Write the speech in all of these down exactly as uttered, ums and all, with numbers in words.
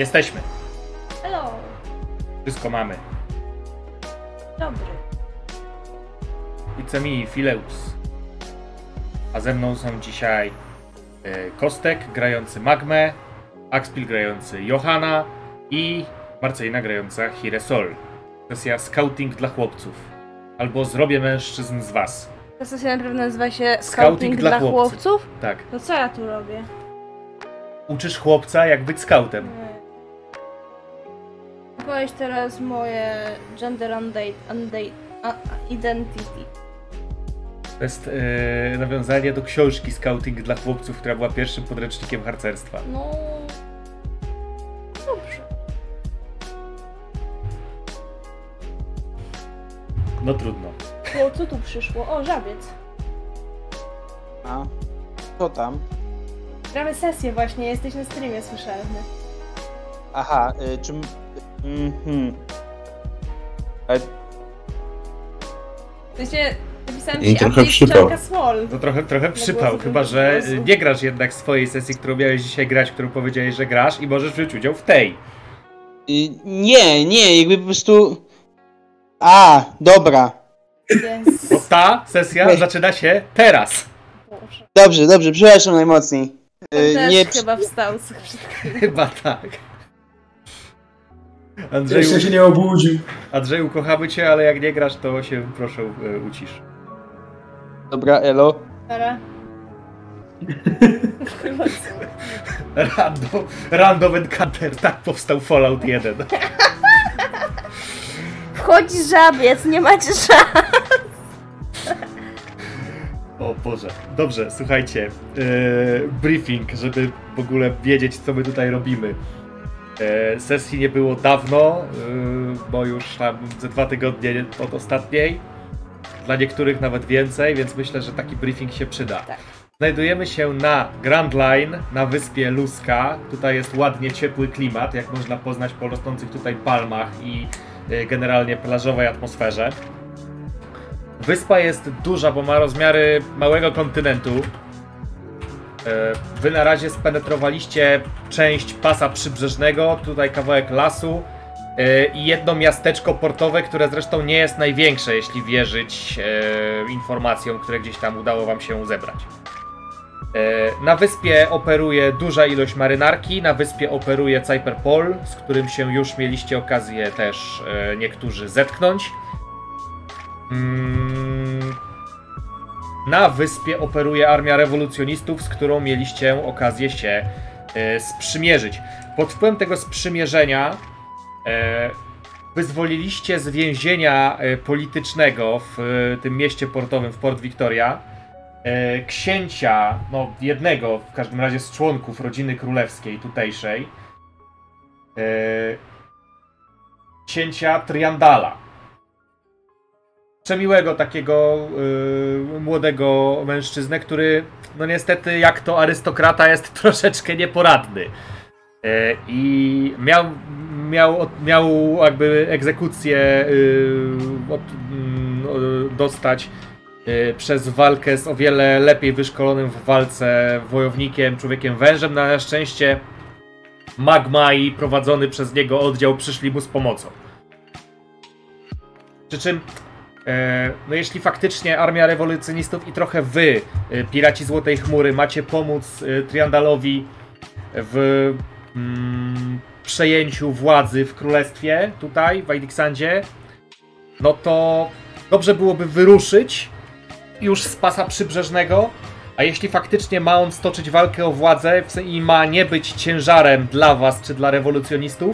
Jesteśmy. Hello. Wszystko mamy. Dobry. It's me, Fileus. A ze mną są dzisiaj e, Kostek grający Magmę, Axpil grający Johana i Marcelina grająca Hiresol. Sesja Scouting dla chłopców. Albo Zrobię mężczyzn z was. Ta sesja naprawdę nazywa się Scouting, Scouting dla, dla chłopców. chłopców? Tak. To co ja tu robię? Uczysz chłopca, jak być scoutem. Powiedz teraz moje gender undate, undate, a, identity. To jest e, nawiązanie do książki Scouting dla chłopców, która była pierwszym podręcznikiem harcerstwa. No... Dobrze. No trudno. O, co tu przyszło? O, żabiec. A, co tam? Gramy sesję właśnie, jesteś na streamie, słyszałem. Aha, y, czym... Mhm. Ale W sensie, napisałem I ci trochę update przypał. Czarka Small. To trochę, trochę przypał, głosu chyba bym że głosu. nie grasz jednak swojej sesji, którą miałeś dzisiaj grać, którą powiedziałeś, że grasz i możesz wziąć udział w tej. y, nie, nie, jakby po prostu... A, dobra. Yes. Bo ta sesja Nie. zaczyna się teraz. Boże. Dobrze, dobrze, przepraszam najmocniej. On Y, też nie, chyba wstał co przed chwilą. Chyba tak. Andrzeju, Jeszcze się nie obudził. Andrzeju, kochamy cię, ale jak nie grasz, to się proszę e, ucisz. Dobra, elo. Dobra. Chyba co? Random, random Encounter, tak powstał Fallout jeden. Wchodzi żabiec, nie macie szans. O Boże. Dobrze, słuchajcie. E, briefing, żeby w ogóle wiedzieć, co my tutaj robimy. E, sesji nie było dawno, e, bo już tam ze dwa tygodnie od ostatniej. Dla niektórych nawet więcej, więc myślę, że taki briefing się przyda. Tak. Znajdujemy się na Grand Line, na wyspie Luska. Tutaj jest ładnie ciepły klimat, jak można poznać po rosnących tutaj palmach i e, generalnie plażowej atmosferze. Wyspa jest duża, bo ma rozmiary małego kontynentu. E, Wy na razie spenetrowaliście część pasa przybrzeżnego, tutaj kawałek lasu e, i jedno miasteczko portowe, które zresztą nie jest największe, jeśli wierzyć e, informacjom, które gdzieś tam udało wam się zebrać. E, Na wyspie operuje duża ilość marynarki, na wyspie operuje Cyperpol, z którym się już mieliście okazję też e, niektórzy zetknąć. Mm, Na wyspie operuje armia rewolucjonistów, z którą mieliście okazję się e, sprzymierzyć. Pod wpływem tego sprzymierzenia e, wyzwoliliście z więzienia e, politycznego w e, tym mieście portowym, w Port Victoria, e, księcia, no jednego w każdym razie z członków rodziny królewskiej tutejszej, e, księcia Triandala. Przemiłego takiego yy, młodego mężczyznę, który no niestety jak to arystokrata jest troszeczkę nieporadny. Yy, I miał, miał, miał jakby egzekucję yy, od, yy, dostać yy, przez walkę z o wiele lepiej wyszkolonym w walce wojownikiem, człowiekiem wężem. Na szczęście Magma i prowadzony przez niego oddział przyszli mu z pomocą. Przy czym no jeśli faktycznie armia rewolucjonistów i trochę wy, piraci Złotej Chmury, macie pomóc Triandalowi w mm, przejęciu władzy w królestwie tutaj, w Aidixandzie, no to dobrze byłoby wyruszyć już z pasa przybrzeżnego, a jeśli faktycznie ma on stoczyć walkę o władzę i ma nie być ciężarem dla was czy dla rewolucjonistów,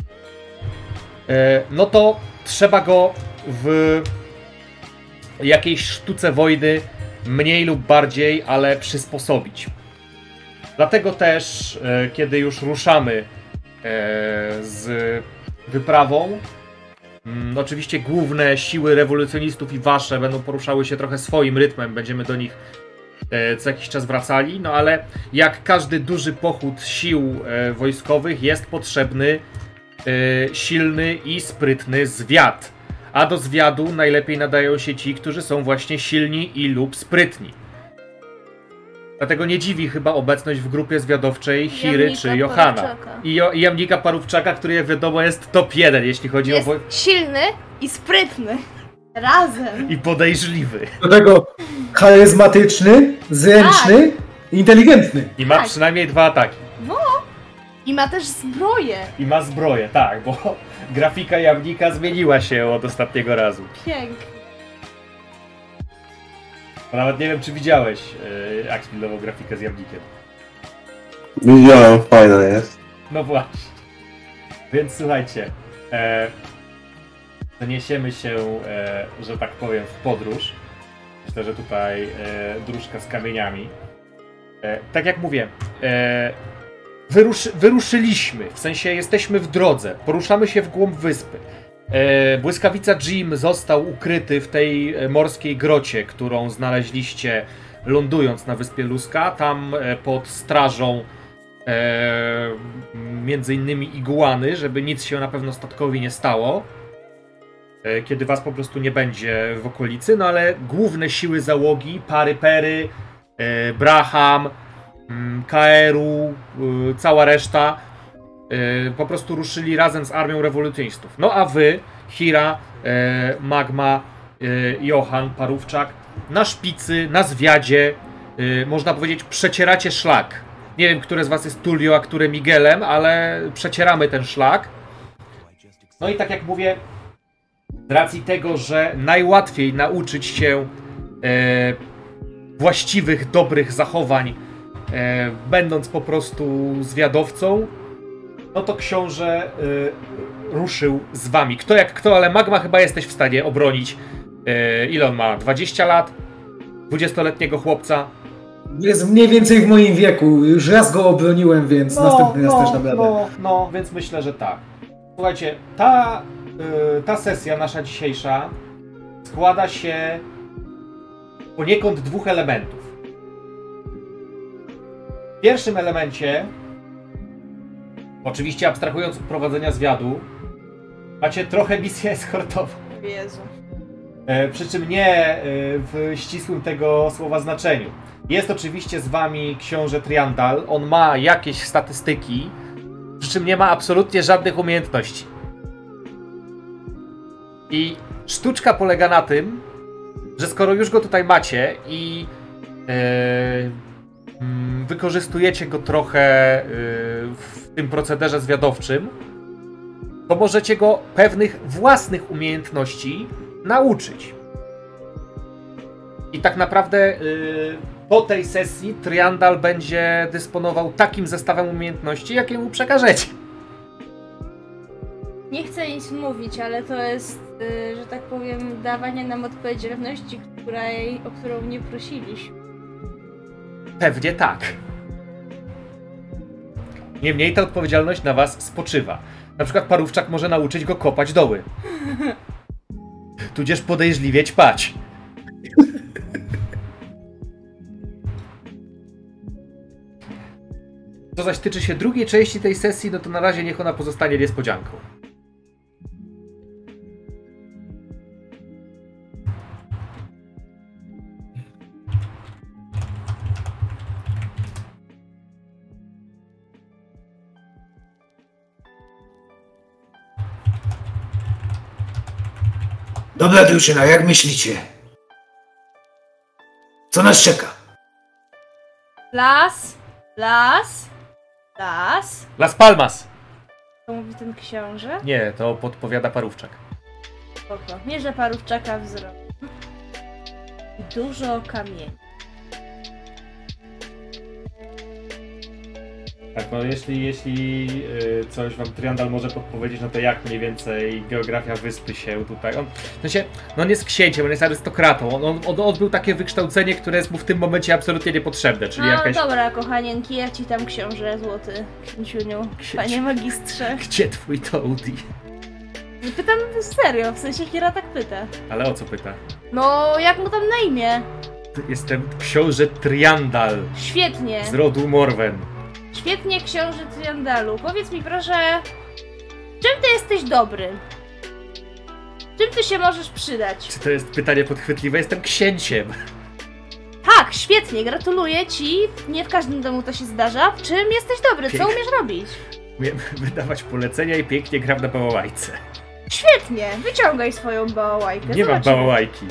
no to trzeba go w jakiejś sztuce wojny mniej lub bardziej, ale przysposobić. Dlatego też, e, kiedy już ruszamy e, z wyprawą, m, oczywiście główne siły rewolucjonistów i wasze będą poruszały się trochę swoim rytmem, będziemy do nich e, co jakiś czas wracali, no ale jak każdy duży pochód sił e, wojskowych jest potrzebny e, silny i sprytny zwiad. A do zwiadu najlepiej nadają się ci, którzy są właśnie silni i lub sprytni. Dlatego nie dziwi chyba obecność w grupie zwiadowczej Hiry Jamnika czy Johana. Parówczaka. I, jo, I Jamnika Parówczaka, który jak wiadomo jest top jeden, jeśli chodzi Jest o... wo- silny i sprytny. Razem. I podejrzliwy. Do tego charyzmatyczny, zręczny, inteligentny. I ma Tak. przynajmniej dwa ataki. I ma też zbroję. I ma zbroję, tak, bo grafika Jamnika zmieniła się od ostatniego razu. Pięknie. Bo nawet nie wiem, czy widziałeś yy, Axmilową grafikę z Jamnikiem. Widziałem, fajna jest. No właśnie. Więc słuchajcie, e, przeniesiemy się, e, że tak powiem, w podróż. Myślę, że tutaj e, dróżka z kamieniami. E, tak jak mówię, e, wyruszy, wyruszyliśmy, w sensie jesteśmy w drodze, poruszamy się w głąb wyspy. E, Błyskawica Jim został ukryty w tej e, morskiej grocie, którą znaleźliście lądując na wyspie Luska. Tam e, pod strażą e, między innymi iguany, żeby nic się na pewno statkowi nie stało, e, kiedy was po prostu nie będzie w okolicy, no ale główne siły załogi, Pary Pery, e, Braham, mm, Kaeru, e, cała reszta e, po prostu ruszyli razem z armią rewolucjonistów. No a wy, Hira, e, Magma, e, Johan, Parówczak, na szpicy, na zwiadzie, e, można powiedzieć, przecieracie szlak. Nie wiem, które z was jest Tullio, a które Miguelem, ale przecieramy ten szlak. No i tak jak mówię, z racji tego, że najłatwiej nauczyć się e, właściwych, dobrych zachowań, e, będąc po prostu zwiadowcą, no to książę e, ruszył z wami. Kto jak kto, ale Magma chyba jesteś w stanie obronić. E, ile on ma? dwadzieścia lat? dwudziestoletniego chłopca? Jest mniej więcej w moim wieku. Już raz go obroniłem, więc następny raz też dam radę. no, no, więc myślę, że tak. Słuchajcie, ta, y, ta sesja nasza dzisiejsza składa się poniekąd dwóch elementów. W pierwszym elemencie, oczywiście abstrahując od prowadzenia zwiadu, macie trochę misję eskortową. Jezu. E, przy czym nie e, w ścisłym tego słowa znaczeniu. Jest oczywiście z wami książę Triandal. On ma jakieś statystyki, przy czym nie ma absolutnie żadnych umiejętności. I sztuczka polega na tym, że skoro już go tutaj macie i e, mm, wykorzystujecie go trochę e, w tym procederze zwiadowczym, to możecie go pewnych własnych umiejętności nauczyć. I tak naprawdę yy, po tej sesji Triandal będzie dysponował takim zestawem umiejętności, jakie mu przekażecie. Nie chcę nic mówić, ale to jest, y, że tak powiem, dawanie nam odpowiedzialności, której, o którą nie prosiliśmy. Pewnie tak. Niemniej ta odpowiedzialność na was spoczywa. Na przykład Parówczak może nauczyć go kopać doły. Tudzież podejrzliwie ćpać. Co zaś tyczy się drugiej części tej sesji, no to na razie niech ona pozostanie niespodzianką. Dobra drużyna, jak myślicie? Co nas czeka? Las, las, las. Las Palmas! To mówi ten książę? Nie, to podpowiada Parówczak. Spoko. Mierzę Parówczaka wzrok. I dużo kamieni. Tak, no jeśli, jeśli yy, coś wam Triandal może podpowiedzieć, no to jak mniej więcej geografia wyspy się tutaj... On, w sensie, no on jest księciem, on jest arystokratą, on, on, on odbył takie wykształcenie, które jest mu w tym momencie absolutnie niepotrzebne, czyli No jakaś... dobra, kochanieńki, ja ci tam książę złoty, księciuniu, Księciu. panie magistrze. Gdzie twój Toady? Pytam serio, w sensie Hira tak pyta. Ale o co pyta? No, jak mu tam na imię? Jestem książę Triandal Świetnie. z rodu Morwen. Świetnie, książę Triandalu. Powiedz mi proszę, czym ty jesteś dobry? Czym ty się możesz przydać? Czy to jest pytanie podchwytliwe? Jestem księciem. Tak, świetnie, gratuluję ci. Nie w każdym domu to się zdarza. W czym jesteś dobry? Co Pięknie. umiesz robić? Umiem wydawać polecenia i pięknie gram na bałałajce. Świetnie, wyciągaj swoją bałałajkę. Nie mam Zobaczymy. bałałajki.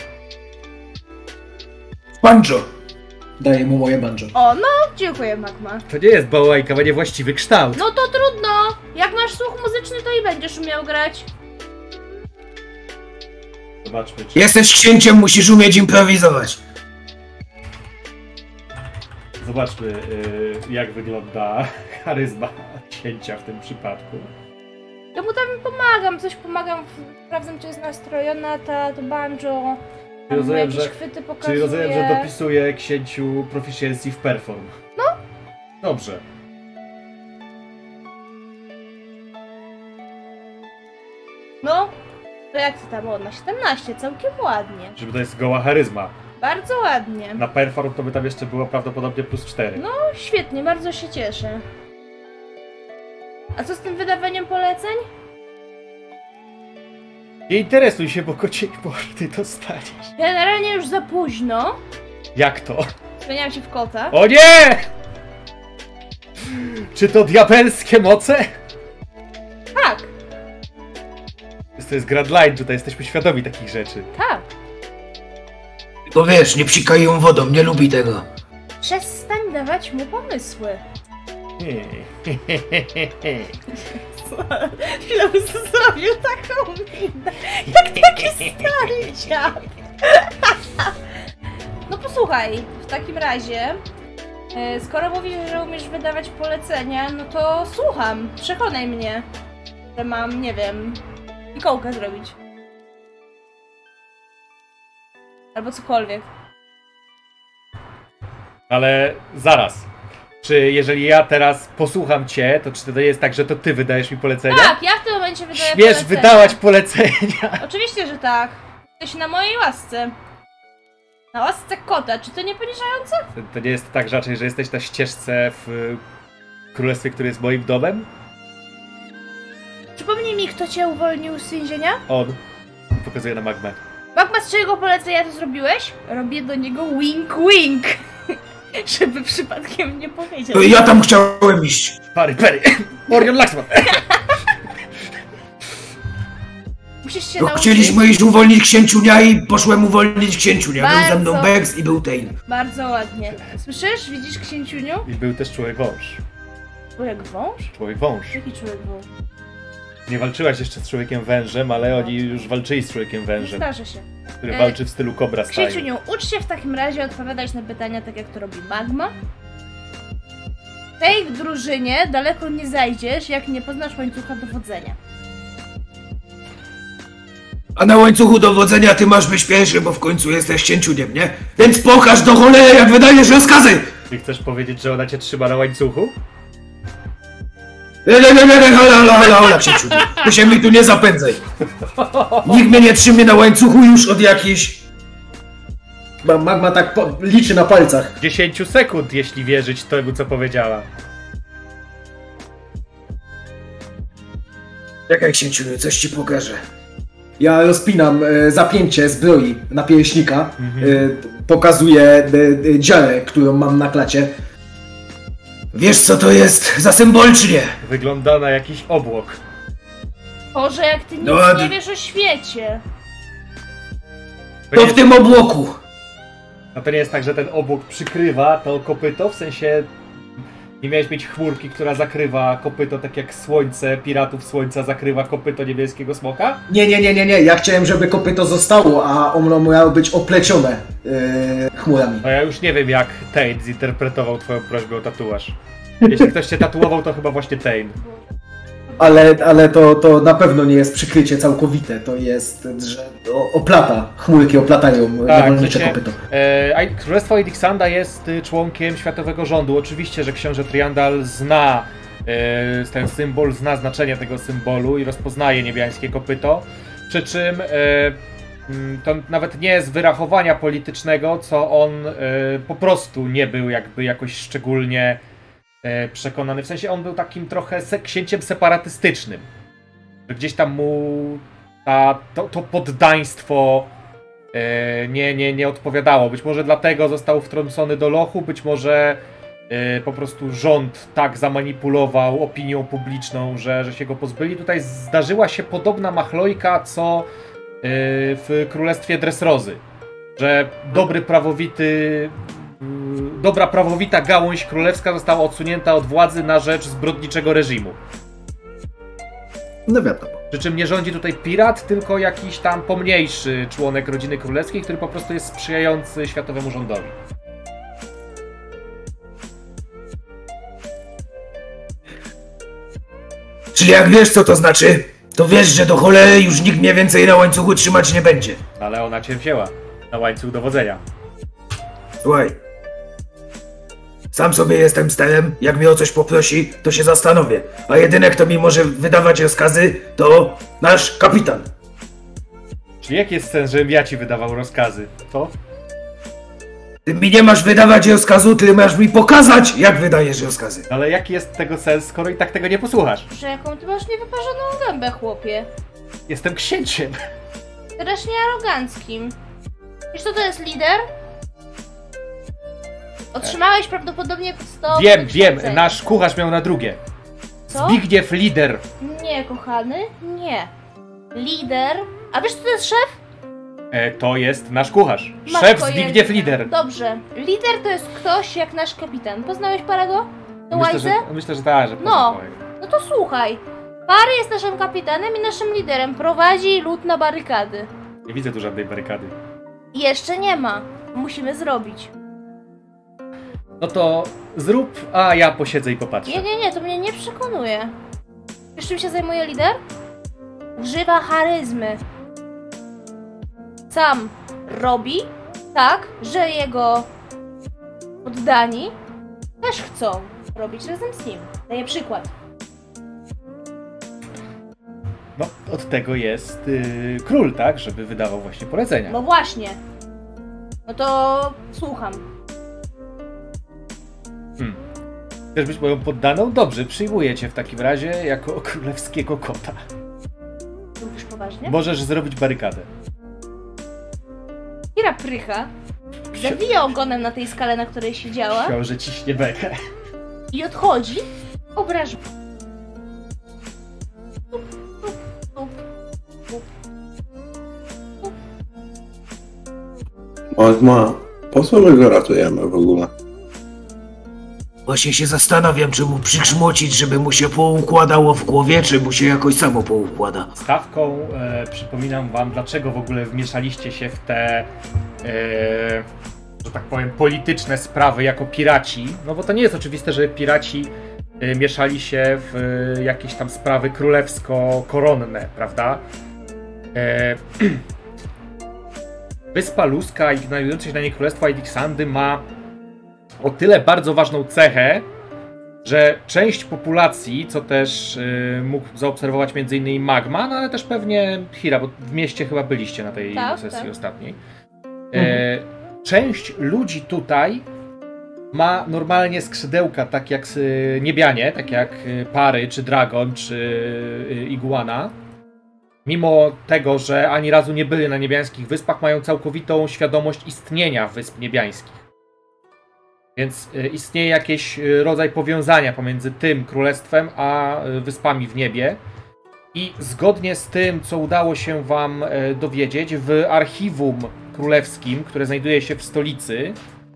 Banjo! Daję mu moje banjo. O, no, dziękuję, Magma. To nie jest bałałajka, ma niewłaściwy kształt. No to trudno. Jak masz słuch muzyczny, to i będziesz umiał grać. Zobaczmy, czy... Jesteś księciem, musisz umieć improwizować. Zobaczmy, yy, jak wygląda charyzma księcia w tym przypadku. Ja mu tam pomagam, coś pomagam, sprawdzam, czy jest nastrojona ta, to banjo. Tam mu rozumiem, jakieś że- chwyty pokazuje. Czyli rozumiem, że dopisuje księciu proficiency w perform. No. Dobrze. No, to jak ty tam, o, na siedemnaście, całkiem ładnie. Żeby to jest goła charyzma. Bardzo ładnie. Na perform to by tam jeszcze było prawdopodobnie plus cztery. No, świetnie, bardzo się cieszę. A co z tym wydawaniem poleceń? Nie interesuj się, bo kociej ty dostaniesz. Generalnie już za późno. Jak to? Zmieniam się w kota. O nie! Czy to diabelskie moce? Tak, To jest Grand Line, tutaj jesteśmy świadomi takich rzeczy. tak. Tylko wiesz, nie psikaj ją wodą, nie lubi tego. Przestań dawać mu pomysły. Chwilę zrobił taką minę. Jak taki stary dziad. No posłuchaj, w takim razie, e, skoro mówisz, że umiesz wydawać polecenia, no to słucham. Przekonaj mnie, że mam, nie wiem, fikołkę zrobić. Albo cokolwiek. Ale zaraz. Czy jeżeli ja teraz posłucham cię, to czy to nie jest tak, że to ty wydajesz mi polecenia? Tak, ja w tym momencie wydaję Śmiesz polecenia. wydawać polecenia! Oczywiście, że tak. Jesteś na mojej łasce. Na łasce kota. Czy to nie poniżające? To, to nie jest tak raczej, że jesteś na ścieżce w y, królestwie, które jest moim domem? Przypomnij mi, kto cię uwolnił z więzienia? On. Pokazuje na magmę. Magma, z czego polecenia to zrobiłeś? Robię do niego wink wink. Żeby przypadkiem nie powiedział. Ja tam chciałem iść. Pary, Perry! Orion Laxman! Musisz się No, nauczyć. chcieliśmy iść uwolnić księciunia i poszłem uwolnić księciunia. Był ze mną Bardzo. Bex i był Tain. Bardzo ładnie. Słyszysz? Widzisz, księciuniu? I był też człowiek wąż. Człowiek wąż? Człowiek wąż. Jaki człowiek wąż? Nie walczyłaś jeszcze z człowiekiem wężem, ale oni już walczyli z człowiekiem Nie wężem, zdarzy się. który E, walczy w stylu Cobra Style. Księciuniu, ucz się w takim razie odpowiadać na pytania tak, jak to robi Magma. W tej drużynie daleko nie zajdziesz, jak nie poznasz łańcucha dowodzenia. A na łańcuchu dowodzenia ty masz być pierwszy, bo w końcu jesteś księciuniem, nie? Więc pokaż do cholery, jak wydajesz rozkazy! Ty chcesz powiedzieć, że ona cię trzyma na łańcuchu? Le, le, le, le, le, hola, hola, hola, hola, księciuniu. Ty się mi tu nie zapędzaj. Nikt mnie nie trzyma na łańcuchu już od jakichś... Magma tak po, liczy na palcach. dziesięć sekund, jeśli wierzyć temu, co powiedziała. Czekaj, księciuniu, coś ci pokażę. Ja rozpinam e, zapięcie zbroi napierśnika, Mhm. e, pokazuję e, e, dziarę, którą mam na klacie. Wiesz, co to jest za symbol, czy nie? Wygląda na jakiś obłok. Boże, jak ty nic No, a ty- nie wiesz o świecie. To w tym obłoku. A to nie jest tak, że ten obłok przykrywa to kopyto? W sensie nie miałeś mieć chmurki, która zakrywa kopyto, tak jak słońce piratów słońca zakrywa kopyto niebieskiego smoka? Nie, nie, nie, nie, nie. Ja chciałem, żeby kopyto zostało, a ono miało być oplecione e, chmurami. No ja już nie wiem, jak Tain zinterpretował twoją prośbę o tatuaż. Jeśli ktoś cię tatuował, to chyba właśnie Tain. Ale, ale to, to na pewno nie jest przykrycie całkowite. To jest, że o, oplata. Chmurki oplatają niewolnicze w sensie, kopyto. e, a Królestwo Elixanda jest y, członkiem światowego rządu. Oczywiście, że książę Triandal zna e, ten symbol, zna znaczenie tego symbolu i rozpoznaje niebiańskie kopyto. Przy czym e, mm, to nawet nie z wyrachowania politycznego, co on e, po prostu nie był jakby jakoś szczególnie e, przekonany. W sensie on był takim trochę se księciem separatystycznym. Gdzieś tam mu ta, to, to poddaństwo e, nie, nie, nie odpowiadało. Być może dlatego został wtrącony do lochu, być może e, po prostu rząd tak zamanipulował opinią publiczną, że, że się go pozbyli. Tutaj zdarzyła się podobna machlojka, co e, w Królestwie Dressrozy, że dobry, prawowity, dobra, prawowita gałąź królewska została odsunięta od władzy na rzecz zbrodniczego reżimu. No wiadomo. Przy czym nie rządzi tutaj pirat, tylko jakiś tam pomniejszy członek rodziny królewskiej, który po prostu jest sprzyjający światowemu rządowi. Czyli jak wiesz, co to znaczy, to wiesz, że do cholery już nikt mnie więcej na łańcuchu trzymać nie będzie. Ale ona cię wzięła na łańcuch dowodzenia. Słuchaj. Sam sobie jestem sterem, jak mnie o coś poprosi, to się zastanowię. A jedyny, kto mi może wydawać rozkazy, to nasz kapitan. Czyli jaki jest sens, żebym ja ci wydawał rozkazy? To? Ty mi nie masz wydawać rozkazu, ty masz mi pokazać, jak wydajesz rozkazy. Ale jaki jest tego sens, skoro i tak tego nie posłuchasz? Że jaką ty masz niewyparzoną gębę, chłopie. Jestem księciem. Strasznie aroganckim. Wiesz co to jest lider? Otrzymałeś prawdopodobnie podstawowe Wiem, wiem, wykształcenie. nasz kucharz miał na drugie. Co? Zbigniew Lider. Nie, kochany, nie. Lider. A wiesz co to jest szef? E, to jest nasz kucharz. Matko Szef Zbigniew jedyna. Lider. Dobrze. Lider to jest ktoś jak nasz kapitan. Poznałeś Parego? To Myślę, Łajzę? że, myślę, że tak, że No. poznałem. No to słuchaj. Pary jest naszym kapitanem i naszym liderem. Prowadzi lud na barykady. Nie widzę tu żadnej barykady. I jeszcze nie ma. Musimy zrobić. No to zrób, a ja posiedzę i popatrzę. Nie, nie, nie, to mnie nie przekonuje. Wiesz czym się zajmuje lider? Używa charyzmy. Sam robi tak, że jego poddani też chcą robić razem z nim. Daję przykład. No, od tego jest yy, król, tak? Żeby wydawał właśnie polecenia. No właśnie. No to słucham. Hmm. Chcesz być moją poddaną? Dobrze, przyjmuję cię w takim razie jako królewskiego kota. Mówisz poważnie? Możesz zrobić barykadę. Kira prycha zawija ogonem na tej skale, na której siedziała Chciał, że ciśnie bekę. i odchodzi, obraża. Tup, tup, tup, tup. Magma, po co my go ratujemy w ogóle? Właśnie się zastanawiam, czy mu przygrzmocić, żeby mu się poukładało w głowie, czy mu się jakoś samo poukłada. Stawką e, przypominam wam, dlaczego w ogóle wmieszaliście się w te, e, że tak powiem, polityczne sprawy jako piraci. No bo to nie jest oczywiste, że piraci e, mieszali się w e, jakieś tam sprawy królewsko-koronne, prawda? E, Wyspa Luska i znajdujące się na niej królestwo Aedixandy ma o tyle bardzo ważną cechę, że część populacji, co też y, mógł zaobserwować między innymi Magma, no ale też pewnie Hira, bo w mieście chyba byliście na tej Tak, sesji tak. ostatniej. Mhm. E, część ludzi tutaj ma normalnie skrzydełka, tak jak y, niebianie, tak jak y, Pary, czy Dragon, czy y, Iguana. Mimo tego, że ani razu nie byli na niebiańskich wyspach, mają całkowitą świadomość istnienia wysp niebiańskich. Więc y, istnieje jakiś y, rodzaj powiązania pomiędzy tym królestwem a y, wyspami w niebie. I zgodnie z tym, co udało się wam y, dowiedzieć, w archiwum królewskim, które znajduje się w stolicy, y,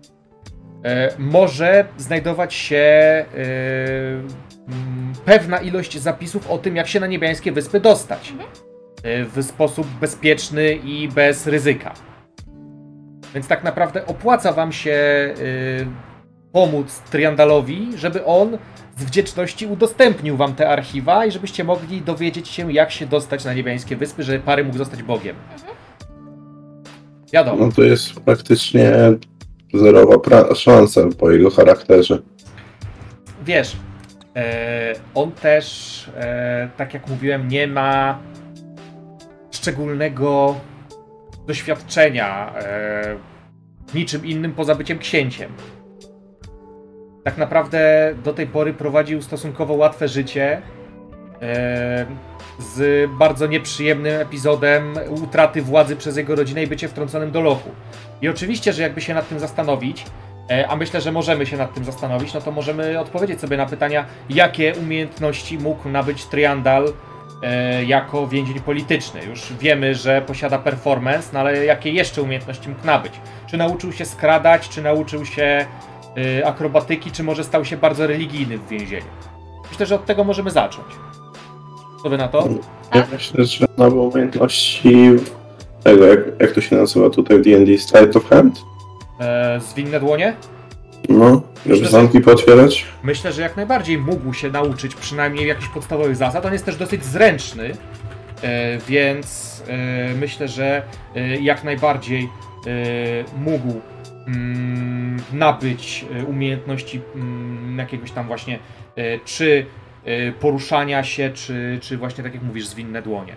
może znajdować się y, mm, pewna ilość zapisów o tym, jak się na niebiańskie wyspy dostać. Y, w sposób bezpieczny i bez ryzyka. Więc tak naprawdę opłaca wam się y, pomóc Triandalowi, żeby on z wdzięczności udostępnił wam te archiwa i żebyście mogli dowiedzieć się, jak się dostać na niebiańskie wyspy, żeby Pary mógł zostać Bogiem. Wiadomo. No to jest praktycznie zerowa pra- szansa po jego charakterze. Wiesz, e, on też, e, tak jak mówiłem, nie ma szczególnego doświadczenia e, niczym innym poza byciem księciem. Tak naprawdę do tej pory prowadził stosunkowo łatwe życie, e, z bardzo nieprzyjemnym epizodem utraty władzy przez jego rodzinę i bycie wtrąconym do lochu. I oczywiście, że jakby się nad tym zastanowić, e, a myślę, że możemy się nad tym zastanowić, no to możemy odpowiedzieć sobie na pytania, jakie umiejętności mógł nabyć Triandal e, jako więzień polityczny. Już wiemy, że posiada performance, no ale jakie jeszcze umiejętności mógł nabyć? Czy nauczył się skradać, czy nauczył się e, akrobatyki, czy może stał się bardzo religijny w więzieniu? Myślę, że od tego możemy zacząć. Co wy na to? Ja myślę, że nowe umiejętności tego, jak, jak to się nazywa tutaj w D and D, Sleight of Hand? E, zwinne dłonie? No, żeby zamki pootwierać. Myślę, że jak najbardziej mógł się nauczyć przynajmniej jakichś podstawowych zasad. On jest też dosyć zręczny, e, więc e, myślę, że e, jak najbardziej e, mógł mm, nabyć e, umiejętności mm, jakiegoś tam właśnie e, czy e, poruszania się, czy, czy właśnie tak jak mówisz, zwinne dłonie.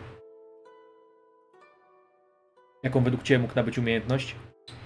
Jaką według Ciebie mógł nabyć umiejętność?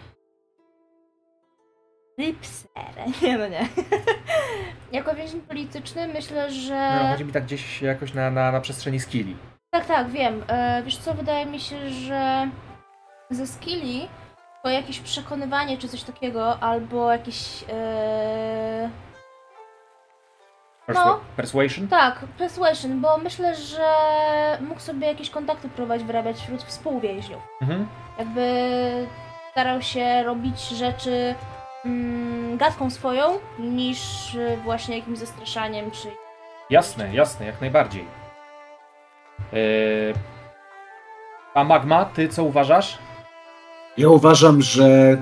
Ripser. Nie, no nie. Jako więzień polityczny myślę, że... No, chodzi mi tak gdzieś jakoś na, na, na przestrzeni skilli. Tak, tak, wiem. E, wiesz co, wydaje mi się, że ze skilli to jakieś przekonywanie czy coś takiego, albo jakieś... E... Persua- No. Persuasion? Tak, persuasion, bo myślę, że mógł sobie jakieś kontakty próbować wyrabiać wśród współwięźniów. Mhm. Jakby starał się robić rzeczy mm, gadką swoją, niż właśnie jakimś zastraszaniem, czy... Jasne, jasne, jak najbardziej. Yy... A Magma, ty co uważasz? Ja uważam, że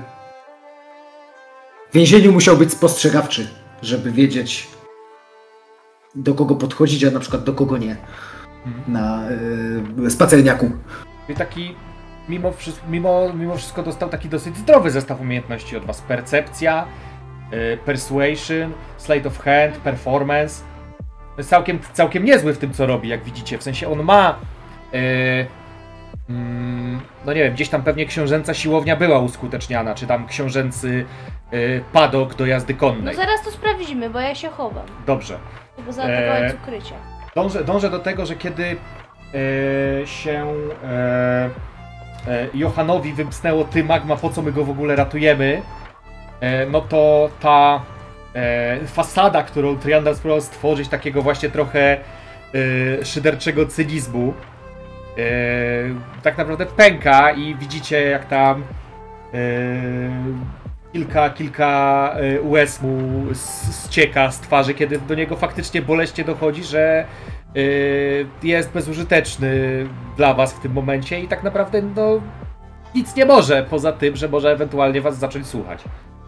w więzieniu musiał być spostrzegawczy, żeby wiedzieć, do kogo podchodzić, a na przykład do kogo nie. Mhm. Na yy, spacerniaku. Czyli taki, mimo wszystko, mimo, mimo wszystko dostał taki dosyć zdrowy zestaw umiejętności od was. Percepcja, yy, persuasion, sleight of hand, performance. Jest całkiem, całkiem niezły w tym, co robi, jak widzicie. W sensie on ma... Yy, mm, no nie wiem, gdzieś tam pewnie książęca siłownia była uskuteczniana, czy tam książęcy yy, padok do jazdy No konnej. zaraz to sprawdzimy, bo ja się chowam. Dobrze. Bo zaatakować Eee. z ukrycia. Dążę, dążę do tego, że kiedy e, się e, e, Johanowi wymknęło ty Magma, po co my go w ogóle ratujemy, e, no to ta e, fasada, którą Triandal spróbował stworzyć, takiego właśnie trochę e, szyderczego cynizmu, e, tak naprawdę pęka i widzicie jak tam e, Kilka, kilka łez mu ścieka z twarzy, kiedy do niego faktycznie boleśnie dochodzi, że yy, jest bezużyteczny dla was w tym momencie i tak naprawdę no, nic nie może, poza tym, że może ewentualnie was zacząć słuchać.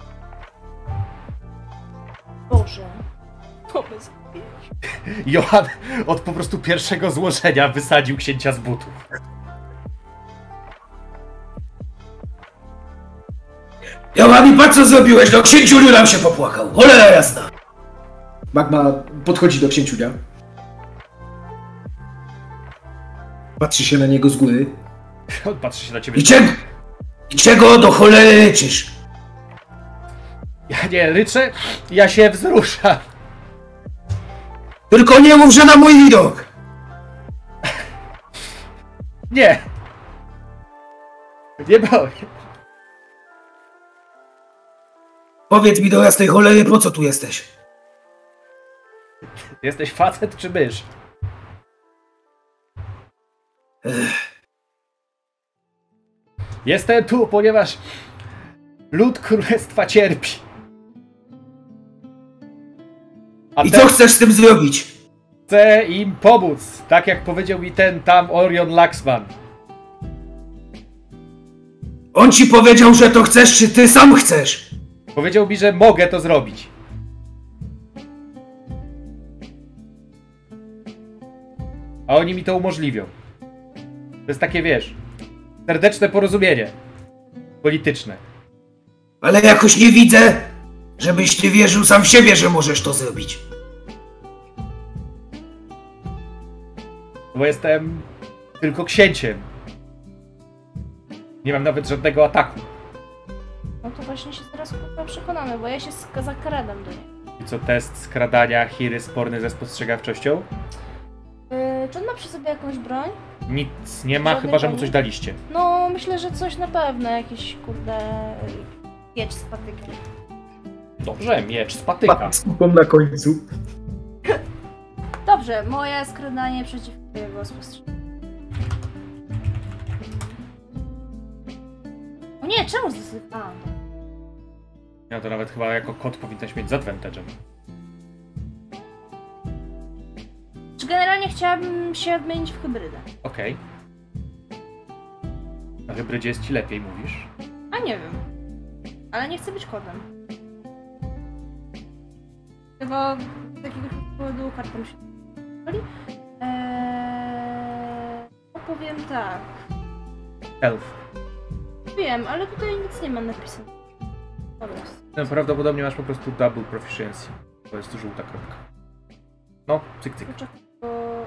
Boże. Pomysł. Johan od po prostu pierwszego złożenia wysadził księcia z butów. Johani, patrz co zrobiłeś, no księciuniu nam się popłakał, cholera jasna. Magma podchodzi do księciunia. Patrzy się na niego z góry. On patrzy się na ciebie. I czego? I czego do cholery ryczysz? Ja nie ryczę, ja się wzruszam. Tylko nie mów, że na mój widok! Nie. Nie boję. Powiedz mi do jasnej cholery, po co tu jesteś? Jesteś facet czy mysz? Ech. Jestem tu, ponieważ lud królestwa cierpi. A I teraz co chcesz z tym zrobić? chcę im pomóc, tak jak powiedział mi ten tam Orion Laxman. On ci powiedział, że to chcesz, czy ty sam chcesz? Powiedział mi, że mogę to zrobić. A oni mi to umożliwią. To jest takie, wiesz, serdeczne porozumienie polityczne. Ale jakoś nie widzę, żebyś nie wierzył sam w siebie, że możesz to zrobić. Bo jestem tylko księciem. Nie mam nawet żadnego ataku. No to właśnie się teraz chyba przekonamy, bo ja się sk- zakradam do niej. I co, test skradania Hiry sporny ze spostrzegawczością? czy on ma przy sobie jakąś broń? Nic nie ma, Żadnej chyba że mu broni? coś daliście. No, myślę, że coś na pewno, jakiś kurde... Miecz z patyki. Dobrze, miecz z patyka. Z kupą na końcu. Dobrze, moje skradanie przeciwko jego spostrzeżeniu. O nie, czemu zdecydowałam? Ja to nawet chyba jako kot powinnaś mieć z advantage'em. Czy generalnie chciałabym się odmienić w hybrydę? Okej. Na hybrydzie jest ci lepiej, mówisz? A nie wiem. Ale nie chcę być kotem. Tylko z jakiegoś powodu kartą się nie eee, Opowiem tak. Elf. Wiem, ale tutaj nic nie ma napisane. Dobra. No, prawdopodobnie masz po prostu double proficiency. To jest żółta kropka. No, cyk cyk. Poczekaj, bo...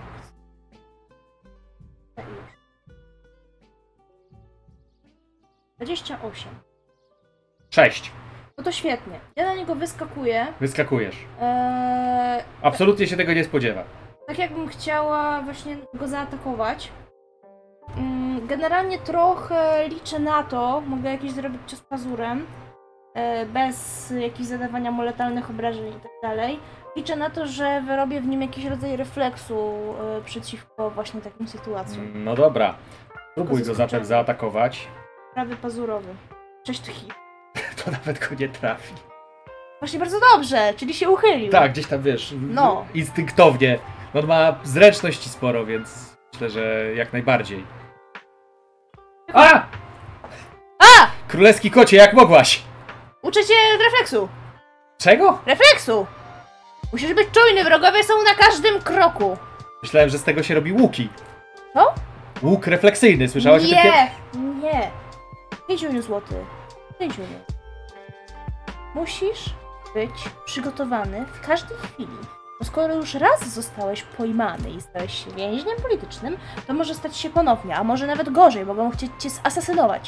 dwadzieścia osiem. Sześć. No to świetnie. Ja na niego wyskakuję. Wyskakujesz. Eee, Absolutnie się tego nie spodziewa. tak jakbym chciała właśnie go zaatakować. Mm, Generalnie trochę liczę na to, mogę jakiś zrobić cios pazurem, e, bez jakichś zadawania mu letalnych obrażeń i tak dalej. Liczę na to, że wyrobię w nim jakiś rodzaj refleksu e, przeciwko właśnie takim sytuacjom. No dobra. Spróbuj go zaskoczenie. zatem zaatakować. Prawy pazurowy. Cześć tchi. To nawet go nie trafi. Właśnie bardzo dobrze, czyli się uchylił. Tak, gdzieś tam wiesz, No. instynktownie. No, on ma zręczności sporo, więc myślę, że jak najbardziej. A! A! Królewski kocie, jak mogłaś? Uczę cię refleksu! Czego? Refleksu! Musisz być czujny, wrogowie są na każdym kroku. Myślałem, że z tego się robi łuki. Co? Łuk refleksyjny, słyszałaś o tym? Nie, kie- nie. pięć złotych. pięć złotych. Musisz być przygotowany w każdej chwili. Bo skoro już raz zostałeś pojmany i stałeś się więźniem politycznym, to może stać się ponownie, a może nawet gorzej, mogą chcieć cię asasynować.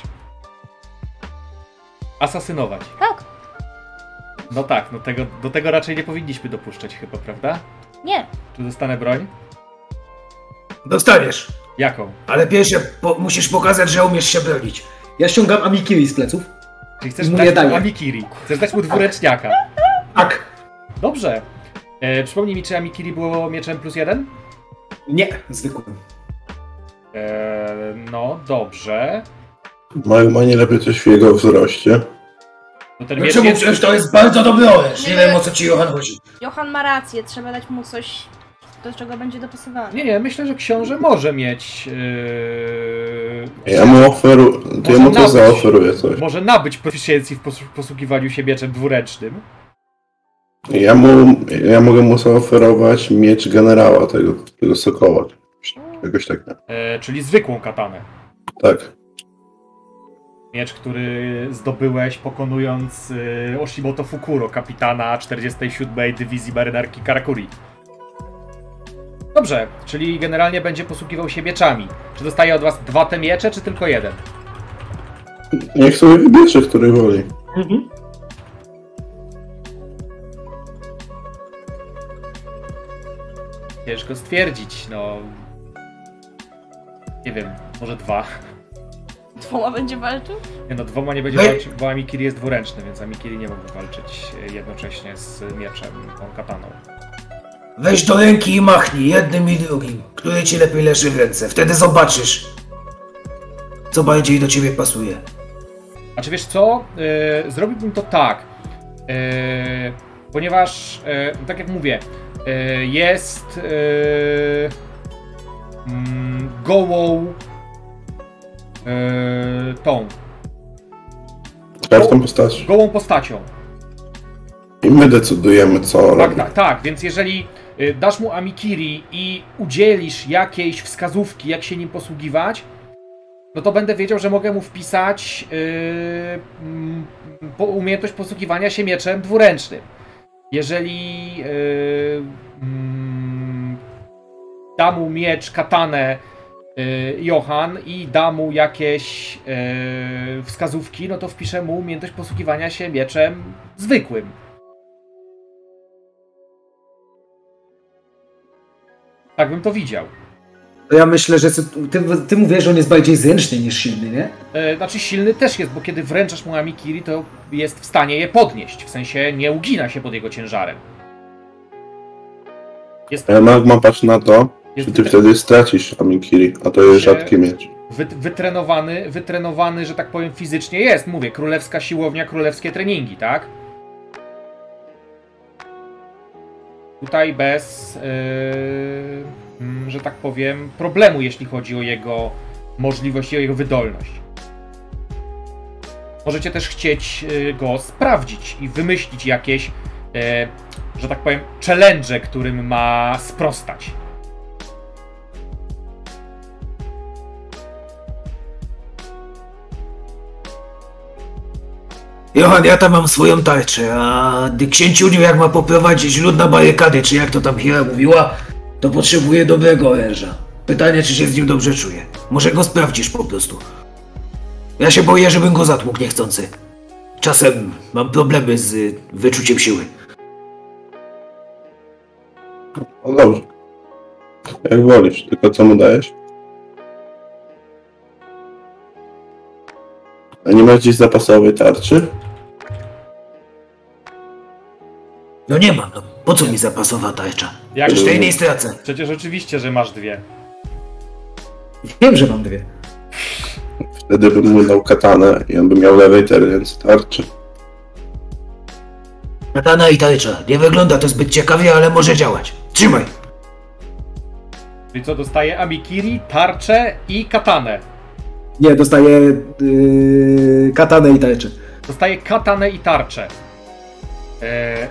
Asasynować. Tak? No tak, no tego, do tego raczej nie powinniśmy dopuszczać chyba, prawda? Nie. Czy dostanę broń? Dostaniesz. Jaką? Ale pierwsze po, musisz pokazać, że umiesz się bronić. Ja ściągam amikiri z pleców. Czyli chcesz Mu dać nie mu daję. Amikiri. Chcesz dać mu dwuręczniaka. Tak. Dobrze. E, przypomnij mi, czy Amikiri było mieczem plus jeden? Nie, zwykłym. E, no, dobrze. Magma nie lepiej coś w jego wzroście. No ten No miecz czemu? jest... Przecież to jest bardzo dobry oręż. Nie wiem, o co ci Johan chodzi. Johan ma rację, trzeba dać mu coś, do czego będzie dopasowany. Nie, nie, myślę, że książę może mieć... Yy... Ja mu oferuję, to ja Może mu też nabyć. zaoferuję coś. Może nabyć proficiency w pos posługiwaniu się mieczem dwuręcznym. Ja mu, ja mogę mu zaoferować miecz generała tego, tego sokoła. Jakoś tak, nie? E, czyli zwykłą katanę. Tak. Miecz, który zdobyłeś pokonując y, Oshimoto Fukuro, kapitana czterdziestej siódmej Dywizji Marynarki Karakuri. Dobrze, czyli generalnie będzie posługiwał się mieczami. Czy dostaje od was dwa te miecze, czy tylko jeden? Niech sobie wybierze, który woli. Mhm. Ciężko stwierdzić, no... Nie wiem, może dwa. Dwoma będzie walczył? Nie no, dwoma nie będzie Ej! walczyć, bo Amikiri jest dwuręczny, więc Amikiri nie mógł walczyć jednocześnie z mieczem, tą kataną. Weź do ręki i machnij jednym i drugim, który ci lepiej leży w ręce. Wtedy zobaczysz, co bardziej do ciebie pasuje. A czy wiesz co? Yy, zrobiłbym to tak. Yy, ponieważ, yy, tak jak mówię, yy, jest yy, mm, gołą yy, tą, Każdą postacią. gołą postacią. I my decydujemy, co Tak, robi. tak, tak, więc jeżeli y, dasz mu Amikiri i udzielisz jakiejś wskazówki, jak się nim posługiwać, no to będę wiedział, że mogę mu wpisać yy, mm, po, umiejętność posługiwania się mieczem dwuręcznym. Jeżeli yy, mm, da mu miecz, katanę yy, Johan i da mu jakieś yy, wskazówki, no to wpiszę mu umiejętność posługiwania się mieczem zwykłym. Tak bym to widział. To ja myślę, że ty, ty mówisz, że on jest bardziej zręczny niż silny, nie? E, znaczy silny też jest, bo kiedy wręczasz mu Amikiri, to jest w stanie je podnieść. W sensie nie ugina się pod jego ciężarem. Jest, Ja Magma patrz na to, jest że ty wytre- wtedy stracisz Amikiri, a to jest się- rzadki miecz. wy, wytrenowany, wytrenowany, że tak powiem, fizycznie jest. Mówię, królewska siłownia, królewskie treningi, tak? Tutaj bez, yy, mm, że tak powiem, problemu, jeśli chodzi o jego możliwość i o jego wydolność. Możecie też chcieć yy, go sprawdzić i wymyślić jakieś, yy, że tak powiem, challenge, którym ma sprostać. Johan, ja tam mam swoją tarczę, a księciuniu jak ma poprowadzić lud na barykady, czy jak to tam Hira mówiła, to potrzebuje dobrego oręża. Pytanie, czy się z nim dobrze czuje. Może go sprawdzisz po prostu. Ja się boję, żebym go zatłukł niechcący. Czasem mam problemy z y, wyczuciem siły. No dobrze. Jak wolisz, tylko co mu dajesz? A nie masz gdzieś zapasowej tarczy? No nie mam, no po co mi zapasowa tarcza? Jak Przecież tej nie stracę. Przecież oczywiście, że masz dwie. Wiem, że mam dwie. Wtedy bym mu dał katanę i on by miał lewej ręce tarczy. Katana i tarcza. Nie wygląda to zbyt ciekawie, ale może działać. Trzymaj! Czyli co, dostaje Amikiri, tarczę i katanę. Nie, dostaję yy, katanę i tarczę. Dostaje katanę i tarczę. Eee,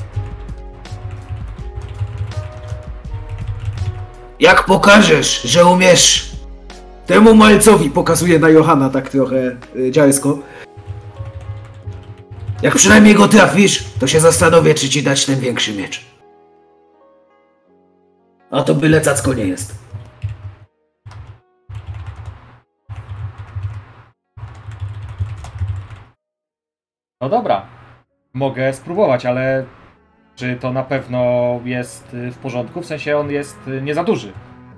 Jak pokażesz, że umiesz temu malcowi, pokazuje na Johana tak trochę yy, dziarsko. Jak przynajmniej go trafisz, to się zastanowię, czy ci dać ten większy miecz. A to byle cacko nie jest. no dobra. Mogę spróbować, ale czy to na pewno jest y, w porządku? W sensie on jest y, nie za duży.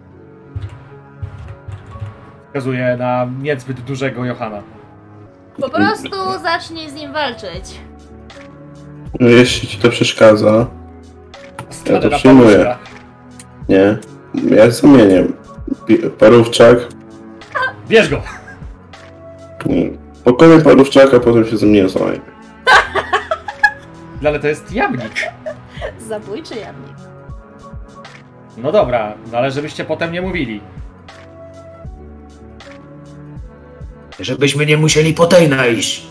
Wskazuje na niezbyt dużego Johana. Po prostu zacznij z nim walczyć. No, jeśli ci to przeszkadza, Stanę to na przyjmuję. paluszka. nie. Ja zamienię. Pi- Parówczak. Bierz go! Nie. Pokonaj parówczaka, potem się ze mnie zajmie. Ale to jest jamnik. Zabójczy jamnik. No dobra, no ale żebyście potem nie mówili. Żebyśmy nie musieli po tej iść.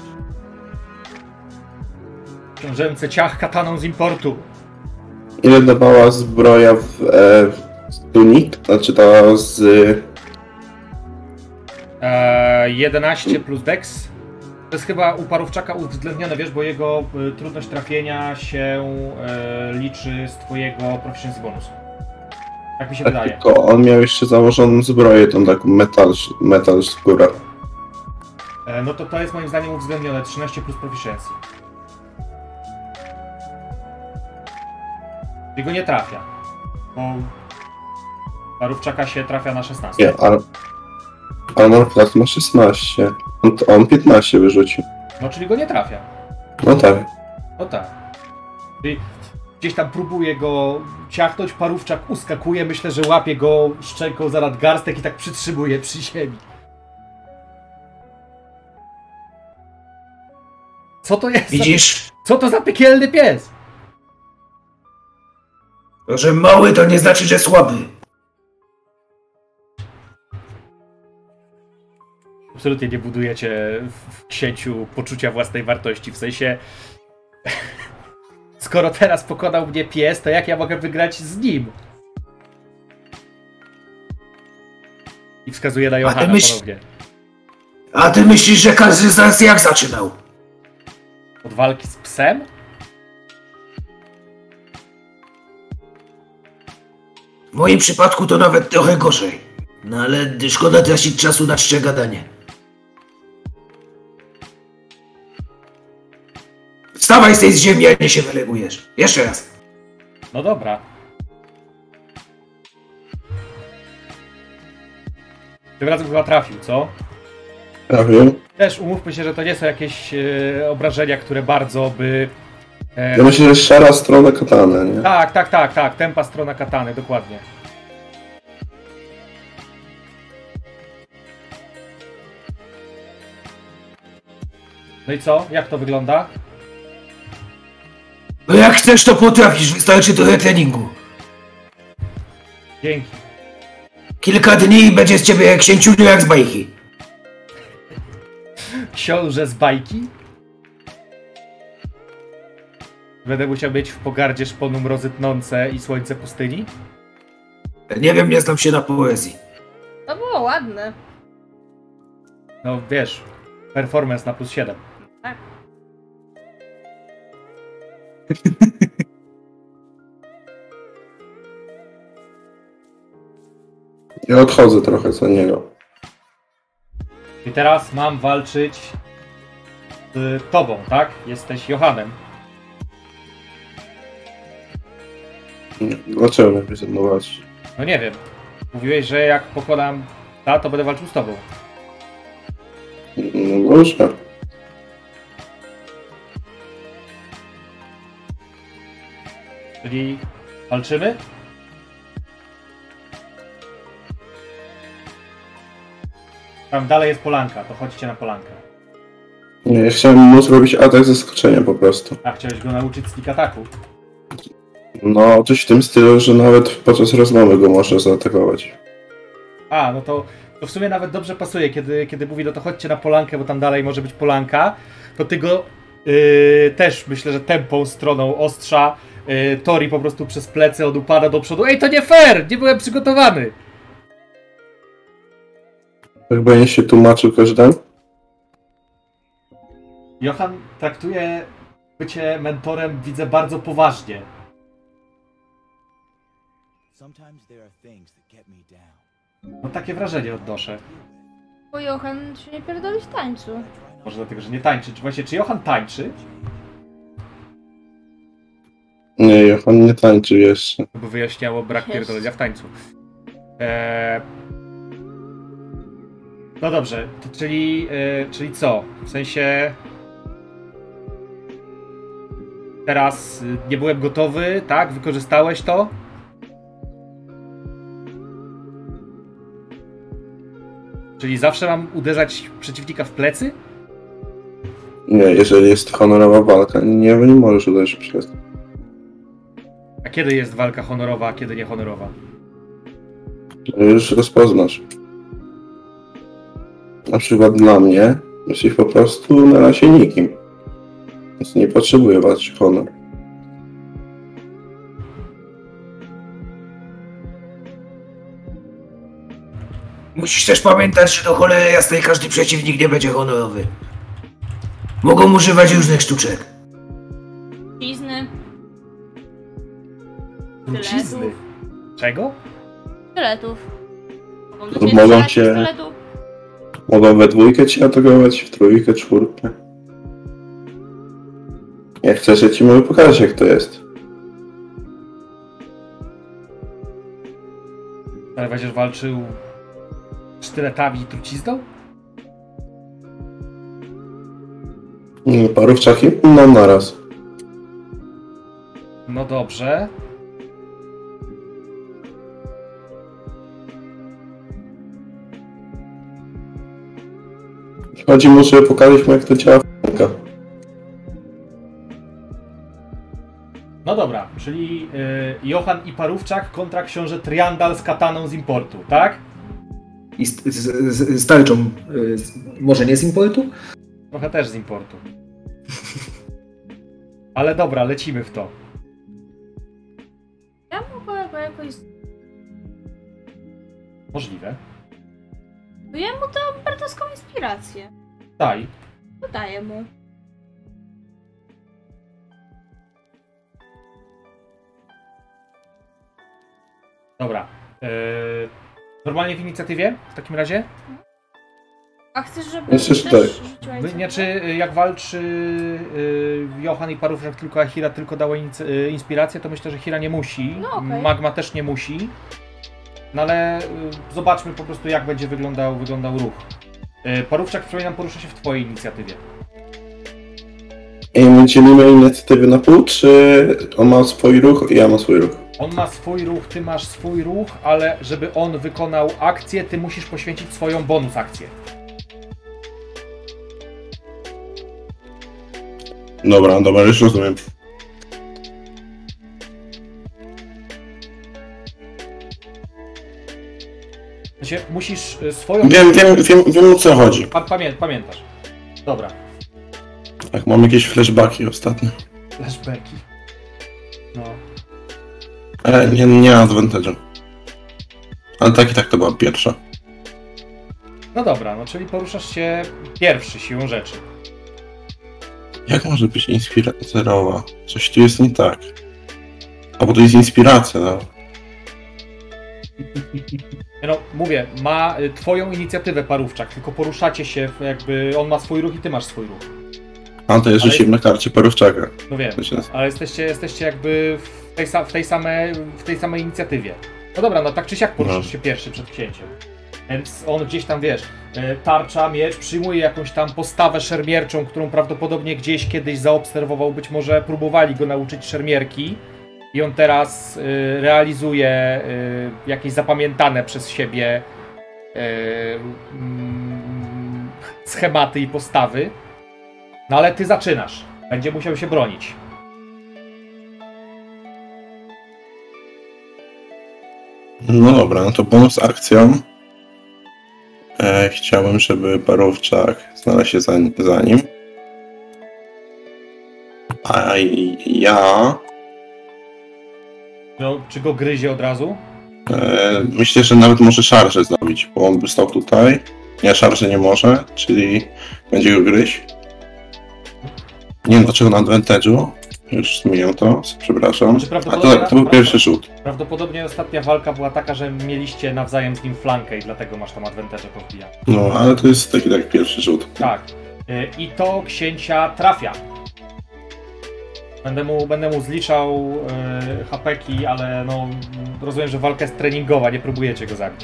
Książęce ciach kataną z importu. Ile dawała zbroja w, e, w tunik? Znaczy ta z... Eee, jedenaście plus dex. To jest chyba u parówczaka uwzględnione, wiesz, bo jego y, trudność trafienia się y, liczy z twojego proficiency bonusu. Tak mi się Tak, wydaje. tylko on miał jeszcze założoną zbroję, tą taką metal, metal skóra. E, no to to jest moim zdaniem uwzględnione. trzynaście plus proficiency. Czyli go nie trafia. Bo parówczaka się trafia na szesnaście. Nie, ale... A on akurat ma szesnaście. On, on piętnaście wyrzucił. No czyli go nie trafia. No tak. No tak. Czyli gdzieś tam próbuje go ciachnąć, parówczak uskakuje, myślę, że łapie go szczęką za nadgarstek i tak przytrzymuje przy ziemi. Co to jest? Widzisz? Za... Co to za piekielny pies? To, że mały, to nie znaczy, że słaby. Absolutnie nie budujecie w księciu poczucia własnej wartości, w sensie... Skoro teraz pokonał mnie pies, to jak ja mogę wygrać z nim? I wskazuje na Johana myśl- ponownie. A ty myślisz, że każdy z nas jak zaczynał? Od walki z psem? W moim przypadku to nawet trochę gorzej. No ale szkoda tracić czasu na czcze gadanie. Wstawaj z tej ziemi, a nie się wylegujesz. Jeszcze raz. No dobra. Tym razem chyba trafił, co? Trafił. Też umówmy się, że to nie są jakieś e, obrażenia, które bardzo by... E, Ja myślę, że szara strona katany, nie? tak, tak, tak, tak, tempa strona katany, dokładnie. No i co? Jak to wygląda? No jak chcesz, to potrafisz, wystarczy trochę treningu. Dzięki. Kilka dni i będzie z ciebie księciuniu jak z bajki. Książę z bajki? Będę musiał mieć w pogardzie szponu mrozytnące i słońce pustyni? Nie wiem, nie znam się na poezji. To było ładne. No wiesz, performance na plus siedem. Tak. Ja odchodzę trochę za niego. I teraz mam walczyć z tobą, tak? Jesteś Johanem. Dlaczego miałbyś ze mną walczyć? No nie wiem. Mówiłeś, że jak pokonam ta, to będę walczył z tobą. No dobrze. Czyli walczymy? Tam dalej jest polanka, to chodźcie na polankę. Nie, ja chciałem mu zrobić atak zaskoczenia po prostu. A chciałeś go nauczyć sneak ataku? No, coś w tym stylu, że nawet podczas rozmowy go można zaatakować. A, no to, to w sumie nawet dobrze pasuje, kiedy, kiedy mówi, no to chodźcie na polankę, bo tam dalej może być polanka, to ty go yy, też, myślę, że tępą stroną ostrza, yy, Tori po prostu przez plecy od upada do przodu. Ej, to nie fair! Nie byłem przygotowany! Tak będzie się tłumaczył każdemu? Johan traktuje bycie mentorem, widzę, bardzo poważnie. No takie wrażenie odnoszę. Bo Johan się nie pierdoli w tańcu. Może dlatego, że nie tańczy. Czy właśnie, czy Johan tańczy? Nie, Johan nie tańczy jeszcze. To by wyjaśniało brak Jest. pierdolenia w tańcu. Eee... No dobrze, to czyli, e, czyli co? W sensie... Teraz y, nie byłem gotowy, tak? Wykorzystałeś to? Czyli zawsze mam uderzać przeciwnika w plecy? Nie, jeżeli jest honorowa walka, nie, nie możesz uderzyć przez. A kiedy jest walka honorowa, a kiedy niehonorowa? Już rozpoznasz. Na przykład dla mnie jesteś po prostu na razie nikim. Więc nie potrzebuję walczyć o honor. Musisz też pamiętać, że do cholery jasnej każdy przeciwnik nie będzie honorowy. Mogą używać różnych sztuczek. Trucizny. Trucizny? Czego? Sztyletów. Mogą do To ciebie mogą strzelać cię- ze sztyletów. Mogą we dwójkę cię atakować, w trójkę, czwórkę. Jak chcesz, ja ci mogę pokazać, jak to jest. Ale będziesz walczył sztyletami i trucizną? Nie, parówczaki? No naraz. No dobrze. Chodzi mu, żeby pokazać mu, jak to działa f***ka. No dobra, czyli y, Johan i Parówczak kontra książę Triandal z kataną z importu, tak? I z, z, z, z tarczą, y, z, może nie z importu? Trochę też z importu. Ale dobra, lecimy w to. Ja mogę go jakoś... Możliwe. Daję mu tę bertowską inspirację. Daj. Dodaję mu. Dobra. Yy, normalnie w inicjatywie w takim razie? A chcesz, żeby Myślę, że też tak. rzuciła Wy, inicjatywę? znaczy, jak walczy yy, Johan i Parówczak tylko, a Hira tylko dała inic- yy, inspirację, to myślę, że Hira nie musi. No okej. Magma też nie musi. no ale y, zobaczmy po prostu, jak będzie wyglądał, wyglądał ruch. Y, Parówczak, przypominam, porusza się w twojej inicjatywie. I my dzielimy inicjatywę na pół, czy on ma swój ruch i ja mam swój ruch? On ma swój ruch, ty masz swój ruch, ale żeby on wykonał akcję, ty musisz poświęcić swoją bonus akcję. Dobra, dobra, już rozumiem. Znaczy, musisz y, swoją... Wiem, wiem, wiem, wiem o co chodzi. Pa, pamię, pamiętasz. Dobra. Tak, mam jakieś flashbacki ostatnio. Flashbacki. No. Ale nie, nie advantage'em. Ale tak i tak to była pierwsza. No dobra, no czyli poruszasz się pierwszy siłą rzeczy. Jak może być inspiracja zerowa? Coś tu jest nie tak. A bo to jest inspiracja, no. No, mówię, ma y, twoją inicjatywę Parówczak, tylko poruszacie się, w, jakby on ma swój ruch i ty masz swój ruch. A to jest Ale- rzuciłem na karcie Parówczaka. No wiem, To się nazywa. ale jesteście, jesteście jakby w tej, sa- w, tej samej, w tej samej inicjatywie. No dobra, no tak czy siak poruszasz No. się pierwszy przed księciem. Więc on gdzieś tam, wiesz, y, tarcza, miecz, przyjmuje jakąś tam postawę szermierczą, którą prawdopodobnie gdzieś kiedyś zaobserwował, być może próbowali go nauczyć szermierki. I on teraz y, realizuje y, jakieś zapamiętane przez siebie y, mm, schematy i postawy. No ale ty zaczynasz. Będzie musiał się bronić. No dobra, no to bonus akcją. E, chciałbym, żeby Parówczak znalazł się za, za nim. A ja... No, czy go gryzie od razu? E, myślę, że nawet może szarżę zrobić, bo on by stał tutaj. Ja szarżę nie może, czyli będzie go gryźć. Nie wiem dlaczego na advantage'u. Już zmieniam to, przepraszam. Znaczy, A to, prawdopodobnie- to był pierwszy rzut. Prawdopodobnie ostatnia walka była taka, że mieliście nawzajem z nim flankę i dlatego masz tam advantage podbijane. No, ale to jest taki tak pierwszy rzut. Tak. Y, I to księcia trafia. Będę mu, będę mu zliczał y, hapeki, ale no rozumiem, że walka jest treningowa, nie próbujecie go zabić.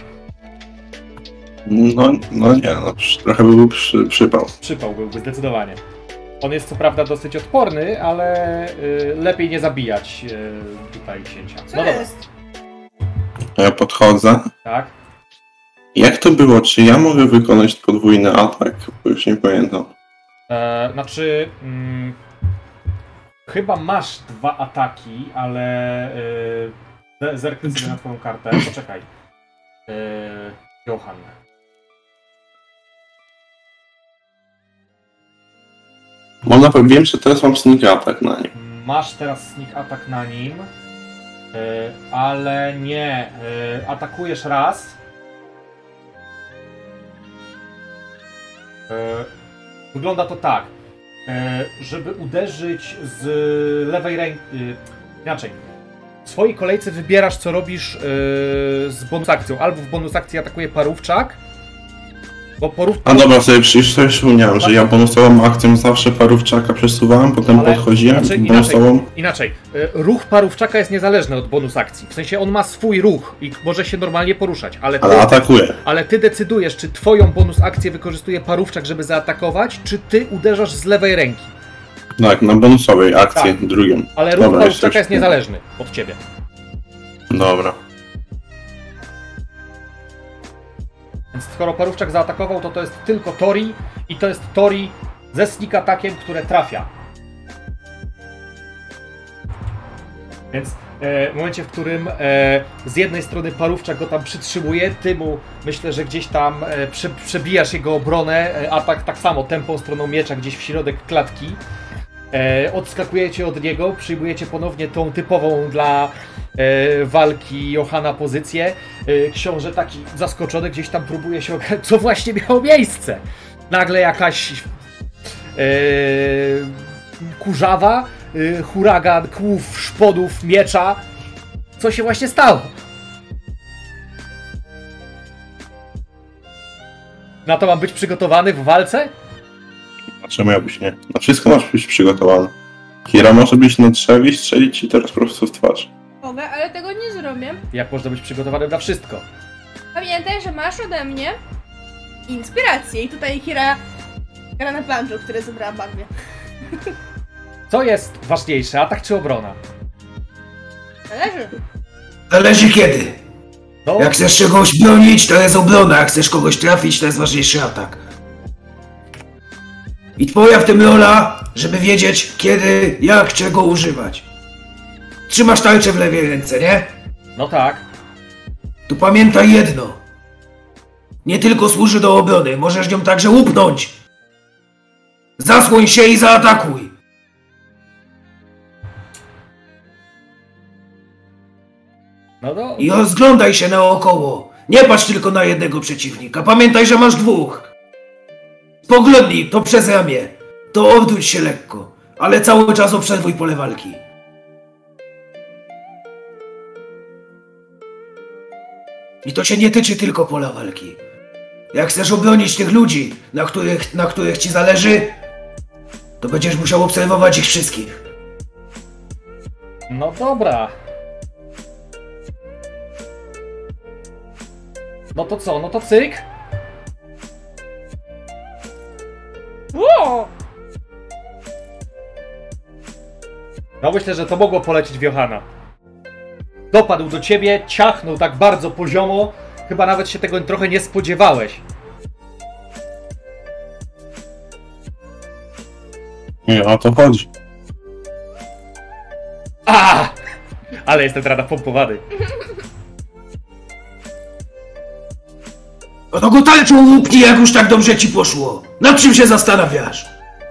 No, no nie, no, przy- trochę by był przy, przypał. Przypał byłby zdecydowanie. On jest co prawda dosyć odporny, ale y, lepiej nie zabijać y, tutaj księcia. Co No dobra, jest? Ja podchodzę. tak. Jak to było? Czy ja mogę wykonać podwójny atak? Bo już nie pamiętam. E, znaczy, mm, chyba masz dwa ataki, ale y, zerknę sobie na twoją kartę. Poczekaj. Y, Johan. Bo na pewno wiem, że teraz mam sneak attack na nim. Masz teraz sneak attack na nim, y, ale nie. Y, atakujesz raz. Y, wygląda to tak. Y, żeby uderzyć z lewej ręki. Y, inaczej. W swojej kolejce wybierasz, co robisz y, z bonus akcją. Albo w bonus akcji atakuje Parówczak. Bo porów... A dobra, sobie przy- już sobie przypomniałem, że ja bonusową akcją zawsze Parówczaka przesuwałem, potem Ale- podchodziłem, znaczy, bonusową... Inaczej, y, ruch Parówczaka jest niezależny od bonus akcji. W sensie on ma swój ruch i może się normalnie poruszać, ale ty, Ale atakuje. ale ty decydujesz, czy twoją bonus akcję wykorzystuje Parówczak, żeby zaatakować, czy ty uderzasz z lewej ręki. Tak, na bonusowej akcji, Tak. drugą. Ale ruch Dobra, Parówczaka jeszcze- jest niezależny od ciebie. Dobra. Więc skoro Parówczak zaatakował, to to jest tylko Tori i to jest Tori ze sneak attackiem, które trafia. Więc e, w momencie, w którym e, z jednej strony Parówczak go tam przytrzymuje, ty mu myślę, że gdzieś tam e, prze, przebijasz jego obronę, e, atak tak samo, tępą stroną miecza gdzieś w środek klatki. E, odskakujecie od niego, przyjmujecie ponownie tą typową dla e, walki Johana pozycję. E, książę taki zaskoczony gdzieś tam próbuje się ogarnąć, co właśnie miało miejsce. Nagle jakaś e, kurzawa, e, huragan kłów, szponów, miecza. Co się właśnie stało? Na to mam być przygotowany w walce? A czemu miałbyś nie? Na wszystko masz być przygotowany. Kira może być na drzewie i strzelić ci teraz po prostu w twarz. Mogę, ale tego nie zrobię. Jak można być przygotowanym na wszystko? Pamiętaj, że masz ode mnie inspirację i tutaj Hira gra na planszu, które zebrałam barwie. Co jest ważniejsze, atak czy obrona? Zależy. Zależy kiedy. No, Jak chcesz czegoś bronić, to jest obrona, jak chcesz kogoś trafić, to jest ważniejszy atak. I twoja w tym rola, żeby wiedzieć kiedy, jak, czego używać. Trzymasz tarczę w lewej ręce, nie? no tak. Tu pamiętaj jedno. Nie tylko służy do obrony, możesz nią także łupnąć. Zasłoń się i zaatakuj. No do... I rozglądaj się naokoło. Nie patrz tylko na jednego przeciwnika. Pamiętaj, że masz dwóch. Spoglądnij to przez ramię. To odwróć się lekko. Ale cały czas obserwuj pole walki. I to się nie tyczy tylko pola walki. Jak chcesz obronić tych ludzi, na których, na których ci zależy, to będziesz musiał obserwować ich wszystkich. No dobra. No to co, no to cyk? Ło! No myślę, że to mogło polecieć w Johana. Dopadł do ciebie, ciachnął tak bardzo poziomo, chyba nawet się tego trochę nie spodziewałeś. Nie, o to chodzi. A! Ale jestem teraz napompowany. No to go tarczą łupnij, jak już tak dobrze ci poszło. Nad czym się zastanawiasz?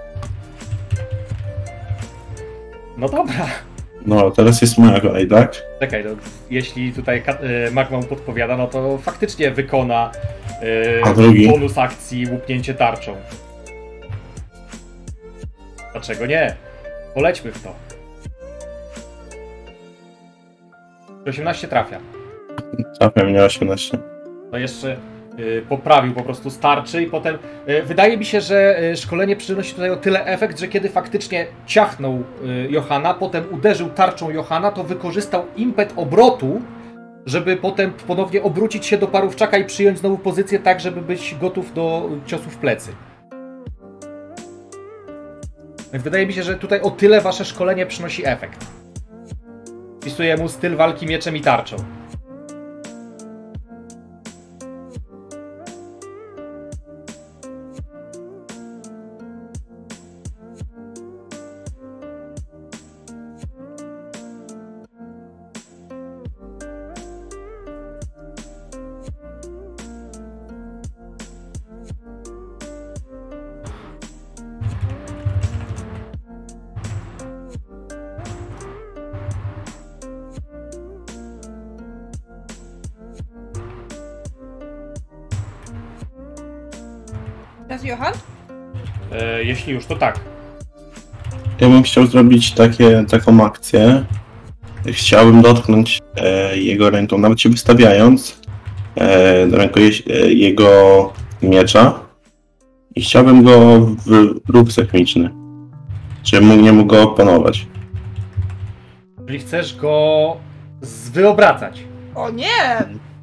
No dobra. No, teraz jest moja kolej, tak? Czekaj, no, jeśli tutaj y, Magma mu podpowiada, no to faktycznie wykona y, A drugi? bonus akcji łupnięcie tarczą. Dlaczego nie? Polećmy w to. osiemnaście trafia. Trafia mnie osiemnaście. To jeszcze y, poprawił po prostu starczy i potem y, wydaje mi się, że y, szkolenie przynosi tutaj o tyle efekt, że kiedy faktycznie ciachnął y, Johana, potem uderzył tarczą Johana, to wykorzystał impet obrotu, żeby potem ponownie obrócić się do parówczaka i przyjąć znowu pozycję tak, żeby być gotów do ciosów w plecy. Więc wydaje mi się, że tutaj o tyle wasze szkolenie przynosi efekt. Wpisuję mu styl walki mieczem i tarczą. Teraz Johan? E, jeśli już, to tak. Ja bym chciał zrobić takie, taką akcję. Chciałbym dotknąć e, jego ręką, nawet się wystawiając e, do rękojeś e, jego miecza i chciałbym go w ruch sechmiczny, żebym mógł, nie mógł go opanować. Czyli chcesz go z- wyobracać. O nie!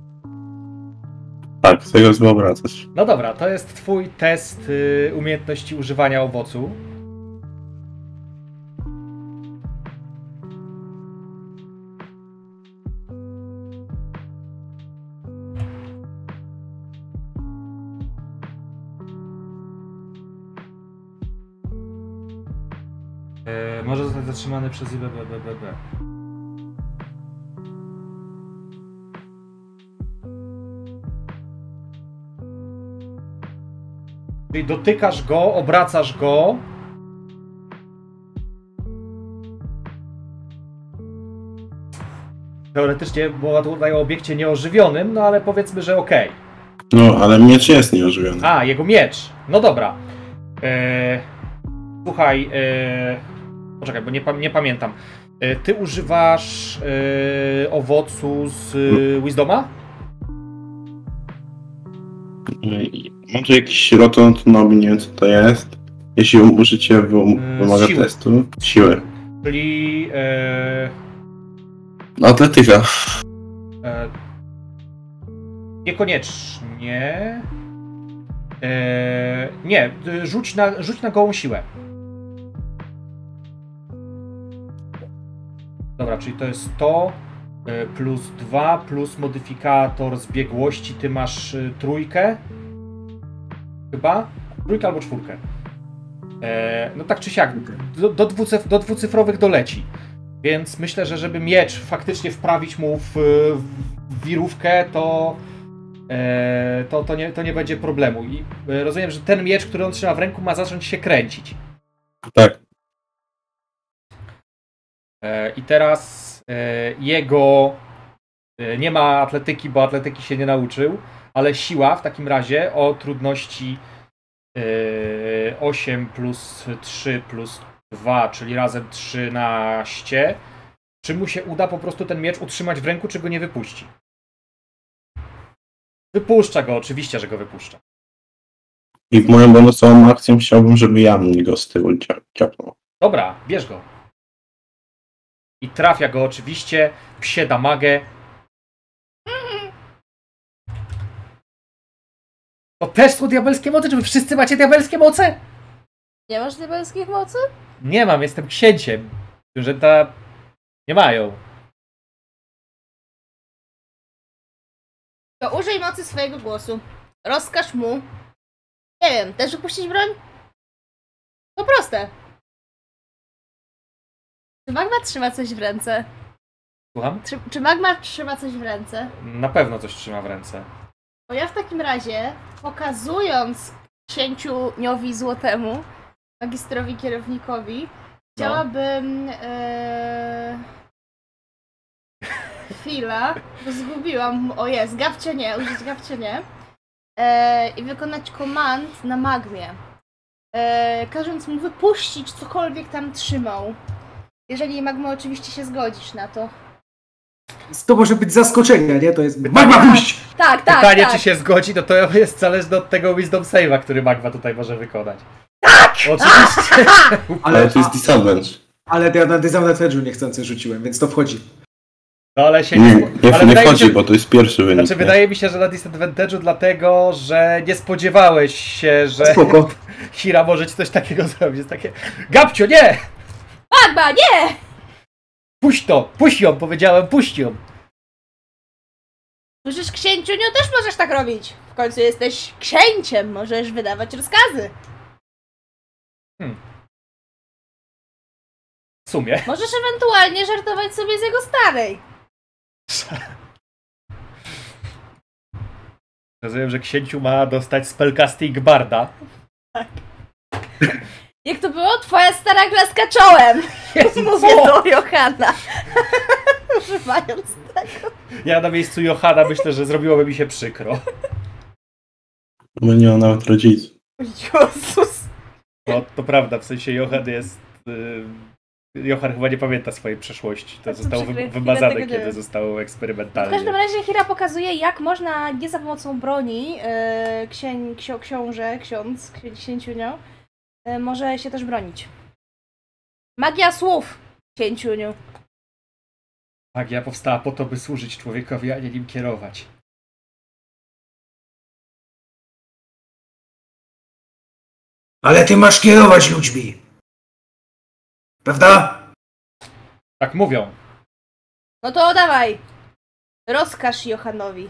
Tak, chcę go wyobracać. No dobra, to jest twój test y, umiejętności używania owocu. E, może zostać zatrzymany przez I B B B B B. Czyli dotykasz go, obracasz go. Teoretycznie była tutaj o obiekcie nieożywionym, no ale powiedzmy, że okej. No, ale miecz jest nieożywiony. A, jego miecz. No dobra. Eee, słuchaj, eee, poczekaj, bo nie, pa- nie pamiętam. Eee, ty używasz eee, owocu z e, Wisdoma? Mam tu jakiś rotund, no nie wiem co to jest. Jeśli użycie wy- wymaga siły. testu, siły. Czyli... Eee, Atletyka. E, niekoniecznie. E, nie, y, rzuć na, rzuć na gołą siłę. Dobra, czyli to jest to y, plus dwa plus modyfikator zbiegłości. Ty masz y, trójkę. Chyba? Trójkę albo czwórkę. E, no tak czy siak, do, do, dwucyf do dwucyfrowych doleci. Więc myślę, że żeby miecz faktycznie wprawić mu w, w wirówkę, to, e, to, to, nie, to nie będzie problemu. I e, rozumiem, że ten miecz, który on trzyma w ręku, ma zacząć się kręcić. Tak. E, I teraz e, jego e, nie ma atletyki, bo atletyki się nie nauczył, ale siła w takim razie o trudności e, osiem plus trzy plus dwa, czyli razem trzynaście. Czy mu się uda po prostu ten miecz utrzymać w ręku, czy go nie wypuści? Wypuszcza go, oczywiście, że go wypuszcza. I w moją bonusową akcją chciałbym, żeby Jan go z tyłu cia- ciapnął. Dobra, bierz go. I trafia go oczywiście, psie damagę. To też są diabelskie moce? Czy wy wszyscy macie diabelskie moce? Nie masz diabelskich mocy? Nie mam, jestem księciem. Księżęta nie mają. To użyj mocy swojego głosu. Rozkaż mu. Nie wiem, też wypuścić broń? To proste. Czy Magma trzyma coś w ręce? Słucham? Czy, czy Magma trzyma coś w ręce? Na pewno coś trzyma w ręce. Bo ja w takim razie, pokazując księciuniowi złotemu, magistrowi kierownikowi, chciałabym... E... Chwila, bo zgubiłam. O jest, gawcie nie, użyć gawcie nie. E... I wykonać komand na Magmie. E... Każąc mu wypuścić cokolwiek tam trzymał. Jeżeli Magma oczywiście się zgodzisz na to. To może być zaskoczenie, nie? To jest... Magma, puść! Tak, tak, Pytanie, tak. czy się zgodzi, no to jest zależne od tego Wisdom Save'a, który Magma tutaj może wykonać. Tak! Oczywiście! Ale to jest disadvantage. Ale ja na disadvantage'u niechcący rzuciłem, więc to wchodzi. No ale się Nie, nie... nie, ale nie wydaje mi wchodzi, się, bo to jest pierwszy wynik. Znaczy nie? wydaje mi się, że na disadvantage'u dlatego, że nie spodziewałeś się, że Spoko. Hira może ci coś takiego zrobić. Jest takie... Gabcio, nie! Magma, nie! Puść to! Puść ją! Powiedziałem, puść ją! Przecież księciuniu też możesz tak robić. W końcu jesteś księciem, możesz wydawać rozkazy. Hmm. W sumie. Możesz ewentualnie żartować sobie z jego starej. Rozumiem, że księciu ma dostać spellcasting barda. Jak to było? Twoja stara klaska czołem! Jezu, Mówię co? do Johana. Używając tego. Ja na miejscu Johana myślę, że zrobiłoby mi się przykro. Bo nie ma nawet rodziców. Jezus. No, to prawda, w sensie Johan jest... Yy... Johan chyba nie pamięta swojej przeszłości. To Tak, to zostało przykre, wy- chwilę wymazane, tego nie kiedy wiem. zostało W eksperymentalnie. każdym razie Hira pokazuje, jak można nie za pomocą broni e, księ, ksio, książę, ksiądz, księ, księciunio, e, może się też bronić. Magia słów, księciuniu. Magia powstała po to, by służyć człowiekowi, a nie nim kierować. Ale ty masz kierować ludźmi. Prawda? Tak mówią. No to dawaj. Rozkaż Johanowi.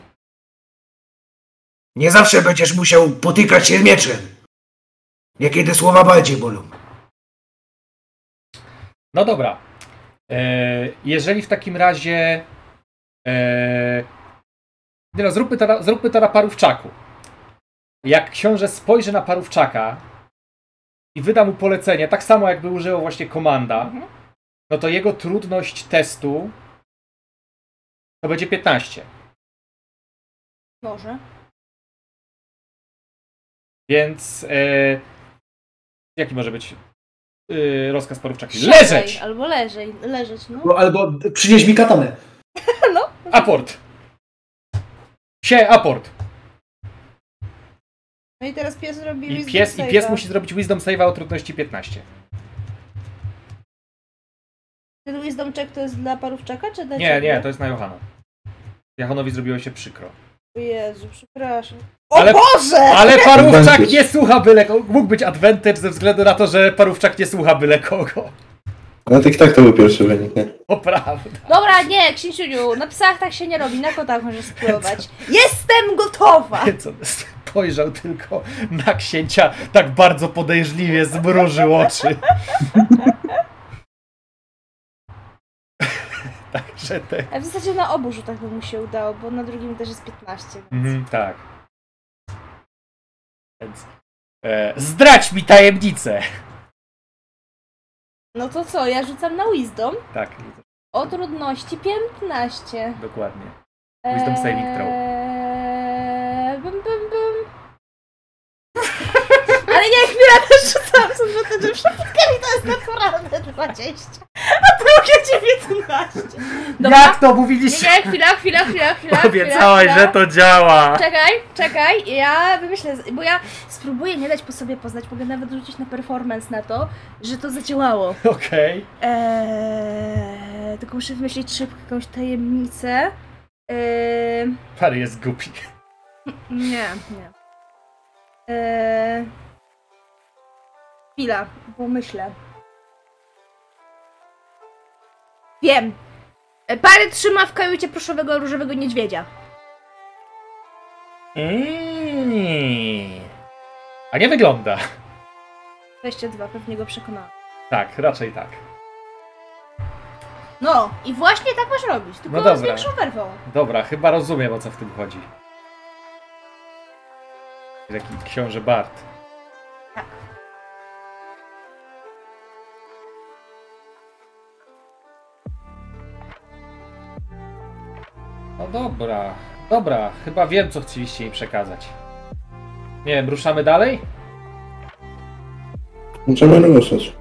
Nie zawsze będziesz musiał potykać się mieczem. Niekiedy słowa bardziej bolą. No dobra. E, jeżeli w takim razie... E, nie no, zróbmy to, na, zróbmy to na parówczaku. Jak książę spojrzy na parówczaka i wyda mu polecenie, tak samo jakby użyło właśnie komanda, Mhm. no to jego trudność testu to będzie piętnaście. Może. Więc e, jaki może być e, rozkaz parówczaki? Siadaj, Leżeć! albo leżej, leżeć, no. No, albo przynieś mi katanę. Aport! Się, aport! No i teraz pies robi I wisdom pies, I save'a. pies musi zrobić wisdom save'a o trudności piętnaście. Ten wisdom check to jest dla parówczaka, czy dla Nie, ciebie? nie, to jest na Johana. Johanowi zrobiło się przykro. O Jezu, przepraszam. O Ale- Boże! Ale parówczak Advantage. nie słucha byle kogo. Mógł być advantage ze względu na to, że parówczak nie słucha byle kogo. Ale tak, tak to był pierwszy wynik, nie? To prawda. Dobra, nie, Księciuniu, na psach tak się nie robi, na kotach możesz spróbować. Jestem gotowa! Co spojrzał tylko na księcia, tak bardzo podejrzliwie zmrużył oczy. Także te... A w zasadzie na obu rzutach by mu się udało, bo na drugim też jest piętnaście. Więc... Mhm, tak. Więc... E, zdradź mi tajemnicę! No to co, ja rzucam na wisdom Tak, o trudności piętnaście. dokładnie. Wisdom saving throw. Eee, bum, bum, bum. Ale nie, chwila, też rzucam z advantage'em. Przypadkami to jest naprawdę dwadzieścia, a drugie dziewiętnaście. Dobra. Jak to Nie, mówiliście? nie, chwila, chwila, chwila, chwila. Obiecałaś, chwila, że to działa! Czekaj, czekaj, ja wymyślę, bo ja spróbuję nie dać po sobie poznać, mogę nawet rzucić na performance na to, że to zadziałało. Okej. Eee, tylko muszę wymyślić szybko jakąś tajemnicę. Eee, Pary jest głupi. nie, nie. Eee, chwila, bo myślę. Wiem. E, Pary trzyma w kajucie pluszowego różowego niedźwiedzia. Mm. A nie wygląda. dwadzieścia dwa, pewnie go przekonałam. Tak, raczej tak. No, i właśnie tak masz robić, tylko No dobra. z większą werwą. Dobra, chyba rozumiem, o co w tym chodzi. Taki książę Bart. Tak. No dobra, dobra, chyba wiem, co chcieliście jej przekazać. Nie wiem, ruszamy dalej? Możemy ruszać.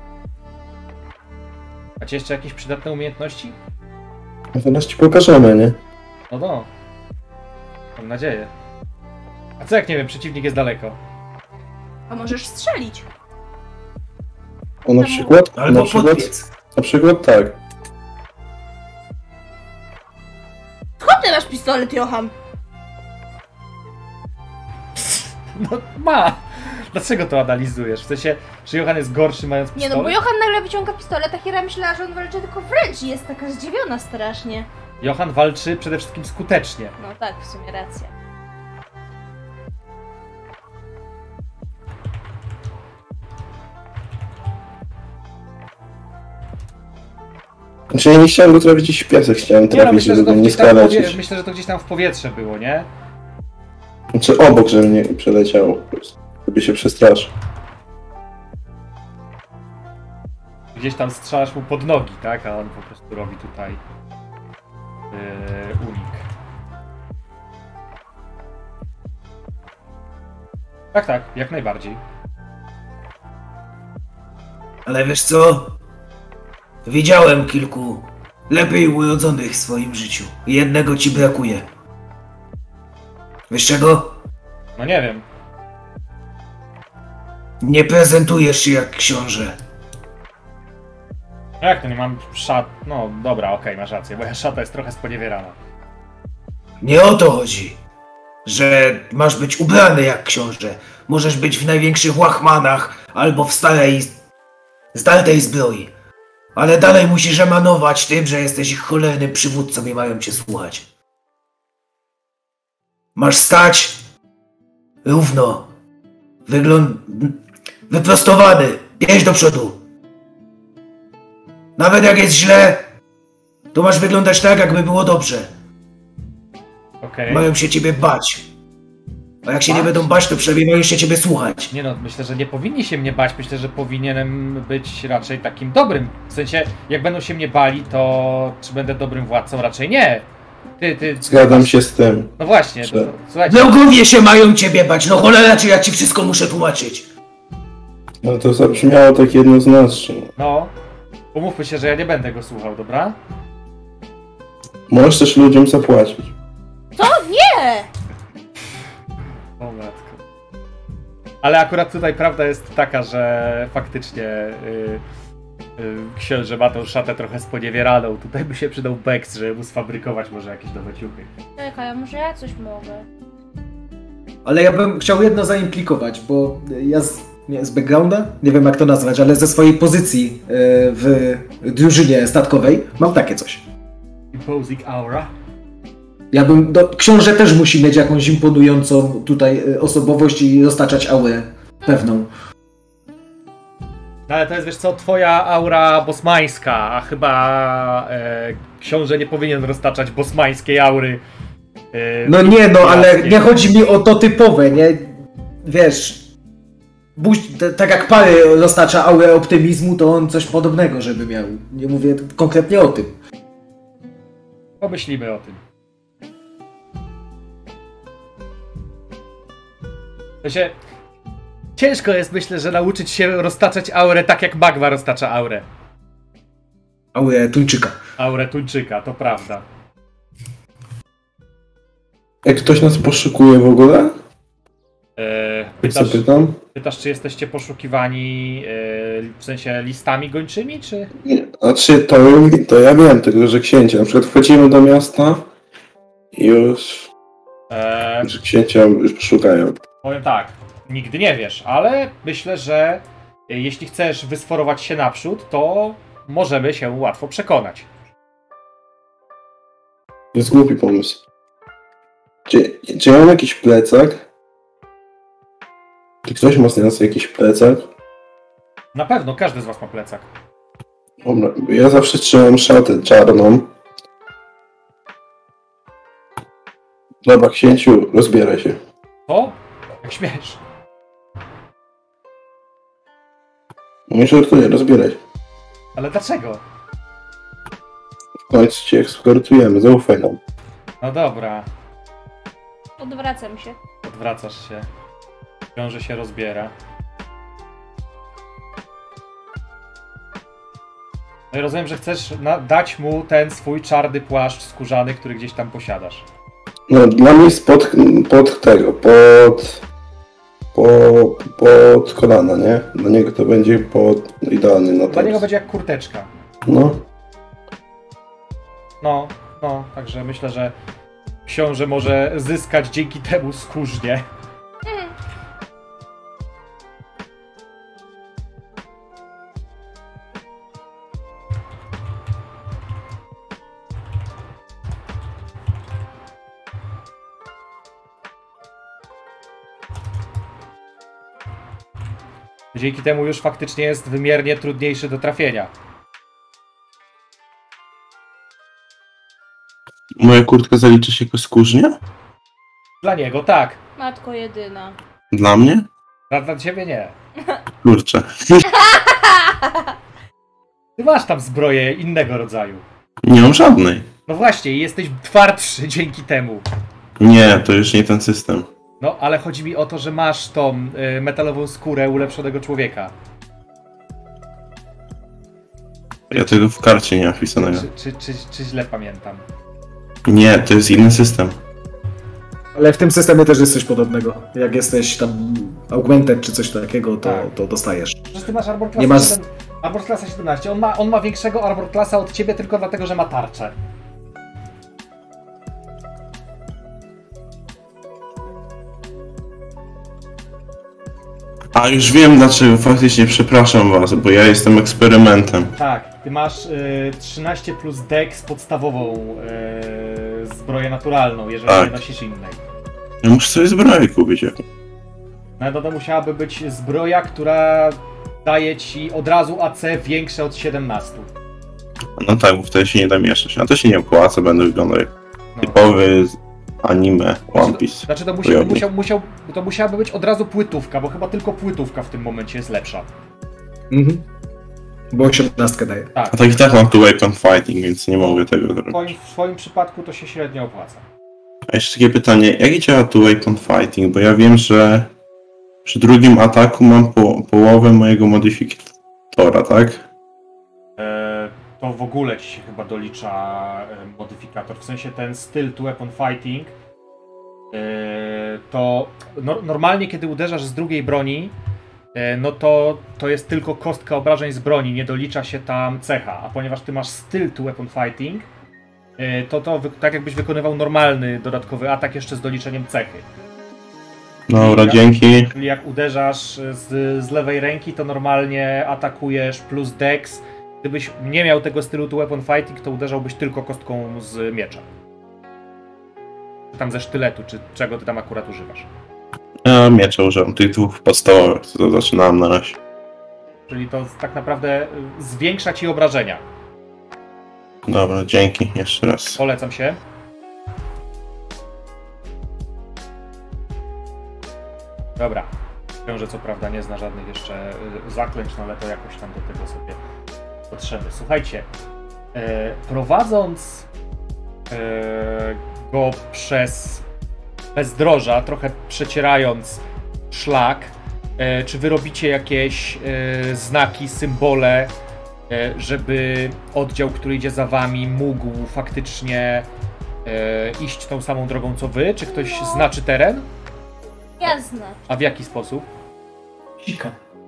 Macie jeszcze jakieś przydatne umiejętności? A zaraz ci pokażemy, nie? No no. Mam nadzieję. A co jak nie wiem, przeciwnik jest daleko? A możesz strzelić. O, na przykład, na Albo przykład, podpiec. na przykład tak. Skąd ty masz pistolet, Johan? No ma! Dlaczego to analizujesz? W sensie, czy Johan jest gorszy mając Nie pistolet? no, bo Johan nagle wyciąga pistolet, a Hera myślała, że on walczy tylko wręcz i jest taka zdziwiona strasznie. Johan walczy przede wszystkim skutecznie. No tak, w sumie racja. Znaczy ja nie chciałem go trafić gdzieś w piasek, chciałem Nie no, trafić, myślę, że żeby to go nie gdzieś tam w skalać. powie- myślę, że to gdzieś tam w powietrze było, nie? Znaczy obok, żeby nie przeleciało po prostu. Żeby się przestraszył. Gdzieś tam strzelasz mu pod nogi, tak? A on po prostu robi tutaj yy, unik. Tak, tak, jak najbardziej. Ale wiesz co? Widziałem kilku lepiej urodzonych w swoim życiu. Jednego ci brakuje. Wiesz czego? No nie wiem. Nie prezentujesz się jak książę. Jak to nie mam szat... No dobra, okej, masz rację, bo ja szata jest trochę sponiewierana. Nie o to chodzi. Że masz być ubrany jak książę. Możesz być w największych łachmanach albo w starej, zdartej zbroi. Ale dalej musisz emanować tym, że jesteś ich cholernym przywódcą i mają cię słuchać. Masz stać równo. Wygląd... wyprostowany. Pięć do przodu. Nawet jak jest źle, to masz wyglądać tak, jakby było dobrze. Okej. Mają się ciebie bać. A jak się nie Bać? będą bać, to przynajmniej mają się ciebie słuchać. Nie no, myślę, że nie powinni się mnie bać, myślę, że powinienem być raczej takim dobrym. W sensie, jak będą się mnie bali, to czy będę dobrym władcą? Raczej nie. Ty, ty... ty Zgadzam się z tym. No właśnie, to, Że- słuchajcie. Wrogowie się mają ciebie bać, no cholera, czy ja ci wszystko muszę tłumaczyć. No to zabrzmiało tak jednoznacznie. No, umówmy się, że ja nie będę go słuchał, dobra? Możesz też ludziom zapłacić. To nie! O matko. Ale akurat tutaj prawda jest taka, że faktycznie yy, Książę ma tą szatę trochę sponiewieraną. Tutaj by się przydał Bex, żeby mu sfabrykować może jakieś nowe ciuchy. Czekaj, a może ja coś mogę? Ale ja bym chciał jedno zaimplikować, bo ja z, nie, z backgrounda, nie wiem jak to nazwać, ale ze swojej pozycji e, w drużynie statkowej mam takie coś. Imposing aura. Ja bym, do, książę też musi mieć jakąś imponującą tutaj e, osobowość i roztaczać aurę pewną. No ale to jest, wiesz co, twoja aura bosmańska, a chyba e, książę nie powinien roztaczać bosmańskiej aury. E, No nie, no ale pirackiej. nie chodzi mi o to typowe, nie? Wiesz, buź- t- tak jak Pary roztacza aurę optymizmu, to on coś podobnego, żeby miał. Nie mówię konkretnie o tym. Pomyślimy o tym. To się... Ciężko jest, myślę, że nauczyć się roztaczać aurę tak jak Magma roztacza aurę. Aurę tuńczyka. Aurę tuńczyka, to prawda. Jak ktoś nas poszukuje w ogóle? Eee, Jak pytasz, zapytam? pytasz, czy jesteście poszukiwani e, w sensie listami gończymi, czy... Nie. Znaczy, to, to ja wiem, tylko że księcia. Na przykład wchodzimy do miasta i już... Eee, że księcia już szukają. powiem tak, nigdy nie wiesz, ale myślę, że e, jeśli chcesz wysforować się naprzód, to możemy się łatwo przekonać. To jest głupi pomysł. Czy, czy ja mam jakiś plecak? Czy ktoś ma z nas jakiś plecak? Na pewno, każdy z was ma plecak. Dobra, ja zawsze trzymam szatę czarną. Dobra, księciu, rozbieraj się. To? Jak śmiesz. Nie żartuję, rozbieraj się. Ale dlaczego? W końcu cię eskortujemy, zaufaj nam. No dobra, Odwracam się. odwracasz się. Książę się rozbiera. No i rozumiem, że chcesz na- dać mu ten swój czarny płaszcz skórzany, który gdzieś tam posiadasz. No, dla mnie jest pod, pod tego, pod... Po, pod kolana, nie? Dla niego to będzie pod idealny na Dla niego to. będzie jak kurteczka. No, No, no, także myślę, że książę może zyskać dzięki temu skórznie. Dzięki temu już faktycznie jest wymiernie trudniejszy do trafienia. moja kurtka zaliczy się jako skórznia? Dla niego tak, Matko jedyna. Dla mnie? dla, dla ciebie nie. Kurczę. Ty masz tam zbroję innego rodzaju. Nie mam żadnej. No właśnie, i jesteś twardszy dzięki temu. Nie, to już nie ten system. No, ale chodzi mi o to, że masz tą y, metalową skórę ulepszonego człowieka. Ja tego w karcie nie mam wpisanego. Czy, czy, czy, czy źle pamiętam? Nie, to jest inny system. Ale w tym systemie też jest coś podobnego. Jak jesteś tam augmented czy coś takiego, to, Tak. to dostajesz. Przecież ty masz Armor Nie Class masz- siedem, Armor Classa siedemnaście. On ma, on ma większego Armor Classa od ciebie tylko dlatego, że ma tarczę. A już wiem dlaczego, faktycznie przepraszam was, bo ja jestem eksperymentem. Tak, ty masz y, trzynaście plus dex podstawową y, zbroję naturalną, jeżeli Tak. nie nosisz innej. Ja muszę sobie zbroję kupić. No to musiałaby być zbroja, która daje ci od razu A C większe od siedemnastu. No tak, bo wtedy się nie da mieszać. A to się nie opłaca, będę wyglądał jak No. typowy anime One Piece. Znaczy to, musi, Wojownik. musiał, musiał, to musiałaby być od razu płytówka, bo chyba tylko płytówka w tym momencie jest lepsza. Mhm. Bo osiemnastkę daje. Tak, A tak i tak mam tu weapon fighting, więc nie mogę tego w zrobić. twoim, w twoim przypadku to się średnio opłaca. A jeszcze takie pytanie, jak działa tu weapon fighting? Bo ja wiem, że przy drugim ataku mam po, połowę mojego modyfikatora, tak? E, to w ogóle ci się chyba dolicza e, modyfikator, w sensie ten styl to weapon fighting. E, to no, normalnie kiedy uderzasz z drugiej broni, e, no to to jest tylko kostka obrażeń z broni, nie dolicza się tam cecha, a ponieważ ty masz styl to weapon fighting, e, to to wy, tak jakbyś wykonywał normalny dodatkowy atak jeszcze z doliczeniem cechy. Dobra, jak, dzięki. Czyli jak uderzasz z, z lewej ręki, to normalnie atakujesz plus dex. Gdybyś nie miał tego stylu to weapon fighting, to uderzałbyś tylko kostką z miecza. Czy tam ze sztyletu, czy czego ty tam akurat używasz. Ja miecza używam tych dwóch podstawowych, co zaczynałem na razie. Czyli to tak naprawdę zwiększa ci obrażenia. Dobra, dzięki jeszcze raz. Polecam się. Dobra. Książę co prawda nie zna żadnych jeszcze zaklęć, no ale to jakoś tam do tego sobie dotrzemy. Słuchajcie, e, prowadząc e, go przez bezdroża, trochę przecierając szlak, e, czy wy robicie jakieś e, znaki, symbole, e, żeby oddział, który idzie za wami, mógł faktycznie e, iść tą samą drogą co wy? Czy ktoś No. znaczy teren? Jasne. A w jaki sposób? Sika.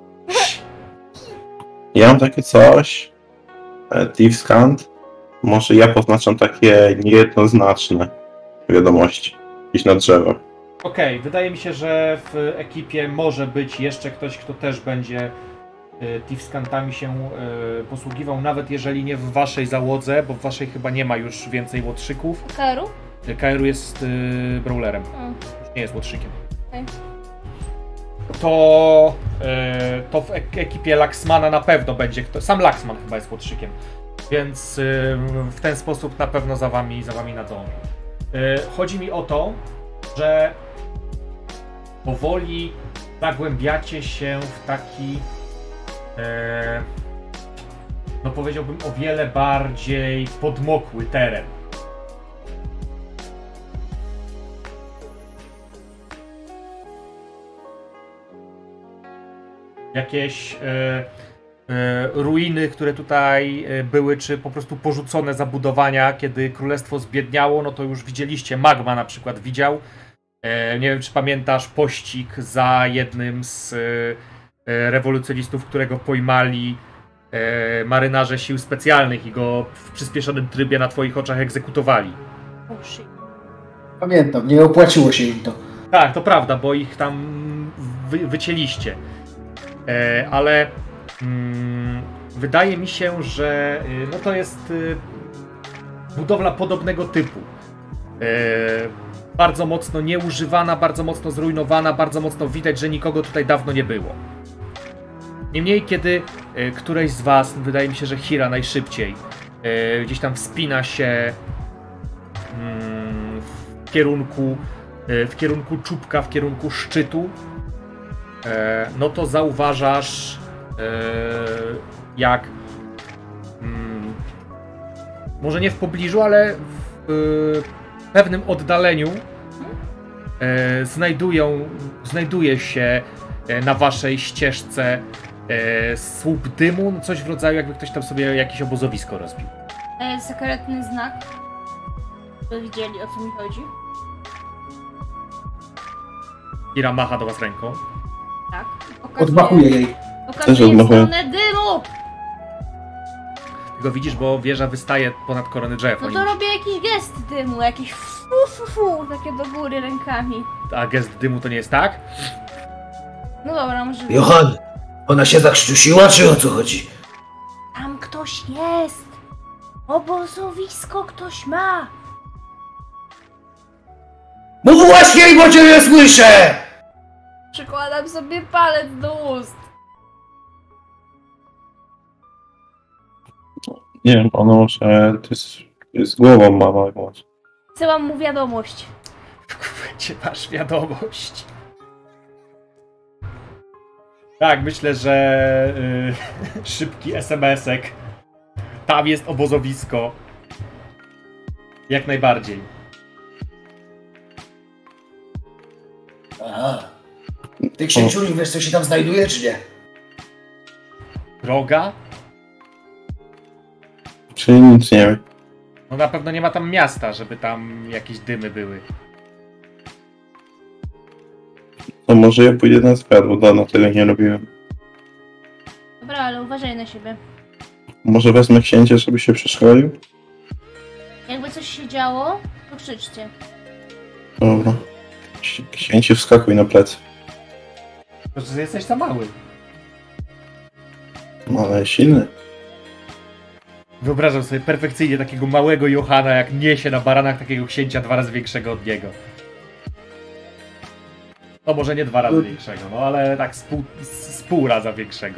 Ja mam takie coś. e, Thieves Cant. Może ja poznaczam takie niejednoznaczne wiadomości. Jakieś na drzewach. Okej, wydaje mi się, że w ekipie może być jeszcze ktoś, kto też będzie y, Thieves-Cantami się y, posługiwał, nawet jeżeli nie w waszej załodze, bo w waszej chyba nie ma już więcej łotrzyków. Karu? Y, K R U jest y, brawlerem, Mm. już nie jest łotrzykiem. Okej. To, y, to w ek- ekipie Laxmana na pewno będzie kto. Sam Laxman chyba jest łotrzykiem, więc y, w ten sposób na pewno za wami, za wami nadąży. Y, chodzi mi o to, że powoli zagłębiacie się w taki, e, no powiedziałbym, o wiele bardziej podmokły teren. Jakieś e, e, ruiny, które tutaj e, były, czy po prostu porzucone zabudowania, kiedy królestwo zbiedniało, no to już widzieliście, Magma na przykład widział. E, nie wiem, czy pamiętasz pościg za jednym z e, rewolucjonistów, którego pojmali e, marynarze sił specjalnych i go w przyspieszonym trybie na twoich oczach egzekutowali. Oh shit. Pamiętam, nie opłaciło się im to. Tak, to prawda, bo ich tam wy, wycięliście. E, ale mm, wydaje mi się, że y, no to jest y, budowla podobnego typu. E, bardzo mocno nieużywana, bardzo mocno zrujnowana, bardzo mocno widać, że nikogo tutaj dawno nie było. Niemniej, kiedy y, któreś z was, wydaje mi się, że Hira najszybciej, y, gdzieś tam wspina się mm, w kierunku w kierunku czubka, w kierunku szczytu, e, no to zauważasz, e, jak mm, może nie w pobliżu, ale w e, pewnym oddaleniu e, znajdują, znajduje się e, na waszej ścieżce e, słup dymu, no coś w rodzaju, jakby ktoś tam sobie jakieś obozowisko rozbił. E, sekretny znak. By widzieli, o co mi chodzi. Ira macha do was ręką. Tak. Pokazuje- Odmachuję jej. Pokazuje Też w odmachuję. stronę dymu! Ty go widzisz, bo wieża wystaje ponad korony drzew. No Oni- to robię jakiś gest dymu, jakiś fu, fu, fu, takie do góry rękami. A gest dymu to nie jest tak? No dobra, może... Johan, ona się zakrztusiła, czy o co chodzi? Tam ktoś jest! Obozowisko ktoś ma! Mów właśnie, bo cię nie słyszę! Przykładam sobie palec do ust. Nie wiem, ono może to jest, to jest głową mama. Wysyłam mu wiadomość. Gdzie masz wiadomość? Tak, myślę, że yy, szybki es em esek. Tam jest obozowisko. Jak najbardziej. Aha. Ty, księciuniu, wiesz co się tam znajduje, czy nie? Droga? Czyli nic nie wiem. No na pewno nie ma tam miasta, żeby tam jakieś dymy były. To może ja pójdę na zwiat, bo dawno tego nie robiłem. Dobra, ale uważaj na siebie. Może wezmę księcia, żeby się przeszkolił? Jakby coś się działo, to krzyczcie. Dobra. Księcie, wskakuj na plecy. To, że jesteś za mały. No, ale silny. Wyobrażam sobie perfekcyjnie takiego małego Johana, jak niesie na baranach takiego księcia dwa razy większego od niego. No może nie dwa razy większego, no ale tak z pół, z pół raza większego.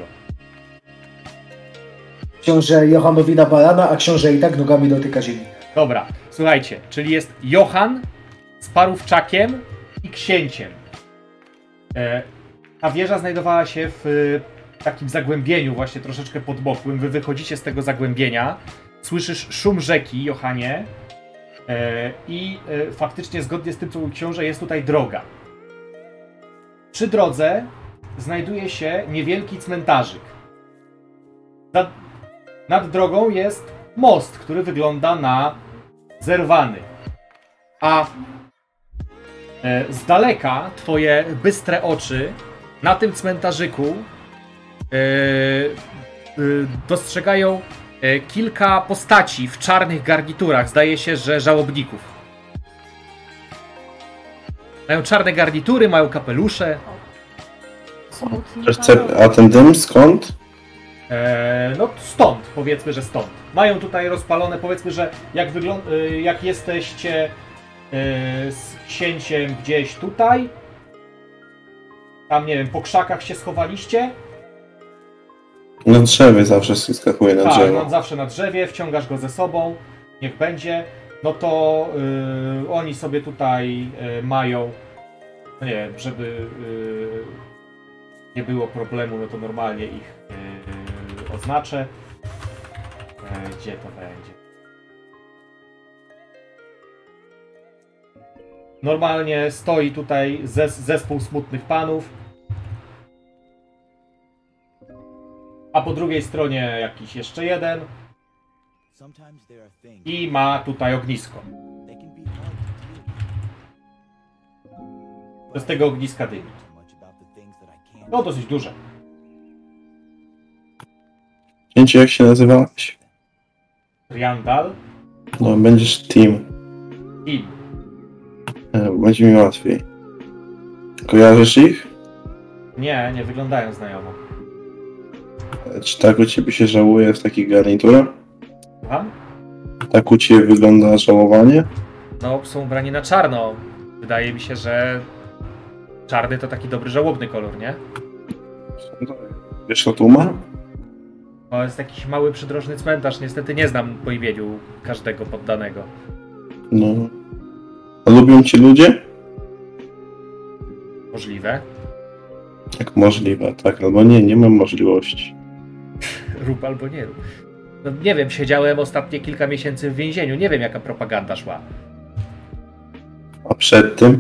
Książę Johanowi na barana, a książę i tak nogami dotyka ziemi. Dobra, słuchajcie, czyli jest Johan z parówczakiem i księciem. E, ta wieża znajdowała się w e, takim zagłębieniu, właśnie troszeczkę podmokłym. Wy wychodzicie z tego zagłębienia, słyszysz szum rzeki, Johanie, e, i e, faktycznie zgodnie z tym, co mówił książę, jest tutaj droga. Przy drodze znajduje się niewielki cmentarzyk. Nad, nad drogą jest most, który wygląda na zerwany. A e, z daleka twoje bystre oczy na tym cmentarzyku e, e, dostrzegają e, kilka postaci w czarnych garniturach. Zdaje się, że żałobników. Mają czarne garnitury, mają kapelusze. Smutni. A ten dym skąd? Eee, no stąd, powiedzmy, że stąd. Mają tutaj rozpalone, powiedzmy, że jak, wygląda, jak jesteście e, z księciem gdzieś tutaj, tam nie wiem, po krzakach się schowaliście. Na drzewie zawsze skakuje na Tak, drzewo. on zawsze na drzewie, wciągasz go ze sobą, niech będzie. No to y, oni sobie tutaj y, mają, no nie wiem, żeby y, nie było problemu, no to normalnie ich y, oznaczę. E, gdzie to będzie? Normalnie stoi tutaj zes zespół smutnych panów. A po drugiej stronie jakiś jeszcze jeden. I ma tutaj ognisko. To z tego ogniska dymi. No dosyć duże. Księcie, jak się nazywałeś? Riandal No, będziesz team. i E, Będzie mi łatwiej. Kojarzysz ich? nie, nie wyglądają znajomo. E, Czy tak u ciebie się żałuje w takich garniturach? Słucham? Tak u ciebie wygląda żałowanie? No, są ubrani na czarno. Wydaje mi się, że czarny to taki dobry, żałobny kolor, nie? Wiesz, kto tu ma? To jest jakiś mały, przydrożny cmentarz. Niestety nie znam po imieniu każdego poddanego. No. A lubią cię ludzie? Możliwe. Jak możliwe, tak, albo nie, nie mam możliwości. Rób albo nie rób. No nie wiem, siedziałem ostatnie kilka miesięcy w więzieniu. Nie wiem, jaka propaganda szła. A przed tym?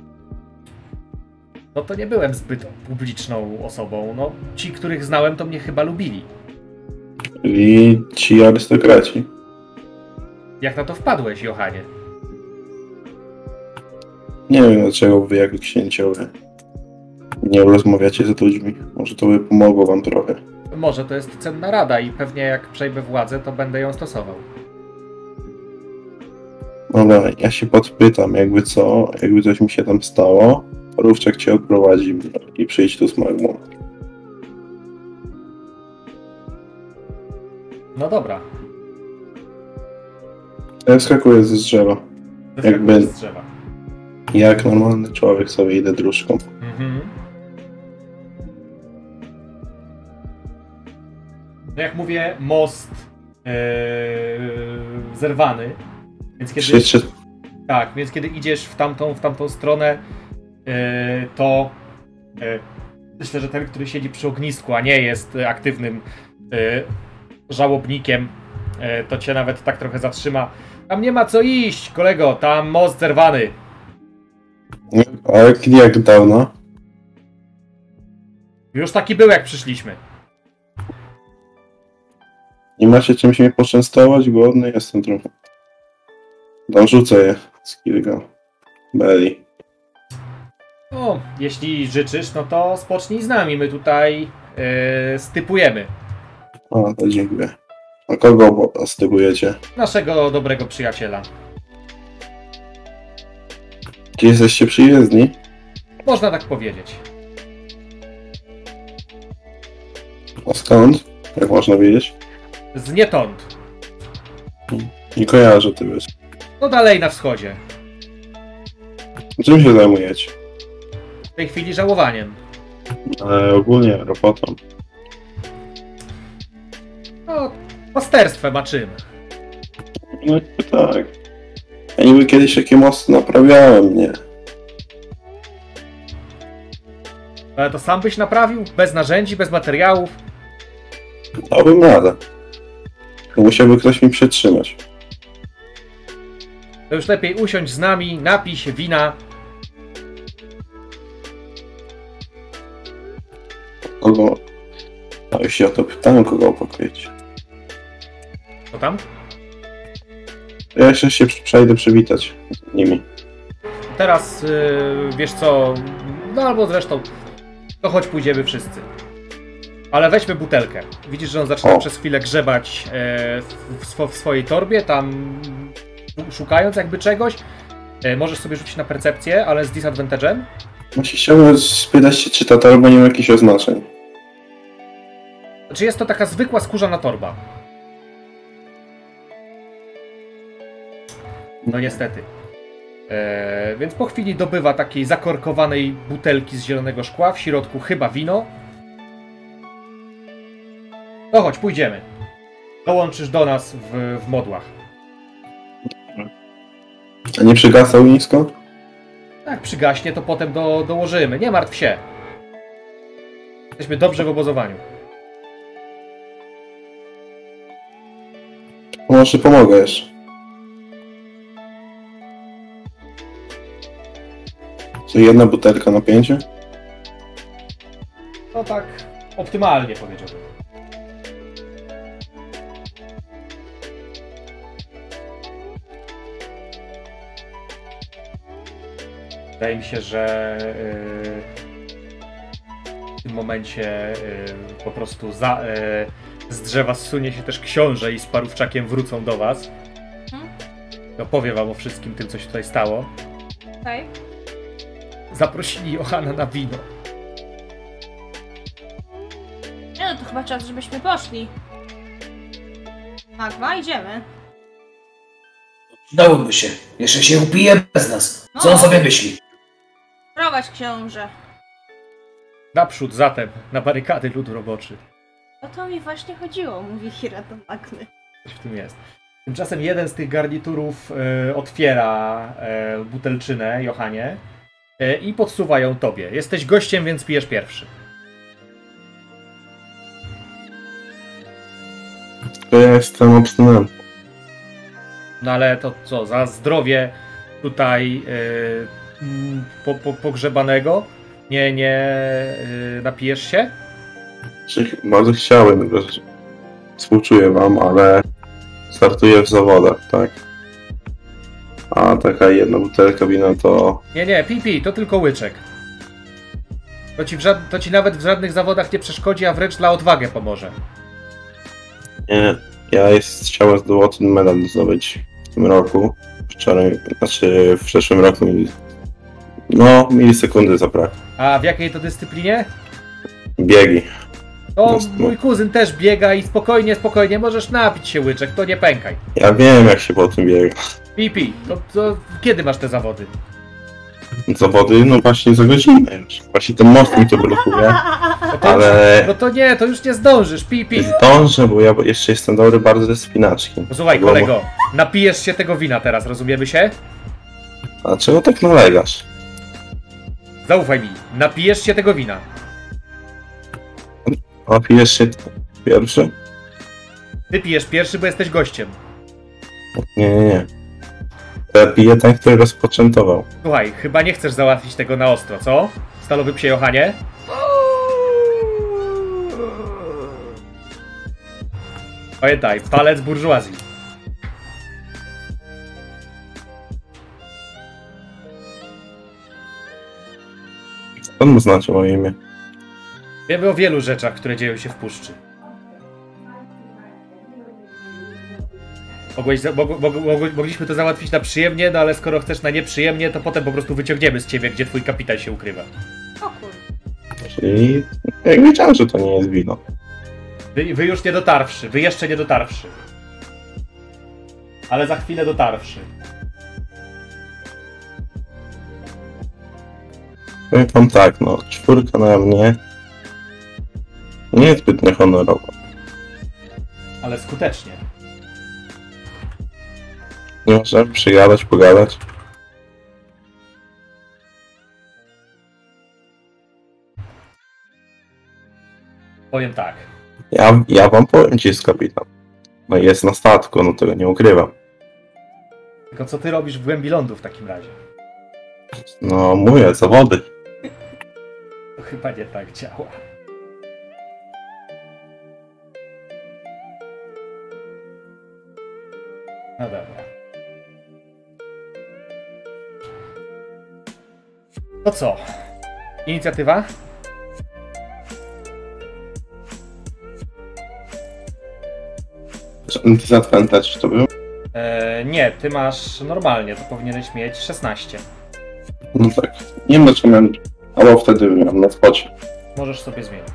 No to nie byłem zbyt publiczną osobą. No, ci, których znałem, to mnie chyba lubili. I ci arystokraci. Jak na to wpadłeś, Johanie? Nie wiem, dlaczego wy jako księciowie nie rozmawiacie z ludźmi. Może to by pomogło wam trochę. Może to jest cenna rada i pewnie jak przejmę władzę, to będę ją stosował. Dobra, ja się podpytam, jakby co, jakby coś mi się tam stało, Rówczak cię odprowadzi i przyjdź tu z magmą. No dobra. Ja wskakuję ze drzewa. Zeskakuję z drzewa. Jak normalny człowiek sobie idę dróżką. Mhm. No jak mówię, most yy, zerwany. Więc kiedy, Krzyczy, tak, więc kiedy idziesz w tamtą, w tamtą stronę, yy, to yy, myślę, że ten, który siedzi przy ognisku, a nie jest aktywnym yy, żałobnikiem, yy, to cię nawet tak trochę zatrzyma. Tam nie ma co iść, kolego, tam most zerwany. a jak, jak dawno? Już taki był, jak przyszliśmy. Nie macie czymś mnie poczęstować? Głodny jestem trochę. Tam rzucę je z kilka beli. No, jeśli życzysz, no to spocznij z nami. My tutaj yy, stypujemy O, to dziękuję. A kogo stypujecie? naszego dobrego przyjaciela. Czy jesteście przyjezdni? Można tak powiedzieć. A skąd? Jak można wiedzieć? Z nietąd. Nie kojarzę ty wiesz. No dalej na wschodzie. Czym się zajmujecie? W tej chwili żałowaniem. Ale ogólnie robotą. No, pasterstwem, a czym? No jakby tak. Ja niby kiedyś takie mosty naprawiałem, nie? Ale to sam byś naprawił? Bez narzędzi, bez materiałów? Dałbym radę. To musiałby ktoś mi przetrzymać. To już lepiej usiądź z nami, napij się wina. Kogo? A jeśli o to pytałem, kogo pokryć. Co tam? Ja jeszcze się przejdę przywitać z nimi. Teraz, yy, wiesz co, no albo zresztą, to choć pójdziemy wszyscy. Ale weźmy butelkę. Widzisz, że on zaczyna O. przez chwilę grzebać e, w, swo, w swojej torbie, tam szukając jakby czegoś. E, możesz sobie rzucić na percepcję, ale z disadvantage'em. Właśnie chciałbym spytać się, czy ta torba nie ma jakichś oznaczeń. Znaczy jest to taka zwykła skórzana torba. No niestety. E, więc po chwili dobywa takiej zakorkowanej butelki z zielonego szkła, w środku chyba wino. No chodź, pójdziemy. Dołączysz do nas w, w modłach. A nie przygasa ognisko? Jak przygaśnie, to potem do, dołożymy. Nie martw się. Jesteśmy dobrze w obozowaniu. Może pomogę jeszcze. Czy jedna butelka na pięcie? No tak optymalnie powiedziałbym. Wydaje mi się, że yy, w tym momencie yy, po prostu za, yy, z drzewa zsunie się też książę i z parówczakiem wrócą do was. Hmm? Opowie wam o wszystkim tym, co się tutaj stało. Okej. Zaprosili Johana na wino. Nie no, to chyba czas, żebyśmy poszli. Magma, idziemy. Dałoby się. Jeszcze się upije bez nas. Co on sobie myśli? Prowadź, książę. Naprzód zatem, na barykady ludu roboczy. O to mi właśnie chodziło, mówi Hiraton Magny. Coś w tym jest. Tymczasem jeden z tych garniturów e, otwiera e, butelczynę, Johanie, e, i podsuwa ją tobie. Jesteś gościem, więc pijesz pierwszy. To ja jestem abstynentem. No ale to co, za zdrowie tutaj e, m, po, po, pogrzebanego? Nie, nie e, napijesz się? Czy bardzo chciałem, bo współczuję wam, ale startuję w zawodach, tak? A taka jedna butelka wina to... Nie, nie, pij, pij, to tylko łyczek. To ci, w żad- to ci nawet w żadnych zawodach nie przeszkodzi, a wręcz dla odwagę pomoże. Nie, ja jest, chciałem zdobyć ten medal zdobyć w tym roku. Wczoraj, znaczy w przeszłym roku mi... No, milisekundy zabrakło. A w jakiej to dyscyplinie? Biegi. To Jest, no. mój kuzyn też biega i spokojnie, spokojnie możesz napić się łyczek, to nie pękaj. Ja wiem, jak się po tym biega. Pi, pi. To, to kiedy masz te zawody? Zawody, no właśnie za godzinę już. Właśnie ten most mi to blokuje, No to, ale... no to nie, to już nie zdążysz, pi, pi. Zdążę, bo ja jeszcze jestem dobry bardzo ze spinaczki. Posłuchaj Bo- kolego, napijesz się tego wina teraz, rozumiemy się? A czego tak nalegasz? Zaufaj mi, napijesz się tego wina. A pijesz się pierwszy? Ty pijesz pierwszy, bo jesteś gościem. Nie, nie, nie. Ja piję ten, który rozpoczętował. Słuchaj, chyba nie chcesz załatwić tego na ostro, co? Stalowy psie Johanie? Pamiętaj, palec burżuazji. Skąd znacie moje imię? Wiemy o wielu rzeczach, które dzieją się w puszczy. Mogłeś, mog, mog, mog, mogliśmy to załatwić na przyjemnie, no ale skoro chcesz na nieprzyjemnie, to potem po prostu wyciągniemy z ciebie, gdzie twój kapitan się ukrywa. O kurde. Czyli jak wiedziałem, że to nie jest wino. Wy, wy już nie dotarwszy, wy jeszcze nie dotarwszy. Ale za chwilę dotarwszy. Powiem wam tak, no, czwórka na mnie nie jest zbyt niehonorowa. Ale skutecznie. Nie możemy przygadać, pogadać. Powiem tak. Ja, ja wam powiem, gdzie jest kapitan. No jest na statku, no tego nie ukrywam. Tylko co ty robisz w głębi lądu w takim razie? No mówię, zawody. To chyba nie tak działa. No dobra. To co? Inicjatywa? Disadvantage to był? Eee, nie, ty masz normalnie, to powinieneś mieć szesnaście. No tak. Nie wiem dlaczego miałem... Albo wtedy miałem na spocie. Możesz sobie zmienić.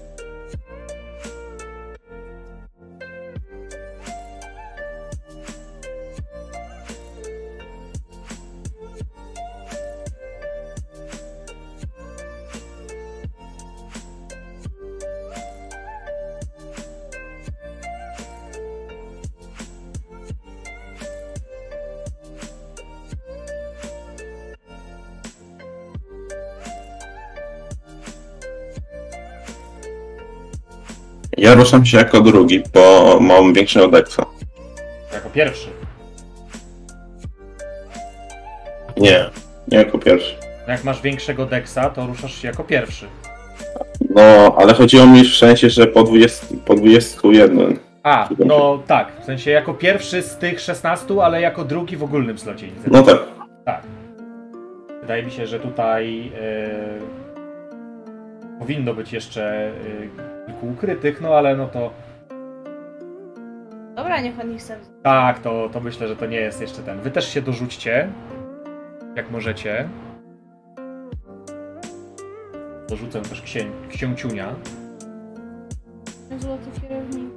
Ja ruszam się jako drugi, bo mam większego deksa. Jako pierwszy. Nie, nie jako pierwszy. Jak masz większego deksa, to ruszasz się jako pierwszy. No, ale chodziło mi w sensie, że po dwudziestu, po dwudziestu jeden. A, no tak, w sensie jako pierwszy z tych szesnastu, ale jako drugi w ogólnym slocie inicjatywy. No tak. Tak. Wydaje mi się, że tutaj e, powinno być jeszcze e, kilku ukrytych, no ale no to... Dobra, niech on ich sam. Tak, to, to myślę, że to nie jest jeszcze ten. Wy też się dorzućcie, jak możecie. Dorzucę też księ, księciunia. Złoty kierownik.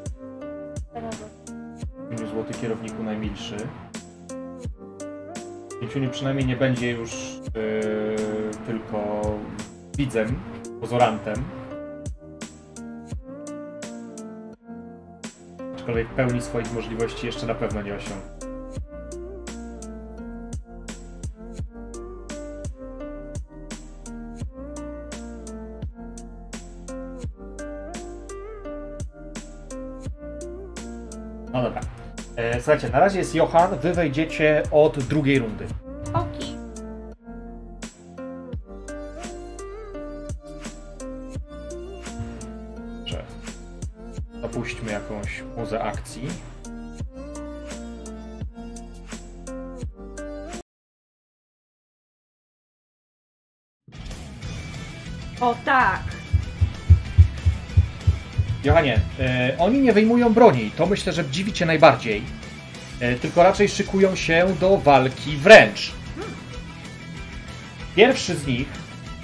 Złoty kierowniku najmilszy. Księciuniu przynajmniej nie będzie już yy, tylko widzem, pozorantem. Aczkolwiek pełni swoich możliwości jeszcze na pewno nie osiągnie. No dobra. E, słuchajcie, na razie jest Johan, wy wejdziecie od drugiej rundy. Oki. Dobrze. Zapuśćmy jakąś muzę akcji. O tak! Johanie, e, oni nie wyjmują broni, to myślę, że dziwi cię najbardziej. E, tylko raczej szykują się do walki wręcz. Pierwszy z nich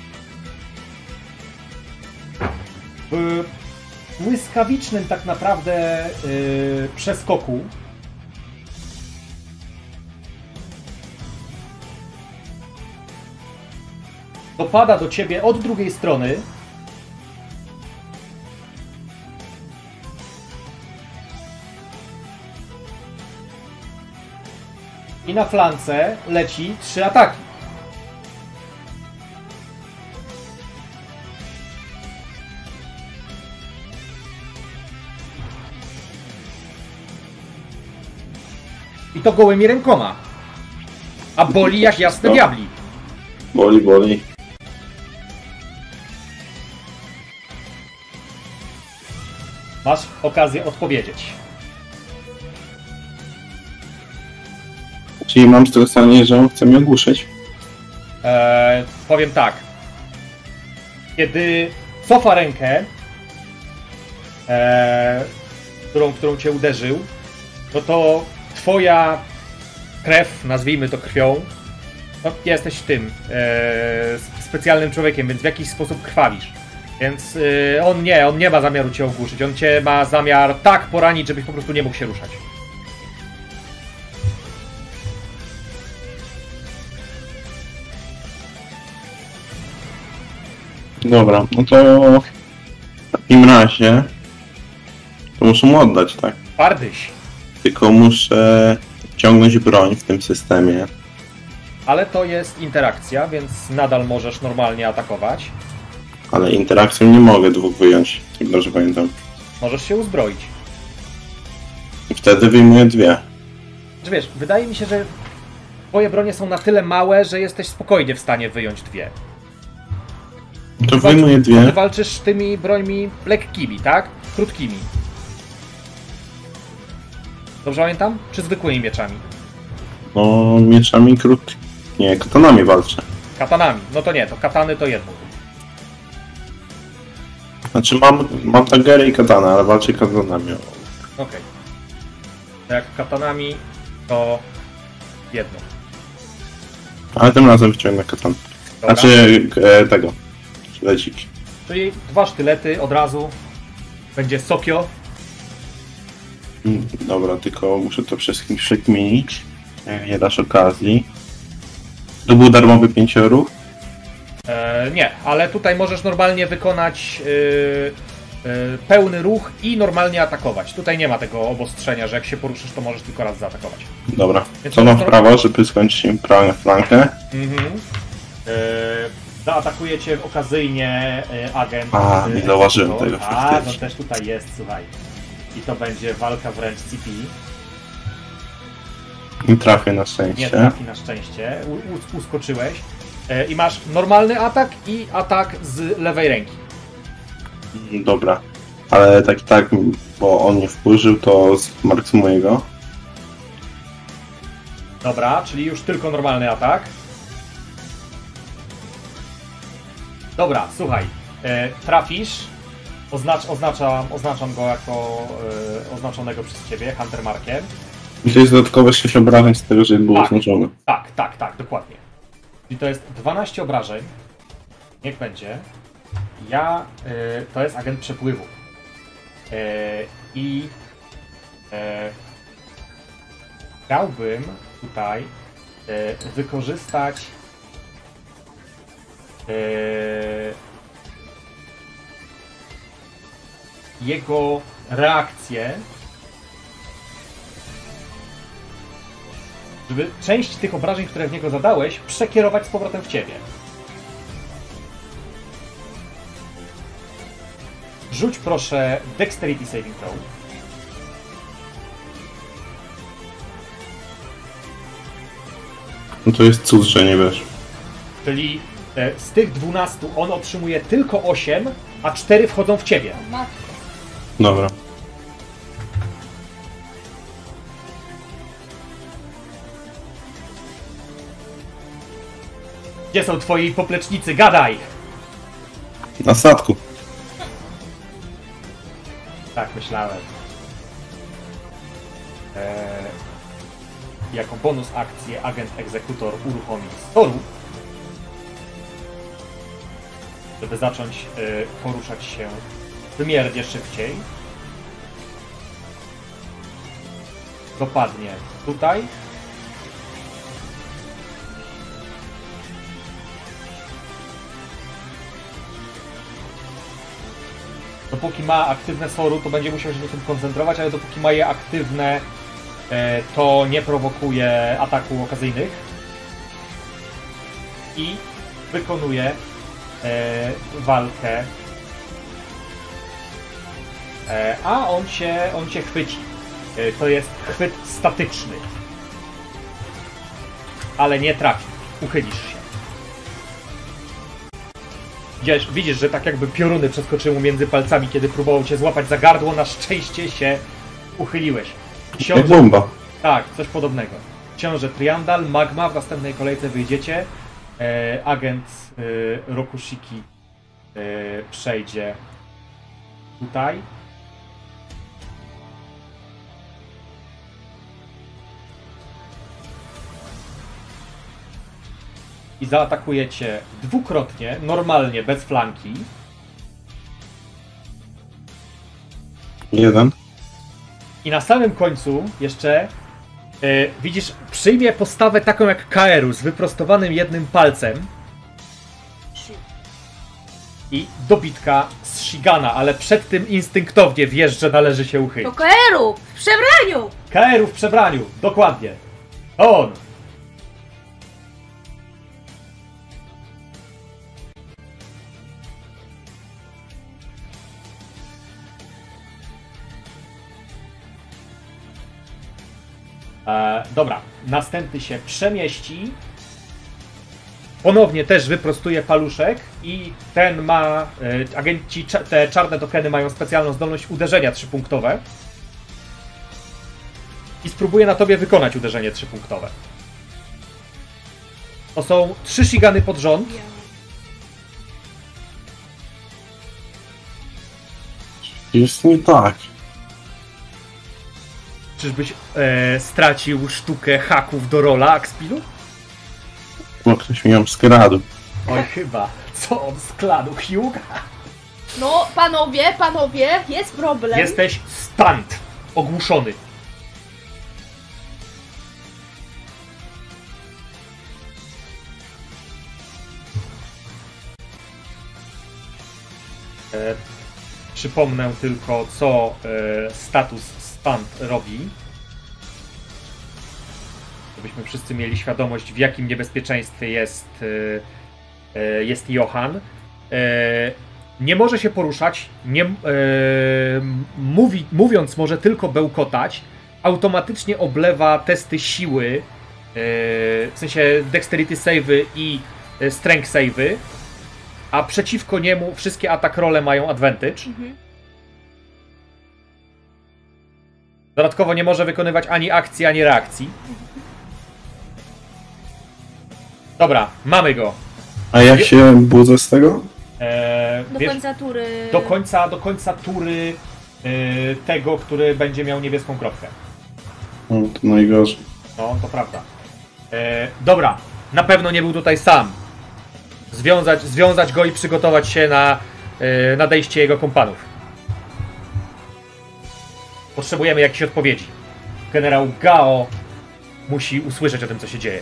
w błyskawicznym tak naprawdę e, przeskoku dopada do ciebie od drugiej strony. I na flance leci trzy ataki. I to gołymi rękoma. A boli jak jasne No. diabli. Boli, boli. Masz okazję odpowiedzieć. Czyli mam z tego stanie, że on chce mnie ogłuszyć. Eee, powiem tak. Kiedy cofa rękę, e, którą, którą cię uderzył, no to twoja krew, nazwijmy to krwią, no jesteś tym e, specjalnym człowiekiem, więc w jakiś sposób krwawisz. Więc e, on nie, on nie ma zamiaru cię ogłuszyć, on cię ma zamiar tak poranić, żebyś po prostu nie mógł się ruszać. Dobra, no to w takim razie to muszę mu oddać, tak? Pardyś. Tylko muszę ciągnąć broń w tym systemie. Ale to jest interakcja, więc nadal możesz normalnie atakować. Ale interakcją nie mogę dwóch wyjąć, jak dobrze pamiętam. Możesz się uzbroić. I wtedy wyjmuję dwie. Że wiesz, wydaje mi się, że twoje bronie są na tyle małe, że jesteś spokojnie w stanie wyjąć dwie. To Ty wyjmuję walczy- dwie. Ty walczysz tymi brońmi lekkimi, tak? Krótkimi. Dobrze pamiętam? Czy zwykłymi mieczami? No, mieczami krót... Nie, katanami walczę. Katanami. No to nie, to katany to jedno. Znaczy mam, mam dagery i katana, ale walczę katanami. Okej. To jak katanami, to jedno. Ale tym razem wyciągnę katan. Dobra. Znaczy e, tego. Sztyleciki. Czyli dwa sztylety od razu. Będzie Sokio. Mm, Dobra, tylko muszę to wszystkim przekminić. Jak nie dasz okazji. To był darmowy pięcioruch. E, nie, ale tutaj możesz normalnie wykonać yy, yy, pełny ruch i normalnie atakować. Tutaj nie ma tego obostrzenia, że jak się poruszysz, to możesz tylko raz zaatakować. Dobra. Więc Co mam to- w prawo, żeby skończyć im prawą flankę? Mhm. Yy, zaatakuje cię okazyjnie yy, agent. A, yy, nie zauważyłem Executor. tego A, faktycznie. to też tutaj jest, słuchaj. I to będzie walka wręcz C P. Nie trafię na Nie szczęście. trafi na szczęście. U, u, uskoczyłeś. Yy, I masz normalny atak i atak z lewej ręki. Dobra. Ale tak tak, bo on mnie wkurzył, to zmarksumuję go. Dobra, czyli już tylko normalny atak. Dobra, słuchaj, e, trafisz, oznacz, oznaczam, oznaczam go jako e, oznaczonego przez ciebie, Hunter Markiem. I to jest dodatkowe sześć obrażeń z tego, że było Tak. oznaczone. Tak, tak, tak, dokładnie. Czyli to jest dwanaście obrażeń. Niech będzie. Ja, e, to jest agent przepływu. E, I e, chciałbym tutaj e, wykorzystać e, jego reakcję, żeby część tych obrażeń, które w niego zadałeś, przekierować z powrotem w ciebie. Rzuć proszę Dexterity Saving Throw. No to jest cud, że nie wiesz. Czyli e, z tych dwunastu on otrzymuje tylko osiem, a cztery wchodzą w ciebie. Matko. Dobra. Gdzie są twoi poplecznicy? Gadaj! Na statku. Tak, myślałem. Eee, jako bonus akcję agent egzekutor uruchomi storu, żeby zacząć e, poruszać się wymiernie szybciej. Dopadnie tutaj. Dopóki ma aktywne soru, to będzie musiał się na tym koncentrować, ale dopóki ma je aktywne, e, to nie prowokuje ataku okazyjnych. I wykonuje e, walkę. E, a on cię, on cię chwyci. E, to jest chwyt statyczny. Ale nie trafi. Uchylisz się. Widzisz, widzisz, że tak jakby pioruny przeskoczyły mu między palcami, kiedy próbował cię złapać za gardło. Na szczęście się uchyliłeś. Jak Książę... bomba. Tak, coś podobnego. Książę Triandal, Magma, w następnej kolejce wyjdziecie. E, agent e, Rokushiki yy, przejdzie tutaj. I zaatakujecie dwukrotnie, normalnie, bez flanki. Jeden. I na samym końcu jeszcze yy, widzisz, przyjmie postawę taką jak Kaeru, z wyprostowanym jednym palcem. I dobitka z Shigana, ale przed tym instynktownie wiesz, że należy się uchylić. To Kaeru! W przebraniu! Kaeru w przebraniu, dokładnie. On! E, dobra, następny się przemieści. Ponownie też wyprostuje paluszek i ten ma, e, agenci, te czarne tokeny mają specjalną zdolność uderzenia trzypunktowe. I spróbuje na tobie wykonać uderzenie trzypunktowe. To są trzy shigany pod rząd. Jest nie tak. Czyżbyś e, stracił sztukę haków do rola Axpilu? Bo ktoś mi ją skradł. Oj, chyba. Co on skladł? Hyuga? No, panowie, panowie, jest problem. Jesteś stunned. Ogłuszony. E, przypomnę tylko, co e, status stunned robi. Żebyśmy wszyscy mieli świadomość, w jakim niebezpieczeństwie jest, e, e, jest Johan. E, nie może się poruszać, nie, e, mówi, mówiąc może tylko bełkotać, automatycznie oblewa testy siły, e, w sensie dexterity save'y i e, strength save'y, a przeciwko niemu wszystkie atak role mają advantage. Mhm. Dodatkowo nie może wykonywać ani akcji, ani reakcji. Dobra, mamy go. A jak się budzę z tego? Eee, Do wiesz, końca tury. do końca, do końca tury e, tego, który będzie miał niebieską kropkę. No, to najgorzej. No, to prawda. E, dobra, na pewno nie był tutaj sam. Związać, związać go i przygotować się na e, nadejście jego kompanów. Potrzebujemy jakiejś odpowiedzi. Generał Gao musi usłyszeć o tym, co się dzieje.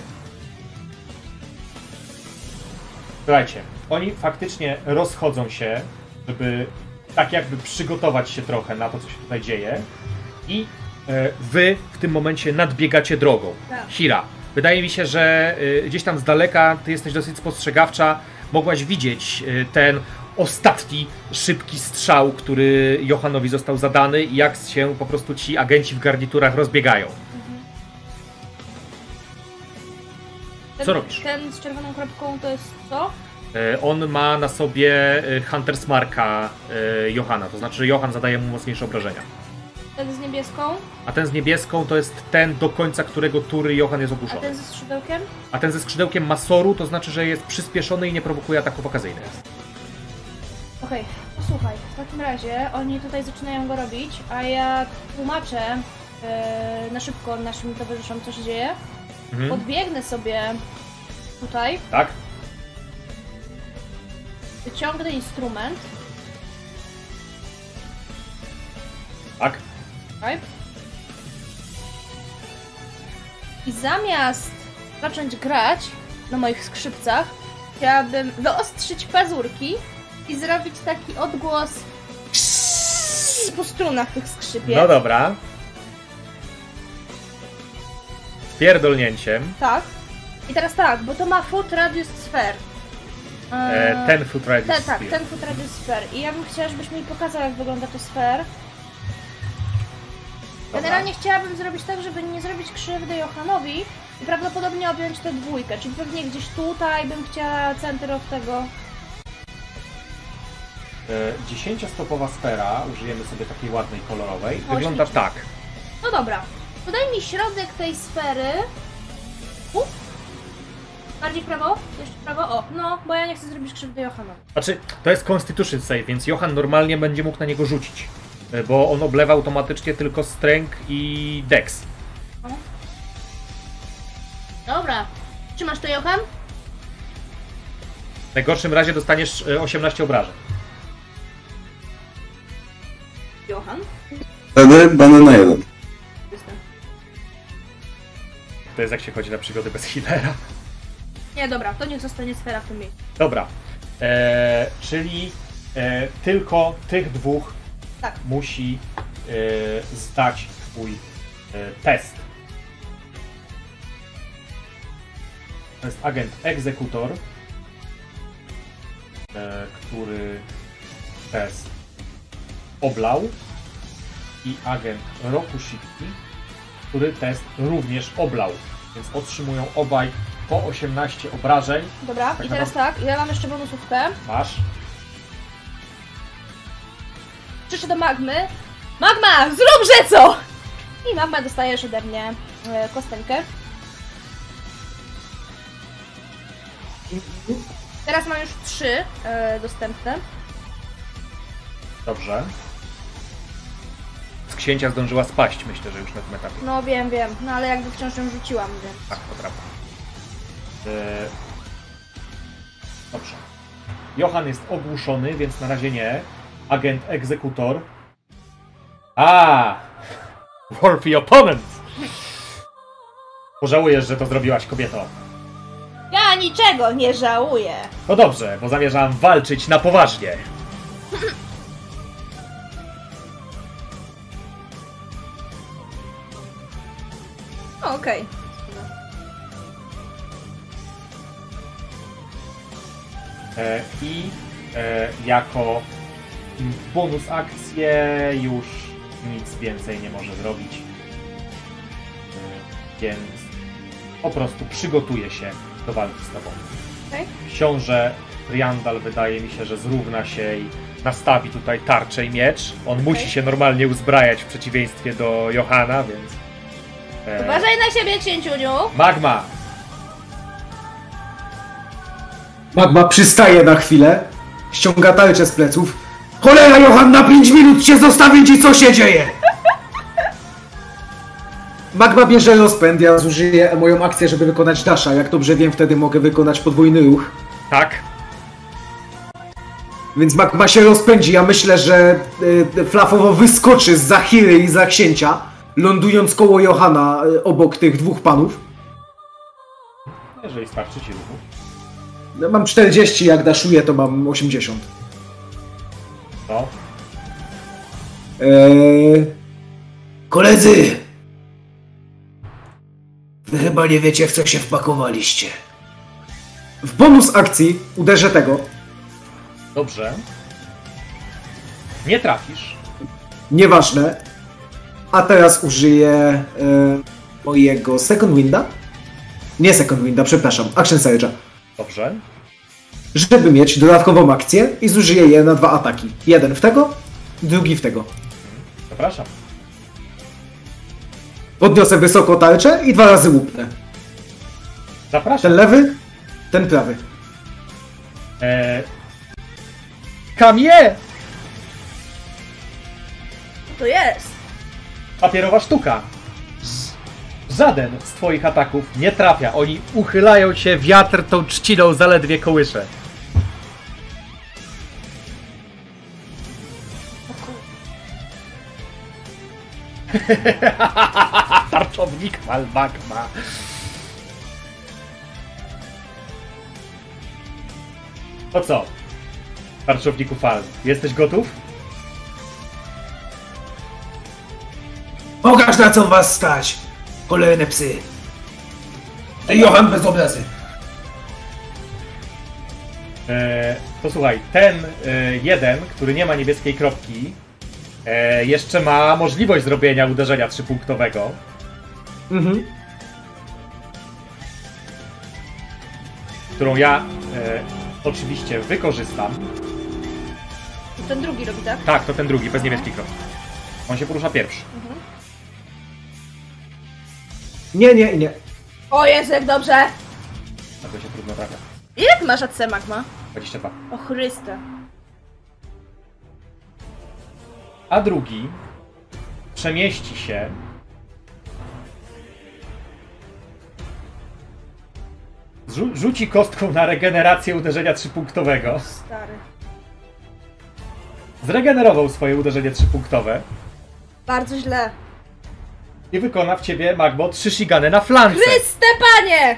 Słuchajcie, oni faktycznie rozchodzą się, żeby tak jakby przygotować się trochę na to, co się tutaj dzieje. I e, wy w tym momencie nadbiegacie drogą. Tak. Hira, wydaje mi się, że e, gdzieś tam z daleka, ty jesteś dosyć spostrzegawcza, mogłaś widzieć e, ten ostatni szybki strzał, który Johanowi został zadany i jak się po prostu ci agenci w garniturach rozbiegają. Ten, Co robisz? Ten z czerwoną kropką to jest co? E, On ma na sobie e, Hunter's Marka e, Johana, to znaczy, że Johan zadaje mu mocniejsze obrażenia. Ten z niebieską? A ten z niebieską to jest ten, do końca którego tury Johan jest A ogłuszony. ten ze skrzydełkiem? A ten ze skrzydełkiem Masoru to znaczy, że jest przyspieszony i nie prowokuje ataków okazyjnych. Okej, posłuchaj, w takim razie oni tutaj zaczynają go robić, a ja tłumaczę e, na szybko naszym towarzyszom, co się dzieje. Mhm. Podbiegnę sobie tutaj, Tak? wyciągnę instrument. Tak? Okay. I zamiast zacząć grać na moich skrzypcach, chciałabym wyostrzyć pazurki i zrobić taki odgłos po strunach tych skrzypiec. No dobra. Z pierdolnięciem. Tak. I teraz tak, bo to ma foot radius sphere. E, ten foot radius Ten, tak, sphere. ten foot radius sphere. I ja bym chciała, żebyś mi pokazał, jak wygląda to sphere. Dobra. Generalnie chciałabym zrobić tak, żeby nie zrobić krzywdy Johanowi i prawdopodobnie objąć tę dwójkę, czyli pewnie gdzieś tutaj bym chciała center od tego. E, dziesięciostopowa sfera, użyjemy sobie takiej ładnej, kolorowej. O, Wygląda ślicznie. tak. No dobra, podaj mi środek tej sfery. Uf. Bardziej w prawo? Jeszcze w prawo? O, no, bo ja nie chcę zrobić krzywdy Johanowi. Znaczy, to jest Constitution Save, więc Johan normalnie będzie mógł na niego rzucić. Bo on oblewa automatycznie tylko Strength i Dex. O. Dobra. Trzymasz to, Johan? W najgorszym razie dostaniesz osiemnaście obrażeń. Johan? Wtedy będę na jeden. Jestem. To jest jak się chodzi na przygody bez healera. Nie, dobra, to niech zostanie sfera w tym miejscu. Dobra, e, czyli e, tylko tych dwóch Tak. musi e, zdać twój e, test. To jest agent egzekutor, e, który test oblał, i agent Rokushiki, który test również oblał, więc otrzymują obaj po osiemnaście obrażeń. Dobra, Tak i teraz naprawdę- tak, ja mam jeszcze bonusówkę. Masz. Przyszedł do Magmy. Magma, zróbże co! I Magma dostajesz ode mnie e, kosteczkę. Teraz mam już trzy e, dostępne. Dobrze. Z księcia zdążyła spaść, myślę, że już na tym etapie. No wiem, wiem, no ale jakby wciąż ją rzuciłam, więc... Tak, to prawda. Eee... Dobrze. Johan jest ogłuszony, więc na razie nie. Agent egzekutor. A, Worthy opponent! Pożałujesz, że to zrobiłaś, kobieto. Ja niczego nie żałuję. No dobrze, bo zamierzam walczyć na poważnie. O, okej. E, I e, jako bonus akcję już nic więcej nie może zrobić. E, więc po prostu przygotuje się do walki z tobą. Okej. Książę Riandal wydaje mi się, że zrówna się i nastawi tutaj tarczę i miecz. On musi się normalnie uzbrajać w przeciwieństwie do Johana, więc... E, Uważaj na siebie, księciuniu. Magma! Magma przystaje na chwilę, ściąga tarczę z pleców. Cholera, Johan, na pięć minut cię zostawić i co się dzieje? Magma bierze rozpęd, ja zużyję moją akcję, żeby wykonać dasha. Jak dobrze wiem, wtedy mogę wykonać podwójny ruch. Tak? Więc Magma się rozpędzi. Ja myślę, że y, flafowo wyskoczy zza Hiry i za księcia, lądując koło Johana y, obok tych dwóch panów. Jeżeli starczy ci ruchu. No, mam czterdzieści, jak daszuję, to mam osiemdziesiąt. No. Eee... Koledzy! Wy chyba nie wiecie, w co się wpakowaliście. W bonus akcji uderzę tego. Dobrze. Nie trafisz. Nieważne. A teraz użyję e, mojego Second Winda. Nie Second Winda, przepraszam. Action Surge'a. Dobrze. Żeby mieć dodatkową akcję i zużyję je na dwa ataki. Jeden w tego, drugi w tego. Zapraszam. Podniosę wysoko tarczę i dwa razy łupnę. Zapraszam. Ten lewy, ten prawy. Eee... Kamie! Co to jest? Papierowa sztuka. Żaden z twoich ataków nie trafia. Oni uchylają się, wiatr tą trzciną zaledwie kołysze. Tarczownik Malmagma. To co? Tarczowniku Fal, jesteś gotów? Pokaż, na co was stać! Kolejne psy! Ty, Johan, bez obrazy! E, to słuchaj, ten e, jeden, który nie ma niebieskiej kropki, e, jeszcze ma możliwość zrobienia uderzenia trzypunktowego. Mhm. Którą ja e, oczywiście wykorzystam. Ten drugi robi, tak? Tak, to ten drugi, bez niebieskiej kropki. On się porusza pierwszy. Nie, nie, nie. O Jezu, jak dobrze! Tego się trudno trafia. Ile ty masz A C, Magma? dwadzieścia dwa. O Chryste. A drugi przemieści się Zrzu rzuci kostką na regenerację uderzenia trzypunktowego. Stary. Zregenerował swoje uderzenie trzypunktowe Bardzo źle. i wykona w ciebie, Magmo, trzy shigany na flance. Chryste, panie!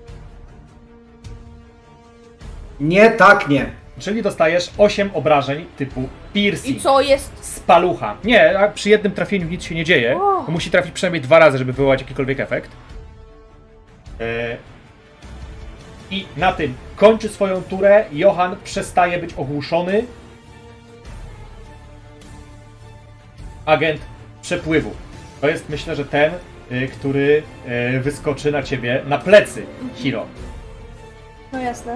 Nie, tak, nie. Czyli dostajesz osiem obrażeń typu piercing. I co jest? Z palucha. Nie, a przy jednym trafieniu nic się nie dzieje. O. Musi trafić przynajmniej dwa razy, żeby wywołać jakikolwiek efekt. E... I na tym kończy swoją turę. Johan przestaje być ogłuszony. Agent przepływu. To jest, myślę, że ten, y, który y, wyskoczy na ciebie na plecy, Hiro. No jasne.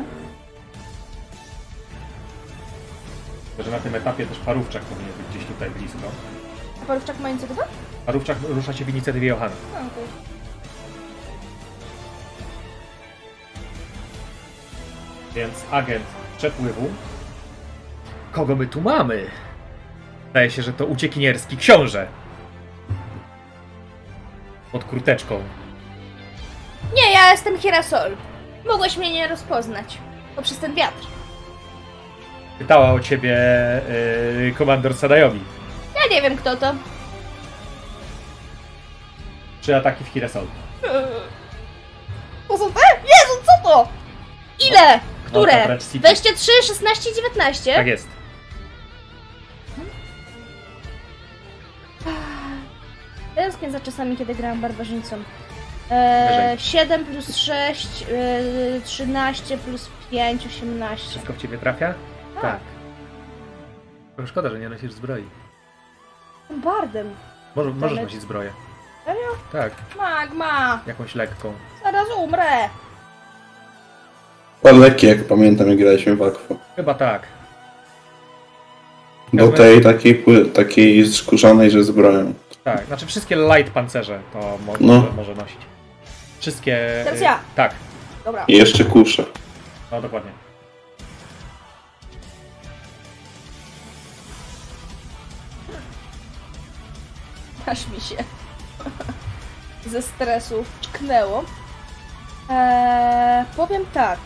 Że na tym etapie też parówczak powinien być gdzieś tutaj blisko. A Parówczak ma inicjatywę? Parówczak rusza się w inicjatywie Johana. A, okej. Więc agent przepływu. Kogo my tu mamy? Wydaje się, że to uciekinierski książę. Pod kurteczką. Nie, ja jestem Hirasol. Mogłeś mnie nie rozpoznać. Poprzez ten wiatr. Pytała o ciebie yy, komandor Sadayomi. Ja nie wiem, kto to. Trzy ataki w Hirasol. To są te? Jezu, co to? Ile? Które? Wręcz City. dwadzieścia trzy, szesnaście, dziewiętnaście? Tak jest. Tęsknię za czasami, kiedy grałam barbarzyńcą. Eee, siedem plus sześć, e, trzynaście plus pięć, osiemnaście. Wszystko w ciebie trafia? Tak. Trochę szkoda, że nie nosisz zbroi. Jestem bardem. Może, możesz Ale- nosić zbroję. Serio? Tak, Magma! jakąś lekką. Zaraz umrę! Chyba lekkie, jak pamiętam, jak graliśmy w Aqua. Chyba tak. Do tej takiej, pły- takiej skórzanej, że zbroją. Tak, znaczy wszystkie light pancerze to mo No. może, może nosić. Wszystkie... Teraz y, ja. Tak, Dobra. I jeszcze kusze. no dokładnie. Aż mi się ze stresu czknęło. Eee, powiem tak.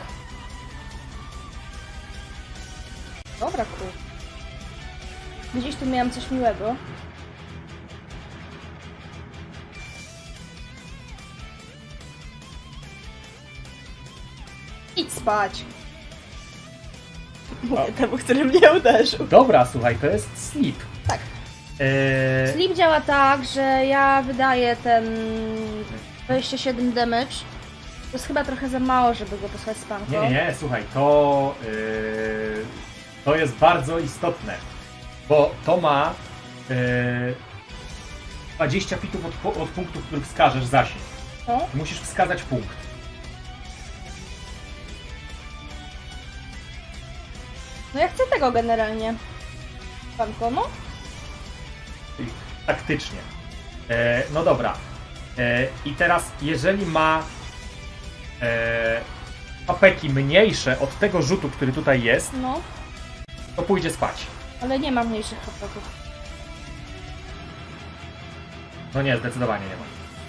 Dobra, kur... Gdzieś tu miałam coś miłego. Idź spać. Mówię O. temu, który mnie uderzył. Dobra, słuchaj, to jest sleep. Tak. Eee, Sleep działa tak, że ja wydaję ten dwadzieścia siedem damage. To jest chyba trochę za mało, żeby go posłać z panką. Nie, nie, nie, słuchaj, to, yy, to jest bardzo istotne, bo to ma yy, dwadzieścia fitów od, pu- od punktu, w których wskażesz zasięg. No. Musisz wskazać punkt. No ja chcę tego generalnie. Panko, no? Czyli taktycznie. E, no dobra. E, I teraz, jeżeli ma e, apeki mniejsze od tego rzutu, który tutaj jest, No. to pójdzie spać. Ale nie mam mniejszych hapeków. No nie, zdecydowanie nie ma.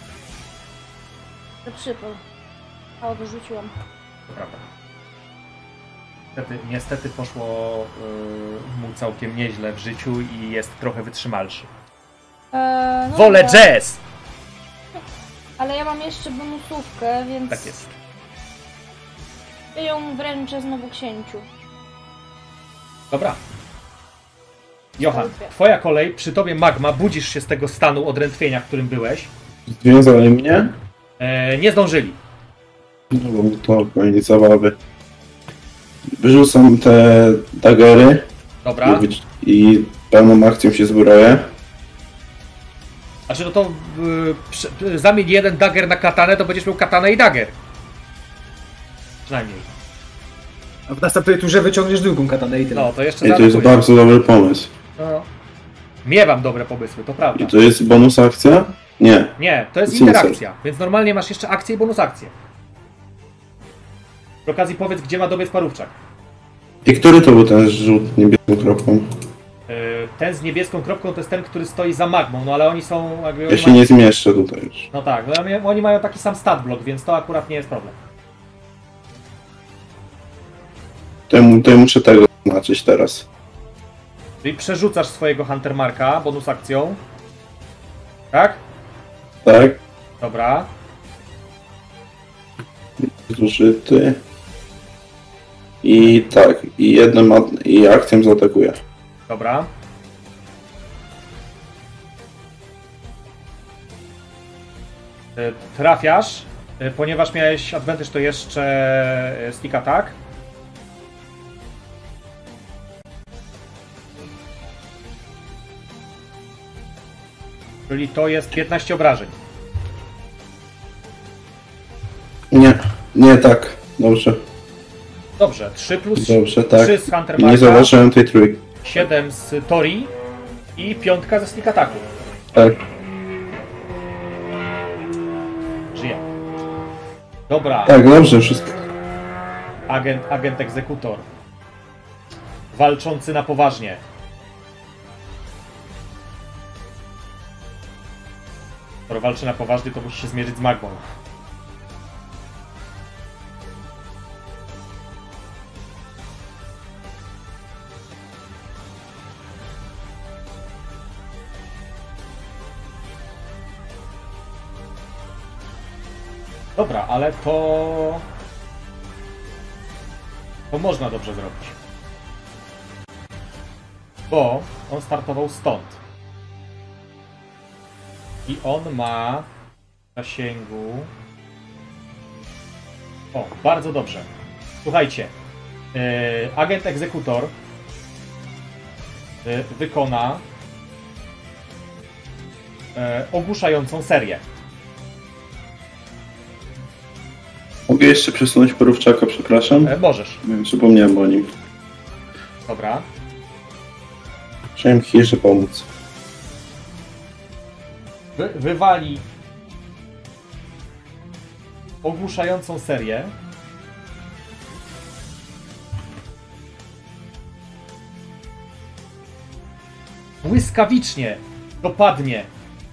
To przypał. A, wyrzuciłam. To prawda. Niestety, niestety poszło y, mu całkiem nieźle w życiu i jest trochę wytrzymalszy. Eee, no Wolę dobra. jazz! Ale ja mam jeszcze bonusówkę, więc Tak jest. ja ją wręczę znowu księciu. Dobra. Johan, Lubię. twoja kolej, przy tobie magma, budzisz się z tego stanu odrętwienia, w którym byłeś. Związali mnie? E, nie zdążyli. No bo to koniec zabawy. Wyrzucam te dagery Dobra. i, wy- i pełną akcją się zbroję. Znaczy no to y, przy, y, zamień jeden dagger na katanę, to będziesz miał katanę i dagger. Przynajmniej. A w następnej turze wyciągniesz drugą katanę i tyle. No, to jeszcze I to jest zaatakuję. bardzo dobry pomysł. No. Miewam dobre pomysły, to prawda. I to jest bonus akcja? Nie. Nie, to jest Sincere. interakcja, więc normalnie masz jeszcze akcję i bonus akcję. Przy okazji powiedz, gdzie ma dobiec parówczak. I który to był ten rzut niebieską kropką? Yy, ten z niebieską kropką to jest ten, który stoi za magmą, no ale oni są... Jakby, Ja oni się mają... nie zmieszczę tutaj już. No tak, no, oni- oni mają taki sam stat block, więc to akurat nie jest problem. To ja, mu- to ja muszę tego zobaczyć teraz. Czyli przerzucasz swojego Hunter Marka bonus akcją. Tak? Tak? Dobra. Zużyty. I tak, i jednym ad- i akcją zaatakuję. Dobra. Y, Trafiasz, y, ponieważ miałeś advantage, to jeszcze y, sneak attack. Czyli to jest piętnaście obrażeń. Nie, nie tak. Dobrze, Dobrze, trzy plus dobrze, tak. trzy z Hunter Nie Marka, zauważyłem tej trójki. siedem z Tori i piątka ze sneak attacku. Tak. Żyje. Dobra. Tak, dobrze, wszystko. Agent, agent egzekutor. Walczący na poważnie. Skoro walczy na poważnie, to musi się zmierzyć z magmą. Dobra, ale to... To można dobrze zrobić. Bo on startował stąd. I on ma w zasięgu... O, bardzo dobrze. Słuchajcie. Yy, agent egzekutor yy, wykona yy, ogłuszającą serię. Mogę jeszcze przesunąć porówczaka, przepraszam? Yy, możesz. Nie, Przypomniałem o nim. Dobra. Chciałem ci jeszcze pomóc. Wy, wywali ogłuszającą serię. Błyskawicznie dopadnie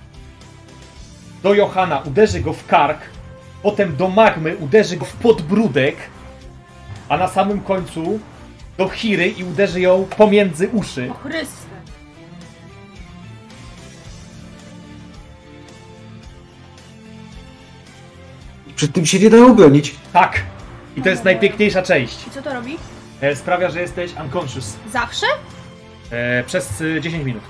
do Johana, uderzy go w kark, potem do Magmy, uderzy go w podbródek, a na samym końcu do Hiry i uderzy ją pomiędzy uszy. O Chryste. Przed tym się nie da obronić. Tak! I to jest najpiękniejsza część. I co to robi? E, Sprawia, że jesteś unconscious. Zawsze? E, przez e, dziesięć minut.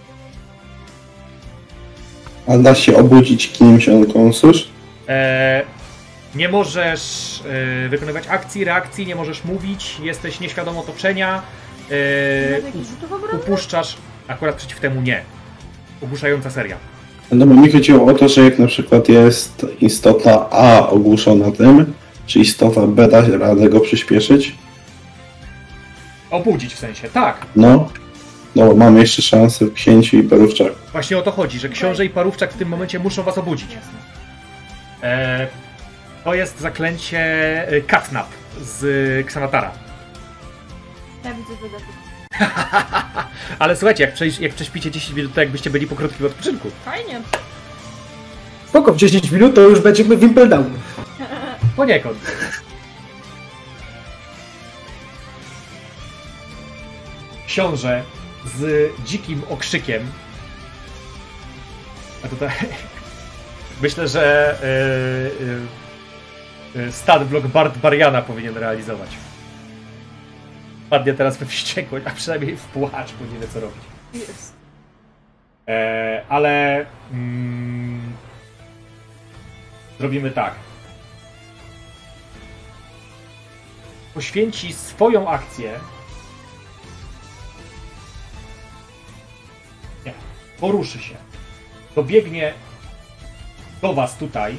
A da się obudzić kimś unconscious? E, nie możesz e, wykonywać akcji, reakcji, nie możesz mówić, jesteś nieświadom otoczenia. E, Nawet jakichś rzutów obronnych? upuszczasz, akurat przeciw temu nie. Ogłuszająca seria. No bo mi chodziło o to, że jak na przykład jest istota A ogłuszona tym, czy istota B da się radę go przyspieszyć? Obudzić w sensie, tak. No. No bo mamy jeszcze szansę w księciu i perówczak. Właśnie o to chodzi, że książę i parówczak w tym momencie muszą was obudzić. Jasne. E, to jest zaklęcie e, Catnap z e, Xanatara. Ja widzę wydatki. Ale słuchajcie, jak, prześ, jak prześpicie dziesięć minut, to jakbyście byli po krótkim odpoczynku. Fajnie. Spoko, w dziesięć minut to już będziemy w Impel Down. Poniekąd. Książę z dzikim okrzykiem. A tutaj myślę, że yy, yy, stat blok Bart Bariana powinien realizować. Padnie teraz we wściekłość, a przynajmniej w płacz, bo nie wie co robić. Jest. E, ale mm, zrobimy tak. Poświęci swoją akcję. Nie, poruszy się. Dobiegnie do was tutaj.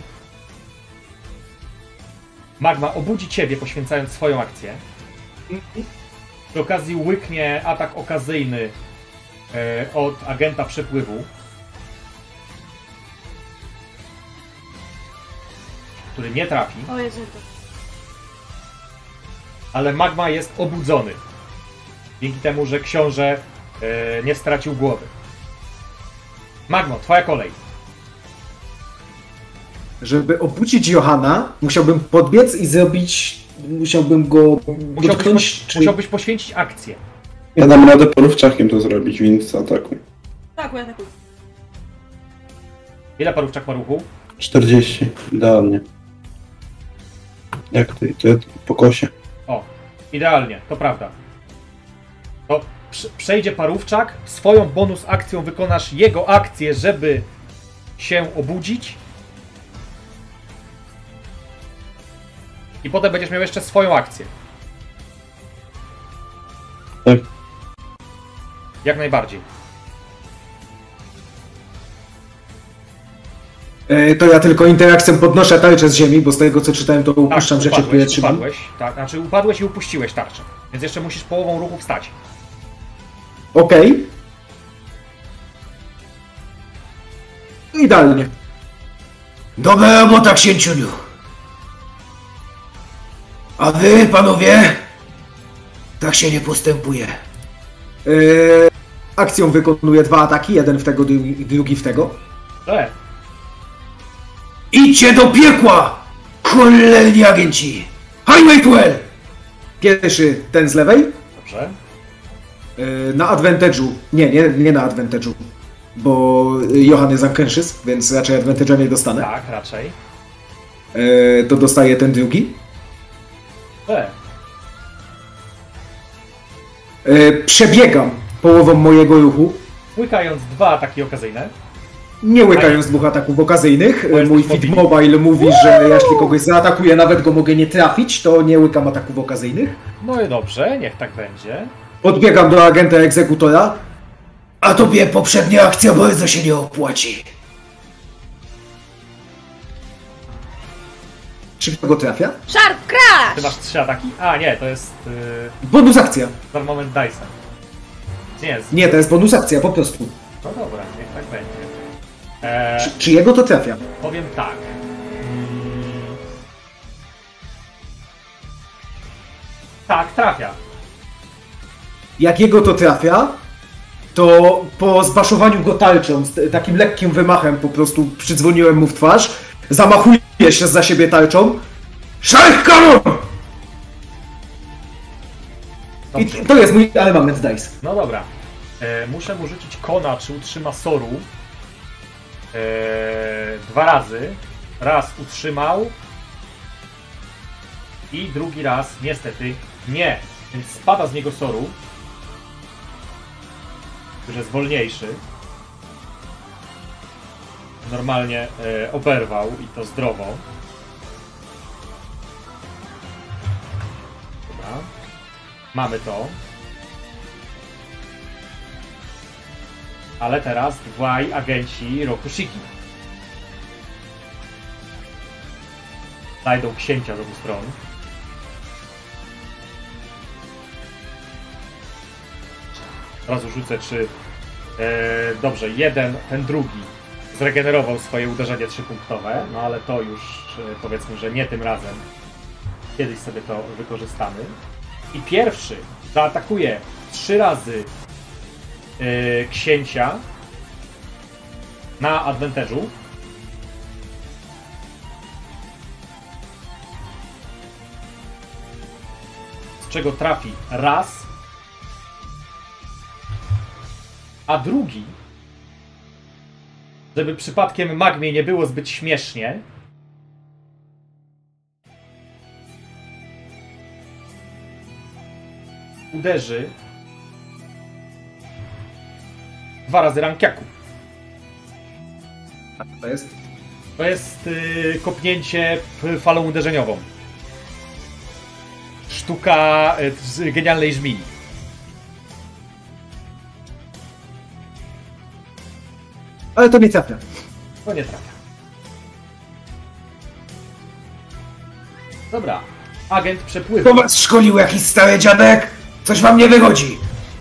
Magma obudzi ciebie, poświęcając swoją akcję. Przy okazji łyknie atak okazyjny e, od agenta przepływu, który nie trafi. O Jezu, to... ale Magma jest obudzony. Dzięki temu, że książę yy, nie stracił głowy. Magmo, twoja kolej. Żeby obudzić Johana, musiałbym podbiec i zrobić... Musiałbym go Musiałbyś, dotknąć... poś, musiałbyś poświęcić akcję. Ja dam radę porówczakiem to zrobić, więc atakuj. Tak, atakuj. Ile parówczak ma ruchu? czterdzieści, idealnie. Jak ty? To ja po kosie. O, idealnie, to prawda. To przejdzie parówczak, swoją bonus akcją wykonasz jego akcję, żeby się obudzić. I potem będziesz miał jeszcze swoją akcję. Tak. Jak najbardziej. E, to ja tylko interakcją podnoszę tarczę z ziemi, bo z tego co czytałem to Tak, upuszczam rzeczy, które upadłeś, trzymam. upadłeś, tak, znaczy upadłeś i upuściłeś tarczę. Więc jeszcze musisz połową ruchu wstać. Okej. Okay. Idealnie. Dobra robota, księciuniu. A wy, panowie? Tak się nie postępuje. E, akcją wykonuję dwa ataki, jeden w tego, drugi w tego. E, Idźcie do piekła! Cholerni agenci! Highway to hell! Pierwszy ten z lewej. dobrze. E, na advantage'u. Nie, nie, nie na advantage'u. Bo Johan jest unconscious, więc raczej advantage'a nie dostanę. Tak, raczej. E, to dostaje ten drugi. E, E, przebiegam połową mojego ruchu. łykając dwa ataki okazyjne. Nie łykając dwóch ataków okazyjnych. Bo E, Mój jesteś Fit mobilny. Mobile mówi, że jeśli kogoś zaatakuję, nawet go mogę nie trafić, to nie łykam ataków okazyjnych. No i dobrze, niech tak będzie. Podbiegam do agenta egzekutora. A tobie poprzednia akcja bardzo się nie opłaci. Czy kto go trafia? Sharp Ty Crash! masz trzy ataki? A nie, to jest yy, Bonus akcja. za moment Dice'a. Nie jest. Nie, to jest bonus akcja, po prostu. No dobra, niech tak będzie. Eee, Czy, czy jego to trafia? powiem tak. Mm. Tak, trafia. Jak jego to trafia, to po zbaszowaniu go tarczą, z takim lekkim wymachem po prostu przydzwoniłem mu w twarz, zamachuję się za siebie tarczą. Szajk kanon! I Dobrze. to jest mój element dice. No dobra. E, muszę mu rzucić kona, czy utrzyma Soru. E, dwa razy. Raz utrzymał. I drugi raz niestety nie. Więc spada z niego Soru. Który jest wolniejszy. Normalnie e, oberwał i to zdrowo. Dobra. Mamy to. Ale teraz dwaj agenci Rokushiki. Znajdą księcia z obu stron. Teraz rzucę, czy... E, dobrze, jeden, ten drugi zregenerował swoje uderzenie trzypunktowe, no ale to już e, powiedzmy, że nie tym razem. Kiedyś sobie to wykorzystamy. I pierwszy zaatakuje trzy razy yy, księcia na advantage'u. Z czego trafi raz. A drugi, żeby przypadkiem Magmie nie było zbyt śmiesznie, uderzy dwa razy rankiaku. A to jest? To jest yy, kopnięcie p- falą uderzeniową. Sztuka yy, z genialnej żmii. Ale to nie trafia. To nie trafia. Dobra. Agent przepływu. Kto was szkolił, jakiś stary dziadek? Coś wam nie wychodzi.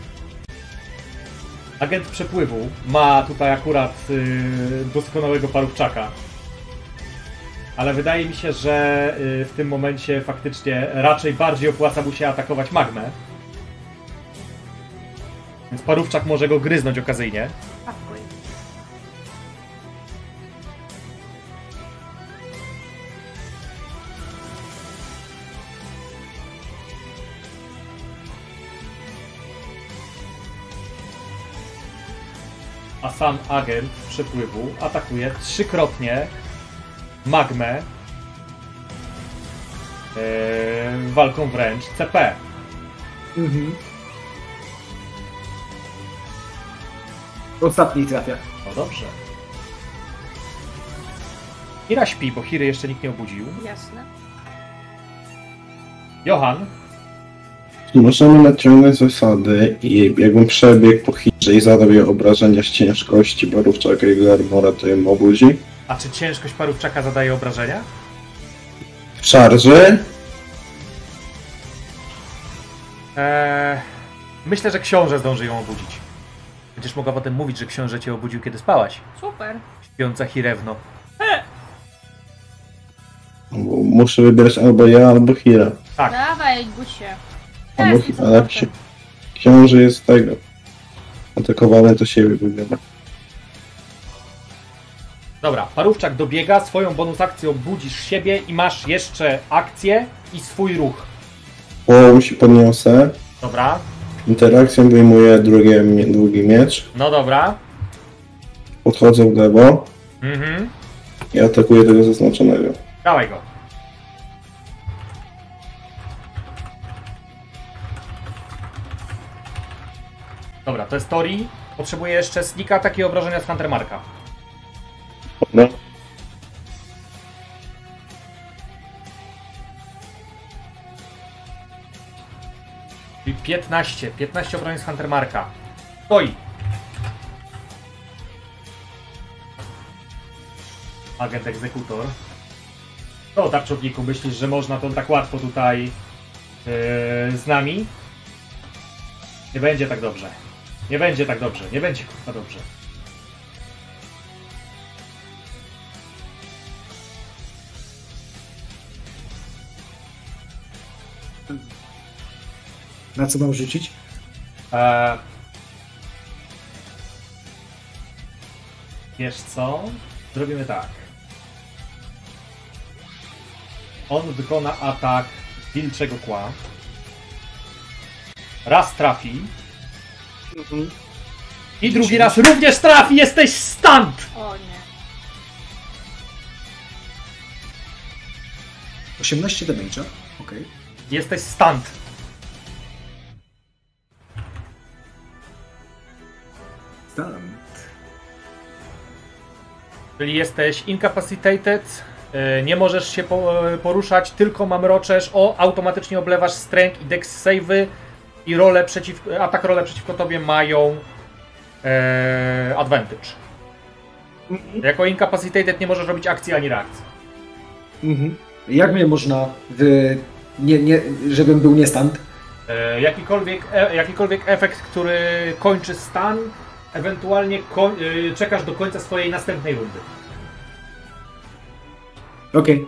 Agent przepływu ma tutaj akurat yy, doskonałego parówczaka. Ale wydaje mi się, że y, w tym momencie faktycznie raczej bardziej opłaca mu się atakować magmę. Więc parówczak może go gryznąć okazyjnie. Atakuj. A sam agent przepływu atakuje trzykrotnie magmę yy, walką wręcz C P. Mhm. Ostatni trafia. No dobrze. Hira śpi, bo Hiry jeszcze nikt nie obudził. Jasne. Johan. Możemy naciągnąć zasady i jakbym przebiegł po Hirze i zadał jej obrażenia z ciężkości Barówczaka i Glarmora, to ją obudzi. A czy ciężkość parówczaka zadaje obrażenia? W szarży? Eee, myślę, że książę zdąży ją obudzić. Będziesz mogła potem mówić, że książę cię obudził, kiedy spałaś. Super. Śpiąca Hirewno. Bo muszę wybierać albo ja, albo Hira. Tak. Dawaj, budź się. Albo Jest, Hira, ale jest ksi- książę jest tego. Atakowany to siebie wybiera. Dobra, parówczak dobiega, swoją bonus akcją budzisz siebie i masz jeszcze akcję i swój ruch. Połowę się podniosę. Dobra. Interakcją wyjmuję drugie, drugi miecz. No dobra. Podchodzę w lewo Mhm. i atakuję tego zaznaczonego. Dawaj go. Dobra, to jest Tori. Potrzebuję jeszcze snika, takie obrażenia z Huntermarka. No. Czyli piętnaście. piętnaście obrażeń z Huntermarka. Stoi. Agent egzekutor. No, tarczowniku, myślisz, że można to tak łatwo tutaj yy, z nami? Nie będzie tak dobrze. Nie będzie tak dobrze. Nie będzie tak dobrze. Na co mam rzucić? Eee, wiesz co? Zrobimy tak. On wykona atak wilczego kła. Raz trafi. Mhm. I drugi raz również trafi! Jesteś stunned! O nie. osiemnaście damage'a. Okej. Jesteś stunned. Stunned. Czyli jesteś incapacitated, yy, nie możesz się po, poruszać, tylko mamroczesz, o, automatycznie oblewasz strength i dex save'y i role przeciw, atak role przeciwko tobie mają yy, advantage. Jako incapacitated nie możesz robić akcji ani reakcji. Mhm. Jak mnie można wy... nie, nie, żebym był nie stand? Yy, jakikolwiek, e, jakikolwiek efekt, który kończy stan, ewentualnie koń, yy, czekasz do końca swojej następnej rundy. Okej.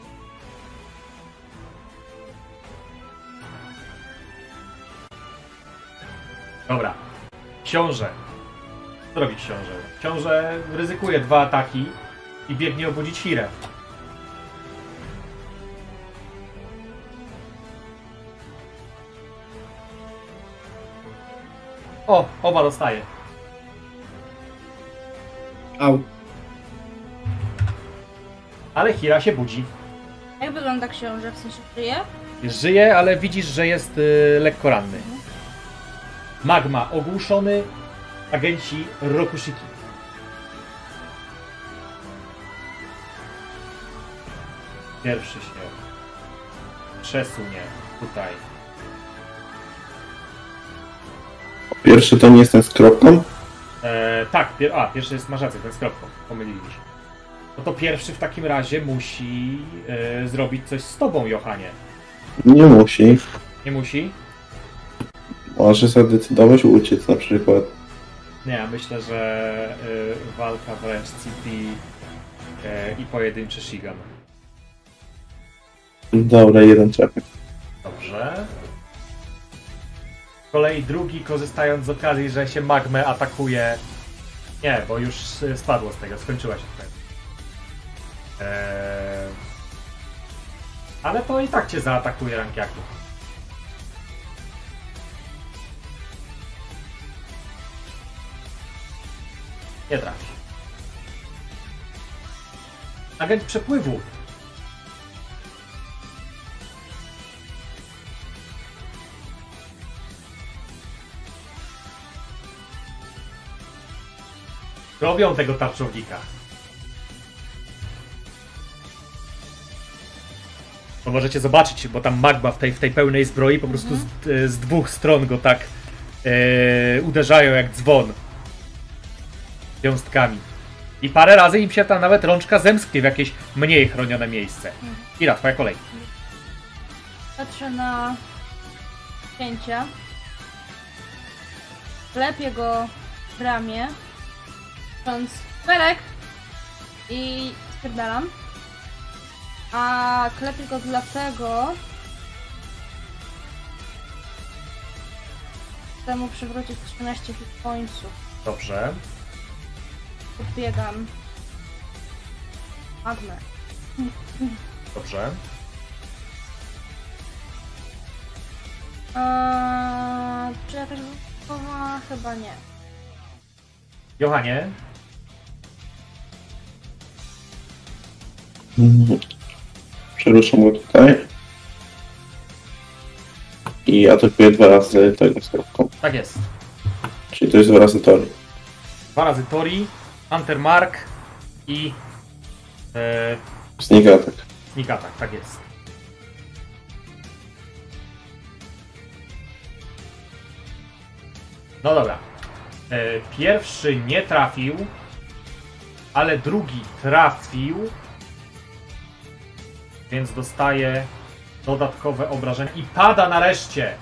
Dobra. Książę. Co robi książę? Książę ryzykuje dwa ataki i biegnie obudzić Hirę. O, oba dostaje. Au. Ale Hira się budzi. Jak wygląda książę? W sensie żyje? Żyje, ale widzisz, że jest y, lekko ranny. Magma ogłuszony, agenci Rokushiki. Pierwszy się przesunie tutaj. Pierwszy to nie jest ten z kropką? E, tak, pier a, pierwszy jest, masz rację, ten z kropką, pomylili się. No to pierwszy w takim razie musi e, zrobić coś z tobą, Johanie. Nie musi. Nie musi? Może zadecydować uciec na przykład. Nie, ja myślę, że e, walka wręcz C P e, i pojedynczy Shigan. Dobra, jeden trafek. Dobrze. Z kolei drugi, korzystając z okazji, że się magmę atakuje... Nie, bo już spadło z tego, skończyła się tutaj. Eee... Ale to i tak cię zaatakuje, rankiaku. Nie trafi. Agent przepływu. Robią tego tarczownika. To możecie zobaczyć, bo tam magma w tej, w tej pełnej zbroi po prostu z, z dwóch stron go tak e, uderzają jak dzwon. Wiązkami. I parę razy im się tam nawet rączka zemsknie w jakieś mniej chronione miejsce. Ira, twoja kolej. Patrzę na cięcia. Klepię go w ramię. Cząc perek i spierdalam. A klepię go dlatego, chcę mu przywrócić trzynaście hit pointsów. Dobrze. Podbiegam. Magmę. Dobrze. Eee, czy jakaś wybuchowa? Chyba nie. Johanie. Mhm. Przeruszam go tutaj. I atakuję dwa razy tego skropką. Tak jest. Czyli to jest dwa razy Tori. Dwa razy Tori, Hunter Mark i e, Sneak attack. Sneak Attack, tak jest. No dobra. E, pierwszy nie trafił, ale drugi trafił, więc dostaje dodatkowe obrażenia i pada nareszcie.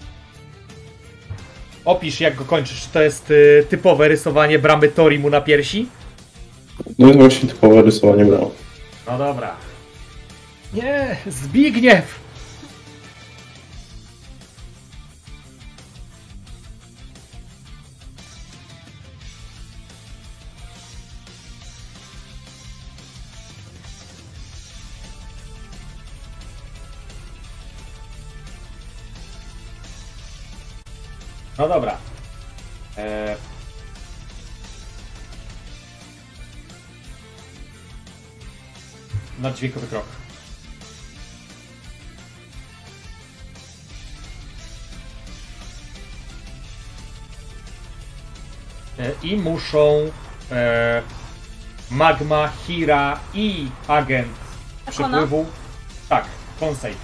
Opisz, jak go kończysz. Czy to jest y, typowe rysowanie bramy Tori mu na piersi? No jest właśnie typowe rysowanie brał. No dobra. Nie, Zbigniew! No dobra. Eee... Naddźwiękowy krok. E, I muszą e, Magma, Hira i agent przepływu. Tak, Consei.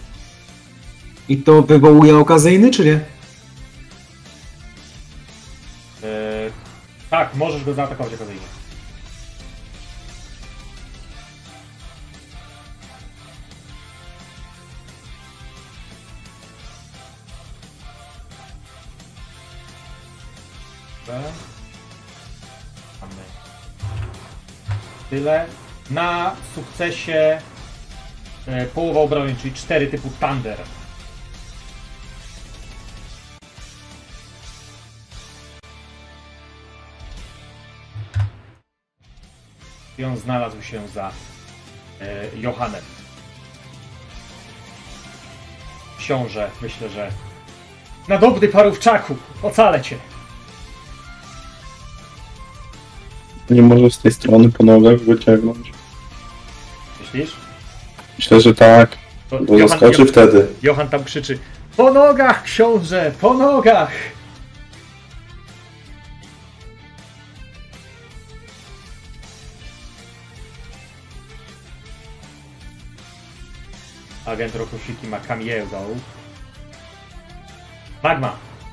I to wywołuje okazyjny, czy nie? E, tak, możesz go zaatakować okazyjnie. Mamy tyle. Na sukcesie e, połowa obrony, czyli cztery typu Thunder. I on znalazł się za e, Johannem. Książę, myślę, że na dobry parówczaku, ocalę cię. Nie może z tej strony po nogach wyciągnąć. Myślisz? Myślę, że tak. To Bo Johan, zaskoczy Johan, wtedy. Johan tam krzyczy: po nogach, książę, po nogach! Agent Rokushiki ma Kamiego. Magma!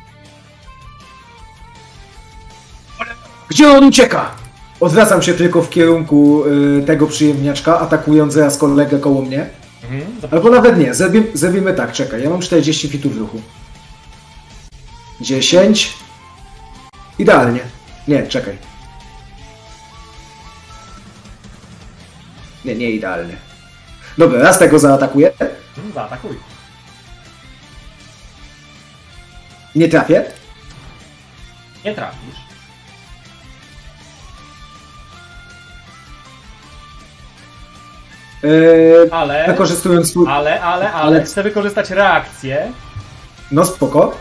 Gdzie on ucieka? Odwracam się tylko w kierunku y, tego przyjemniaczka, atakując zaraz kolegę koło mnie. Mhm, Albo nawet nie, zrobimy, zrobimy tak, czekaj, ja mam czterdzieści fitów w ruchu. dziesięć. Idealnie. Nie, czekaj. Nie, nie idealnie. Dobra, raz tego zaatakuję. Hmm, zaatakuj. Nie trafię. Nie trafisz. Yy, Ale, wykorzystując swój... ale, ale, ale, Ale- chcę wykorzystać reakcję. No spoko.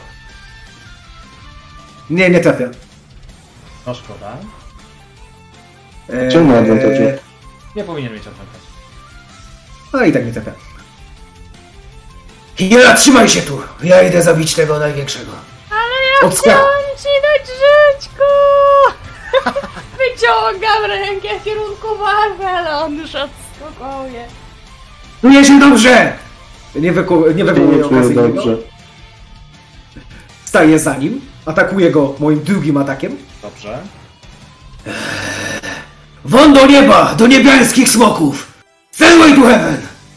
Nie, nie trafię. No szkoda. Yy, Czemu ma advantage? Nie powinien mieć advantage. No i tak nie trafię. Hiera, trzymaj się tu! Ja idę zabić tego największego. Odska- Chciałam ci dać żyćku! Wyciągam rękę w kierunku Marwy, ale on już odskakuje. Czuję się dobrze! Nie, wyko- nie wywołuję Czuję okazyjnego. dobrze. Staję za nim. Atakuję go moim drugim atakiem. Dobrze. Won do nieba! Do niebiańskich smoków! Stairway to heaven!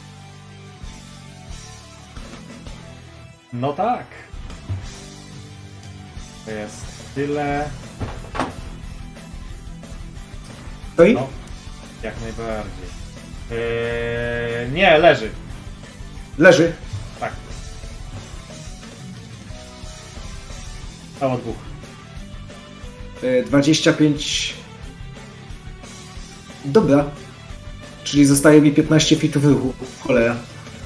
No tak. To jest tyle. No i? No, jak najbardziej. Eee, nie, leży. Leży. Tak. Stało dwóch. Yy, dwadzieścia pięć... Dobra. Czyli zostaje mi piętnaście fitów ruchu. Cholera.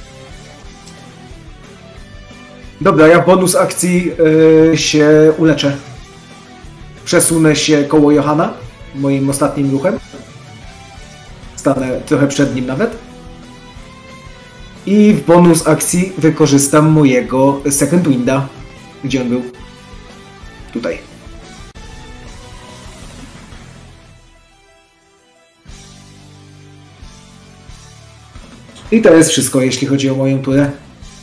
Dobra, ja w bonus akcji yy, się uleczę. Przesunę się koło Johana, moim ostatnim ruchem. Stanę trochę przed nim nawet. I w bonus akcji wykorzystam mojego Second Winda. Gdzie on był? Tutaj. I to jest wszystko, jeśli chodzi o moją turę.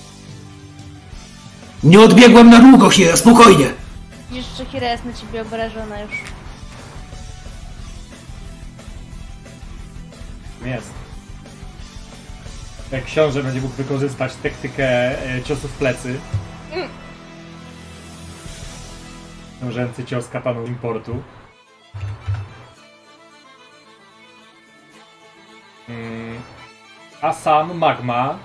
Nie odbiegłem na długo, Hiera, spokojnie! Widzisz, że Hira jest na ciebie obrażona już. Jest. Jak książę będzie mógł wykorzystać taktykę e, ciosu w plecy. Książęcy cios katanu importu. Mm. A sam Magma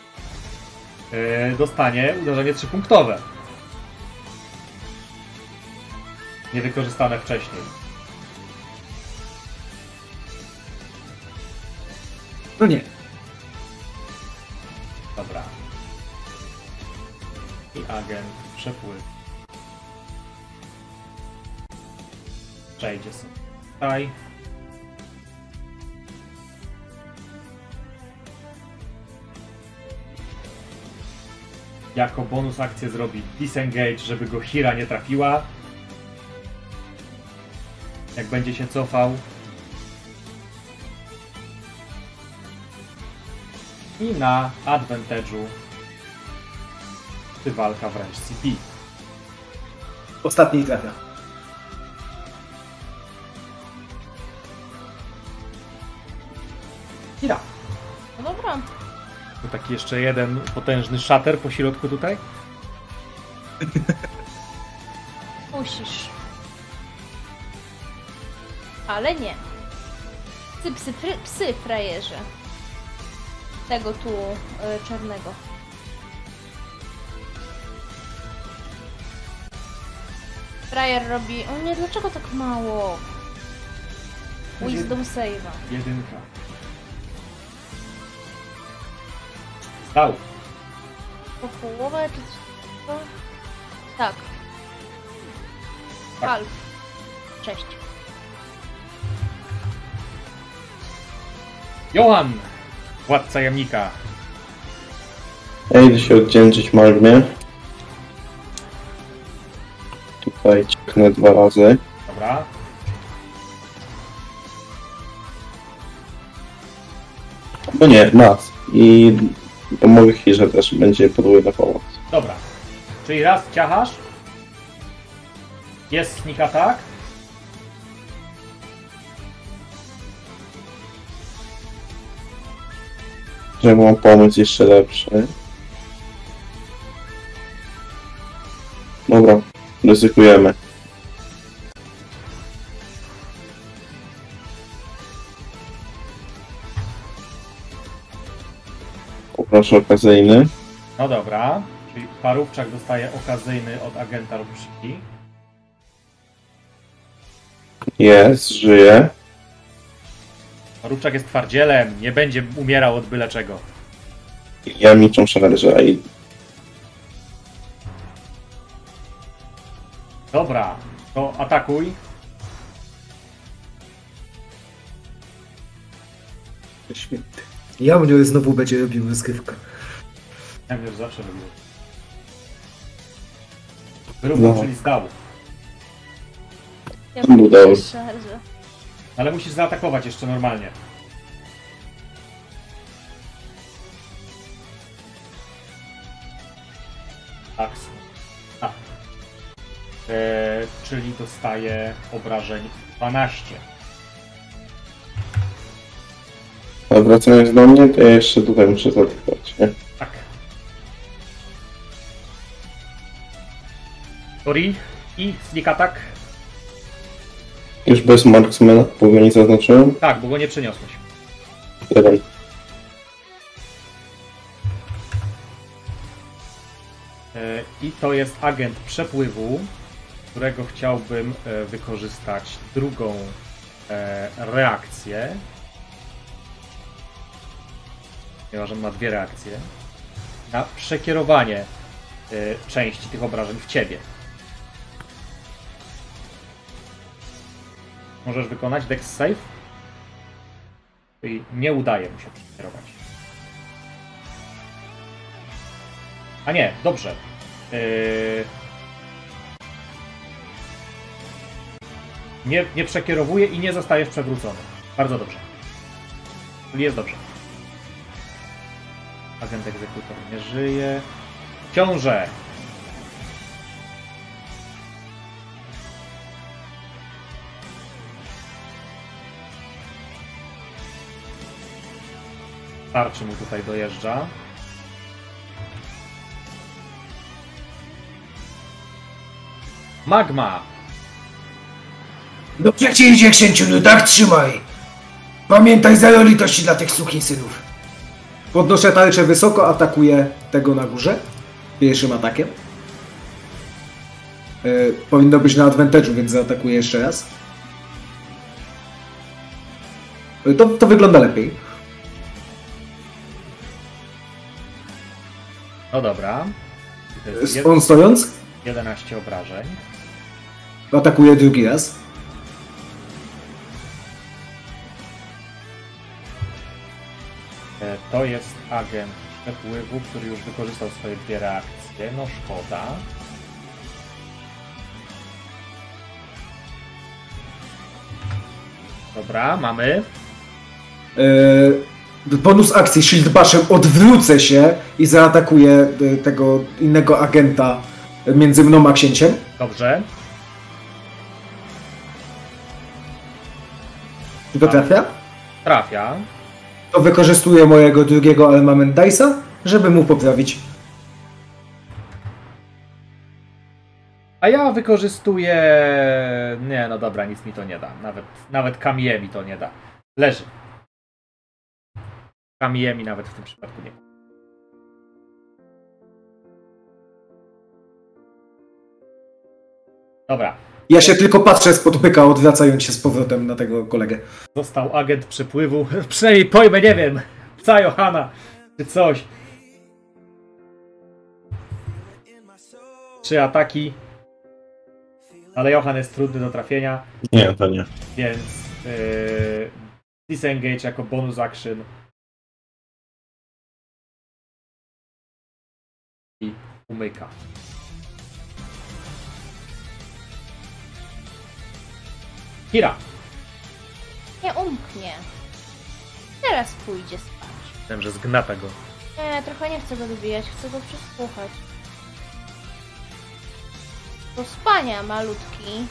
e, dostanie uderzenie trzypunktowe. Niewykorzystane wcześniej. No nie. Dobra. I agent przepływ. Przejdzie sobie tutaj. Jako bonus akcję zrobi disengage, żeby go Hira nie trafiła. Jak będzie się cofał. I na advantage'u czy walka wręcz C P. Ostatni trafia. Hira. No dobra. To taki jeszcze jeden potężny szater po środku tutaj. Musisz. Ale nie. Psy, psy, fry, psy frajerze. Tego tu y, czarnego. Frajer robi... O nie, dlaczego tak mało? Wisdom save'a. Jedynka. Stał. Po połowę czy coś takiego? Tak. Tak. Half. Cześć. Johan! Władca jamnika. Ja idę się oddzięczyć Magmie. Tutaj cieknę dwa razy. Dobra. Bo nie, raz. I pomogę Hirze też, będzie podwójna pomoc. Dobra. Czyli raz ciachasz. Jest sneak attack. Że mam pomysł jeszcze lepszy. Dobra, ryzykujemy. masz okazyjny. No dobra, czyli parówczak dostaje okazyjny od agenta Różki. Jest, żyje. Parówczak jest twardzielem, nie będzie umierał od byle czego. Ja miczą szarża i... Dobra, to atakuj. Święty. Ja mnie znowu będzie robił rozgrywkę. Ja wiem, że zawsze robię. Wyrówno, No. czyli zdał. Ja Udało. bym szarżę. Ale musisz zaatakować jeszcze normalnie. Tak. A. E, czyli dostaje obrażeń dwanaście. A wracając do mnie, to ja jeszcze tutaj muszę zaatakować, nie? Tak. Tori i sneak attack. Już bez marksmana, bo go nie zaznaczyłem. Tak, bo go nie przeniosłeś. Jeden. E, I to jest agent przepływu, którego chciałbym e, wykorzystać drugą e, reakcję. Ponieważ on ma dwie reakcje. Na przekierowanie e, części tych obrażeń w ciebie. Możesz wykonać Dex Save. I nie udaje mu się przekierować. A nie, dobrze. Yy... Nie, nie przekierowuje i nie zostajesz przewrócony. Bardzo dobrze. Czyli jest dobrze. Agent egzekutor nie żyje. Książę! Tarczy mu tutaj dojeżdża. Magma! Dobrze ci idzie, księciuniu, tak trzymaj. Pamiętaj, zero litości dla tych sukinsynów. Podnoszę tarczę wysoko, atakuję tego na górze. Pierwszym atakiem. Yy, powinno być na advantage'u, więc zaatakuję jeszcze raz. Yy, to, to wygląda lepiej. No dobra. To jest jed- On stojąc, jedenaście obrażeń. atakuję drugi raz. E, To jest agent przepływu, który już wykorzystał swoje dwie reakcje. No szkoda. Dobra, mamy. Yy, bonus akcji Shield Bashem, odwrócę się i zaatakuję yy, tego innego agenta między mną a księciem. Dobrze. Czy to trafia? Trafia. To wykorzystuję mojego drugiego Armament Dice'a, żeby mu poprawić. A ja wykorzystuję... Nie, no dobra, nic mi to nie da. Nawet, nawet Kamie mi to nie da. Leży. Kamie mi nawet w tym przypadku nie da. Dobra. Ja się tylko patrzę spod pyka, odwracając się z powrotem na tego kolegę. Został agent przepływu. Przynajmniej pojmę, nie wiem. Psa Johana. Czy coś. Trzy ataki. Ale Johan jest trudny do trafienia. Nie, to nie. Więc yy, disengage jako bonus action. I umyka. Kira! Nie umknie. Teraz pójdzie spać. Wiem, że zgnata go. Nie, trochę nie chcę go dobijać, chcę go przesłuchać. Do spania, malutki.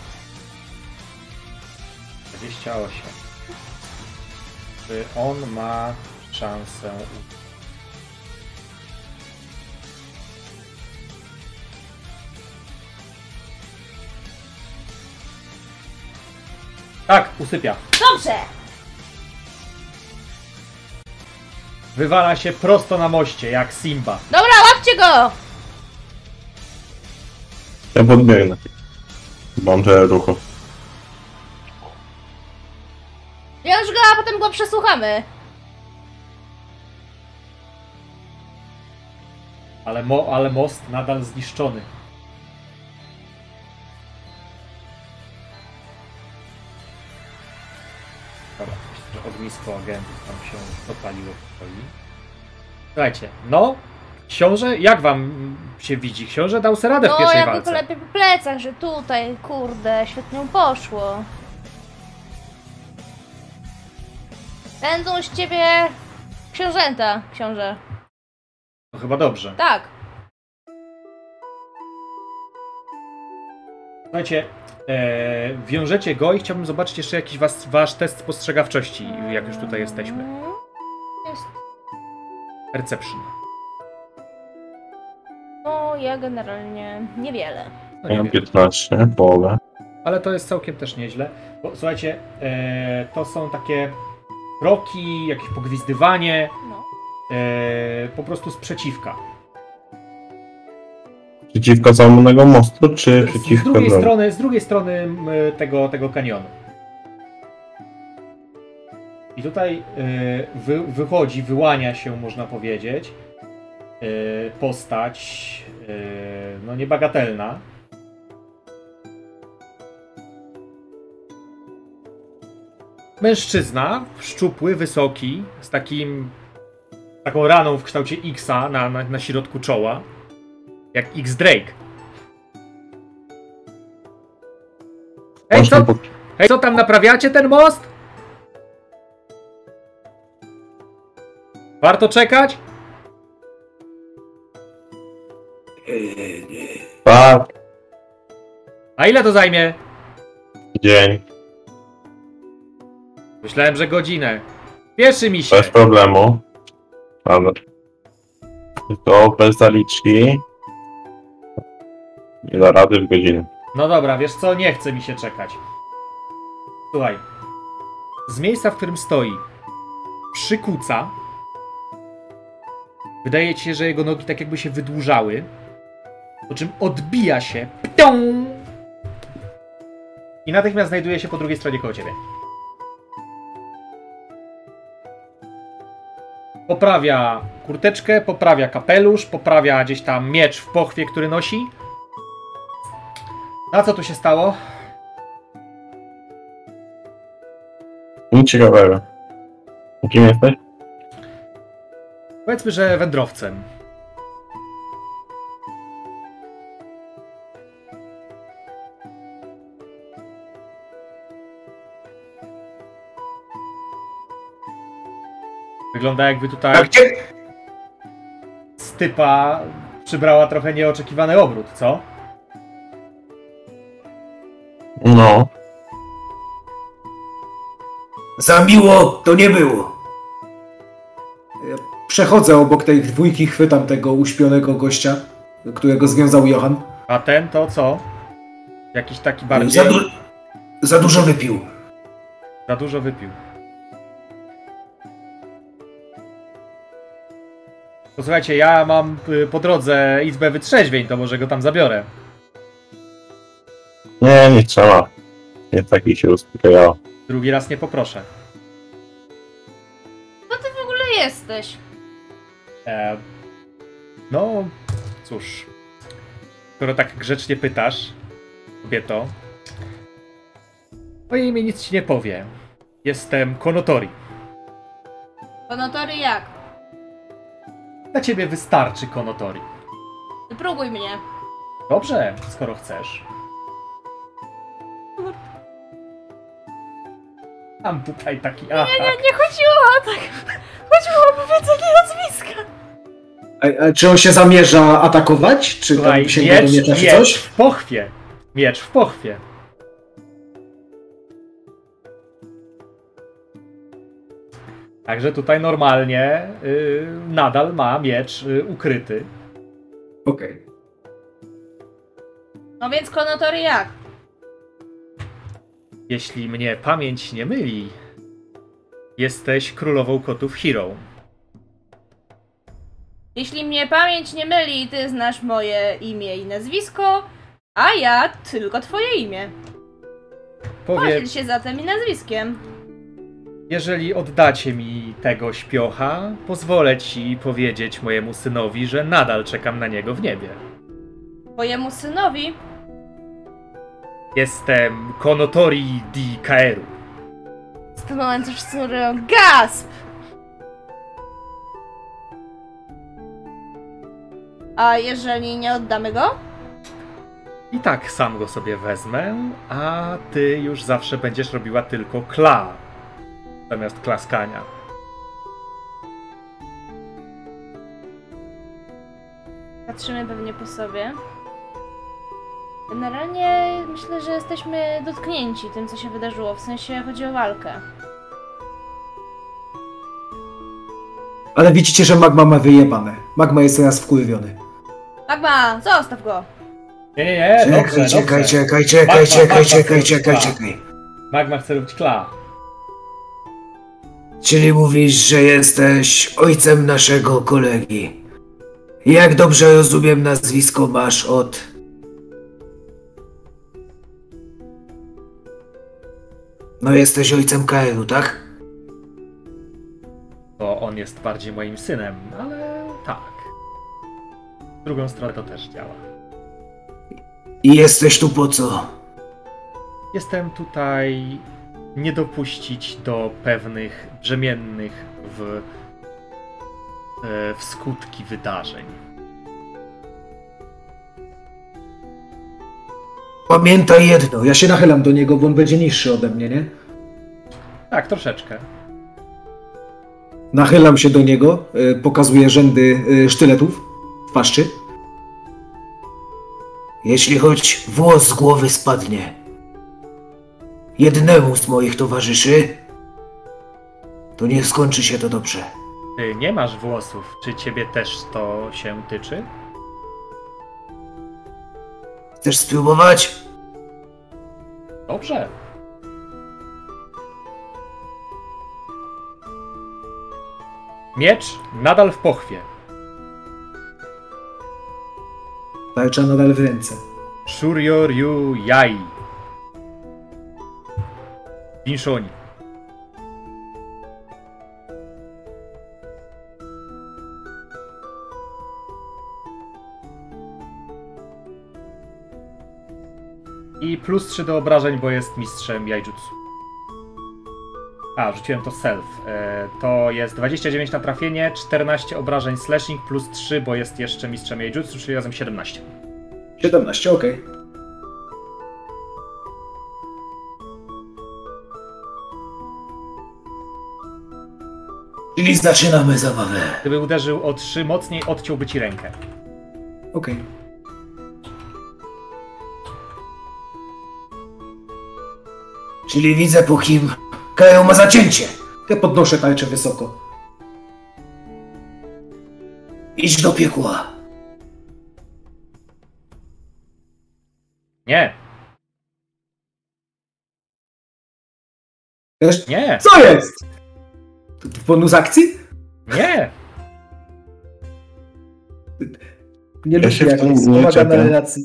dwadzieścia osiem. Czy on ma szansę... Tak, usypia. Dobrze! wywala się prosto na moście, jak Simba. Dobra, łapcie go! Ja podbiegnę. Mam tyle ruchu. Wiąż go, a potem go przesłuchamy. Ale, mo ale most nadal zniszczony. Dobra, myślę, że ognisko agentów tam się zapaliło powoli. Słuchajcie, no, książę, jak wam się widzi? Książę dał sobie radę w No, pierwszej ja walce. tylko lepiej po plecach, że tutaj, kurde, świetnie mu poszło. Będą z ciebie książęta, książę. To chyba dobrze. Tak. Słuchajcie, e, wiążecie go i chciałbym zobaczyć jeszcze jakiś was, wasz test spostrzegawczości, jak już tutaj jesteśmy. Jest. Perception. No, ja generalnie niewiele. No Ja nie mam wiem. piętnaście, połowę. Ale to jest całkiem też nieźle. Bo słuchajcie, e, to są takie kroki, jakieś pogwizdywanie, No. e, po prostu sprzeciwka. Przeciwko samego mostu, czy Z przeciwko drugiej drogi? strony, z drugiej strony m, tego, tego kanionu. I tutaj e, wy, wychodzi, wyłania się, można powiedzieć, e, postać e, no niebagatelna. Mężczyzna, szczupły, wysoki, z takim taką raną w kształcie X-a na, na, na środku czoła. Jak X Drake. Hej, co, Po... hej, co tam naprawiacie ten most? Warto czekać? Tak, A ile to zajmie? dzień, Myślałem, że godzinę. Pieszy mi się. bez problemu. Ale to bez zaliczki. Nie da rady w godzinę. No dobra, wiesz co? Nie chce mi się czekać. Słuchaj. Z miejsca, w którym stoi, przykuca. Wydaje ci się, że jego nogi tak jakby się wydłużały. Po czym odbija się. Ptią! I natychmiast znajduje się po drugiej stronie koło ciebie. Poprawia kurteczkę, poprawia kapelusz, poprawia gdzieś tam miecz w pochwie, który nosi. A co tu się stało? Nic ciekawego. Kim jesteś? Powiedzmy, że wędrowcem. Wygląda jakby tutaj A gdzie? stypa przybrała trochę nieoczekiwany obrót, co? No. Za miło to nie było. Ja przechodzę obok tej dwójki, chwytam tego uśpionego gościa, którego związał Johan. A ten to co? Jakiś taki bardziej... Za, du za dużo wypił. Za dużo wypił. Posłuchajcie, ja mam y, po drodze izbę wytrzeźwień, to może go tam zabiorę. Nie, nie trzeba. Nie taki się uspokajało. Drugi raz nie poproszę. Co ty w ogóle jesteś? E, no, cóż. Skoro tak grzecznie pytasz, kobieto, moje imię nic ci nie powie. Jestem Konotori. Konotory jak? Dla ciebie wystarczy Konotori. Próbuj mnie. Dobrze, skoro chcesz. Mam tutaj taki atak. Nie, nie chodziło o tak. Chodziło o powiedzenie nazwiska. A, a czy on się zamierza atakować? Czy Słuchaj, tam sięga do miecz, miecza czy miecz coś? w pochwie. Miecz w pochwie. Także tutaj normalnie y, nadal ma miecz y, ukryty. Okej. No więc konotory jak? Jeśli mnie pamięć nie myli, jesteś królową kotów Hero. Jeśli mnie pamięć nie myli, ty znasz moje imię i nazwisko, a ja tylko twoje imię. Powiedz Powiedz, się zatem i nazwiskiem. jeżeli oddacie mi tego śpiocha, pozwolę ci powiedzieć mojemu synowi, że nadal czekam na niego w niebie. Twojemu synowi? Jestem Konotori di Kaeru. W tym momencie wszyscy mówią gasp! A jeżeli nie oddamy go? I tak sam go sobie wezmę, a ty już zawsze będziesz robiła tylko kla, zamiast klaskania. Patrzymy pewnie po sobie. Generalnie myślę, że jesteśmy dotknięci tym, co się wydarzyło, w sensie chodzi o walkę. Ale widzicie, że Magma ma wyjebane. Magma jest teraz wkurwiony. Magma, zostaw go! Nie, nie, nie, Czekaj, dobrze, czekaj, dobrze. czekaj, czekaj, Magma, czekaj, Magma czekaj, chce czekaj, robić czekaj. Magma chce robić kla. Czyli mówisz, że jesteś ojcem naszego kolegi. Jak dobrze rozumiem, nazwisko masz od... No jesteś ojcem Kaeru, tak? Bo on jest bardziej moim synem, ale tak. W drugą stronę to też działa. I jesteś tu po co? Jestem tutaj nie dopuścić do pewnych brzemiennych w, e, w skutki wydarzeń. Pamiętaj jedno, Ja się nachylam do niego, bo on będzie niższy ode mnie, nie? Tak, troszeczkę. Nachylam się do niego, y, pokazuję rzędy y, sztyletów w paszczy. jeśli choć włos z głowy spadnie jednemu z moich towarzyszy, to nie skończy się to dobrze. Ty nie masz włosów. Czy ciebie też to się tyczy? Chcesz spróbować? Dobrze. Miecz nadal w pochwie. Tarcza nadal w ręce. Shuryo Ryu Yai. Binshoni. I plus trzy do obrażeń, bo jest mistrzem Jaijutsu. A, rzuciłem to self. E, to jest dwadzieścia dziewięć na trafienie, czternaście obrażeń slashing plus trzy, bo jest jeszcze mistrzem Jaijutsu, czyli razem siedemnaście. siedemnaście, okej. Czyli zaczynamy zabawę. Gdyby uderzył o trzy mocniej, odciąłby ci rękę. Okej. Czyli widzę, po kim Kaeru ma zacięcie. Ja podnoszę tarczę wysoko. Idź do piekła. Nie, Też... nie, Co jest? To, to bonus akcji? nie! Nie Ja się lubię, w jak tym jest nie pomaga na czepiam. relacji.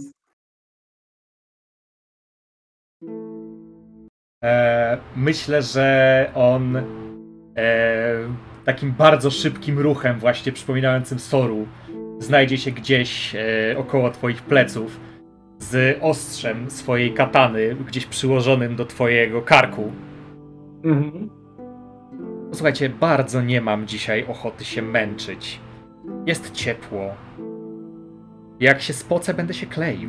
E, myślę, że on e, takim bardzo szybkim ruchem, właśnie przypominającym Soru, znajdzie się gdzieś e, około twoich pleców z ostrzem swojej katany, gdzieś przyłożonym do twojego karku. Mhm. Słuchajcie, bardzo nie mam dzisiaj ochoty się męczyć. Jest ciepło. Jak się spocę, będę się kleił.